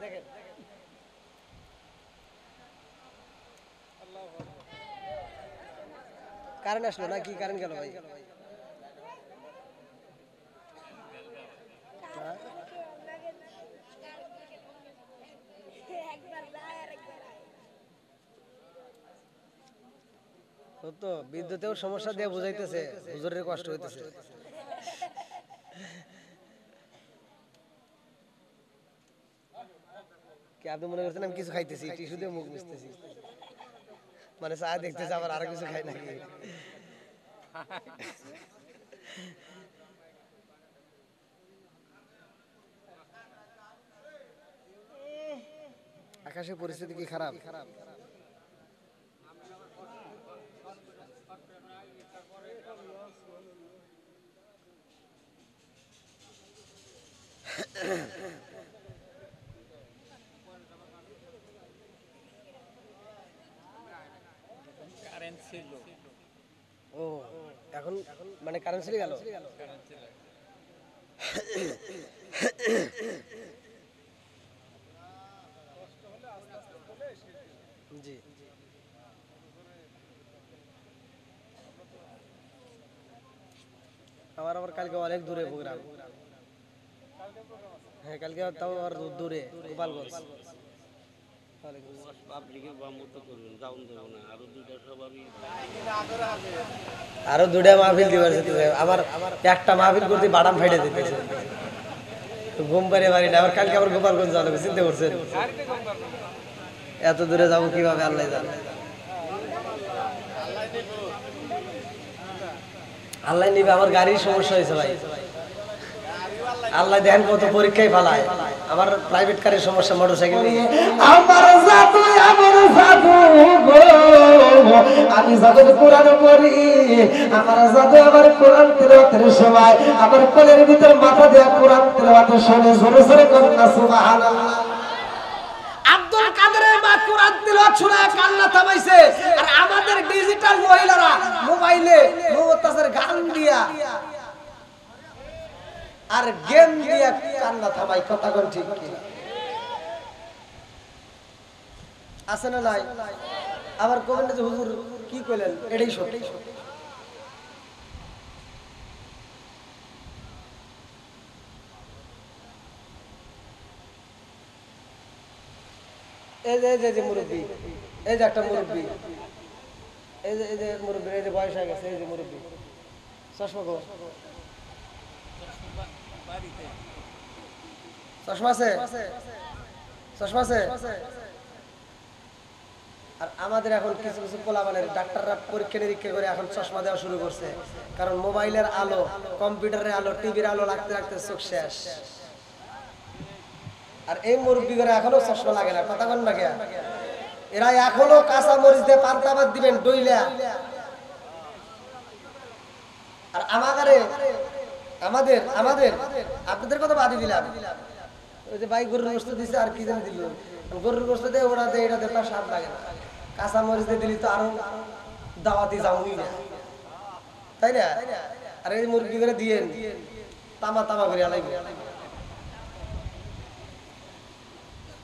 কারেন্ট আসলো না কি? কারেন্ট গেল ভাই? তো বিদ্যুতেও সমস্যা দিয়ে বুঝাইতেছে হুজুরের কষ্ট হইতেছে। কি আপনি মনে করছেন আমি কিছু খাইতেছি? টিস্যু দিয়ে মুখ মুছতেছি, মানে চা দেখতেছি আবার আরো কিছু খাই নাকি? আকাশের পরিস্থিতি কি খারাপ? কারেন্ট ছিল, ও এখন মানে কারেন্ট চলে গেল। জি আমার আবার কালকে অনেক দূরে প্রোগ্রাম। হ্যাঁ কালকে তাও আর দূরে, গোপালগঞ্জ। আরো দুটা মাহফিল দিবার আমার একটা মাহফিল করতে বাদাম ফাইটে দিতেছে, ঘুম পারে বাড়ি না। আবার কালকে আবার গোপালগঞ্জ যাবো, চিন্তা করছেন? এত দূরে যাবো কিভাবে আল্লাহ জানে। আল্লাহ নিবে, আমার গাড়ির সমস্যা হয়েছে ভাই। আল্লাহ দেখেন কত পরীক্ষায় ফালায়। আমার প্রাইভেট কারের সমস্যা, মোটরসাইকেল নিয়ে। আমার জাদু আমার জাদু গো, আমি যখন কোরআন পড়ি আমার জাদু আমার কোরআন তেলাওয়াতের সময় আমার কোলের ভিতর মাথা দেয়া কোরআন তেলাওয়াত শুনে জোরে জোরে কন্যা সুবহানাল্লাহ। আব্দুল কাদেরের মা কোরআন তেলাওয়াত শুনে কান্না থামাইছে, আর আমাদের ডিজিটাল মহিলারা মোবাইলে মুতাসের গান দিয়া আর গেম দিয়ে কান্না থামাই। কথা কোন ঠিক কি আছে না নাই? আবার কবেন যে হুজুর কি কইলেন এটাই সত্যি। এই যে এই যে মুরব্বী, এই যে একটা মুরব্বী, এই যে এই যে মুরব্বী, এই যে বয়স হয়ে গেছে, এই যে মুরব্বী চশমা গো, চশমা আছে, চশমা আছে। আর আমাদের এখন কিছু কিছু পোলাপানের ডাক্তাররা পরীক্ষা নিরীক্ষা করে এখন চশমা দেওয়া শুরু করছে, কারণ মোবাইলের আলো, কম্পিউটারের আলো, টিভির আলো লাগতে লাগতে চোখ শেষ। আর এই মুরব্বী করে এখনো চশমা লাগে না। কথা বল না কে? এরা এখনো কাঁচা মরিচ দিয়ে পান্তা ভাত দিবেন ডইলা। আর আমাগারে আমাদের আমাদের আপনাদের কথা বাদই দিলাম, ওই যে ভাই গরুর গোশত দিছে আর কি জানি দিল, গরুর গোশত দিয়ে ওরা দেয়, এটা দিয়ে তার স্বাদ লাগে না। কাঁচা মরিচ দিয়ে দিলি তো আরো দাওয়াতি যাবই না, তাই না? আর এই মুরগি করে দিয়েন তামা তামা করে আলাইবে।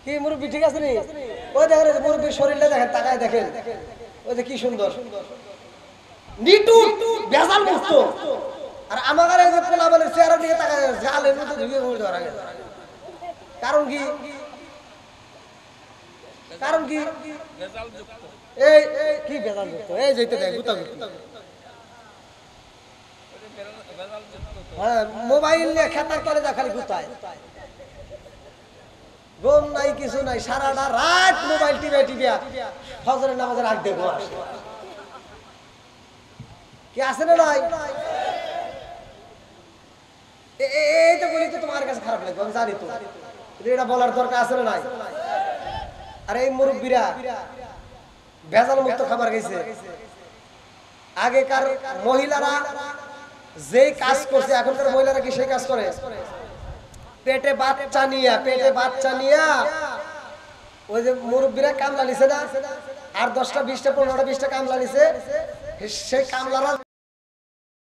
কি মুরব্বী ঠিক আছে নি? ওই দেখেন এই মুরব্বীর শরীরটা দেখেন, তাকায় দেখেন, ওই যে কি সুন্দর নিটু বেজাল মুক্ত। আর আমার এই যে পোলাপানের চেহারা দিকে তাকায় জালের মতো ঢুকে পড়ে ধরা গেছে। কারণ কি? কারণ কি? ভেজাল যুক্ত। এই কি বেজাল মুক্ত? এই যেতে দেয় গুতা গুতা। ভেজাল যুক্ত তো। হ্যাঁ, মোবাইল নিয়ে খেতার করে যা খালি গুতায়। ঘুম নাই কিছু নাই, সারাটা রাত মোবাইল টিপে টিপে ফজরের নামাজের আগ দেখো আসে। কি আছে না নাই? এ- এ- এই তো বলি তো তোমার কাছে খারাপ লাগবে, আমি জানি তো, কিন্তু এটা বলার দরকার আছে না নাই? আর এই মুরব্বীরা ভেজাল মুক্ত খাবার খাইছে। আগেকার মহিলারা যেই কাজ করছে, এখনকার মহিলারা কি সেই কাজ করে? পেটে বাচ্চা নিয়া পেটে বাচ্চা নিয়া ওই যে মুরব্বীরা কামলা নিছে না, আর দশটা বিশটা পনেরোটা বিশটা কামলা নিছে, সেই কামলারা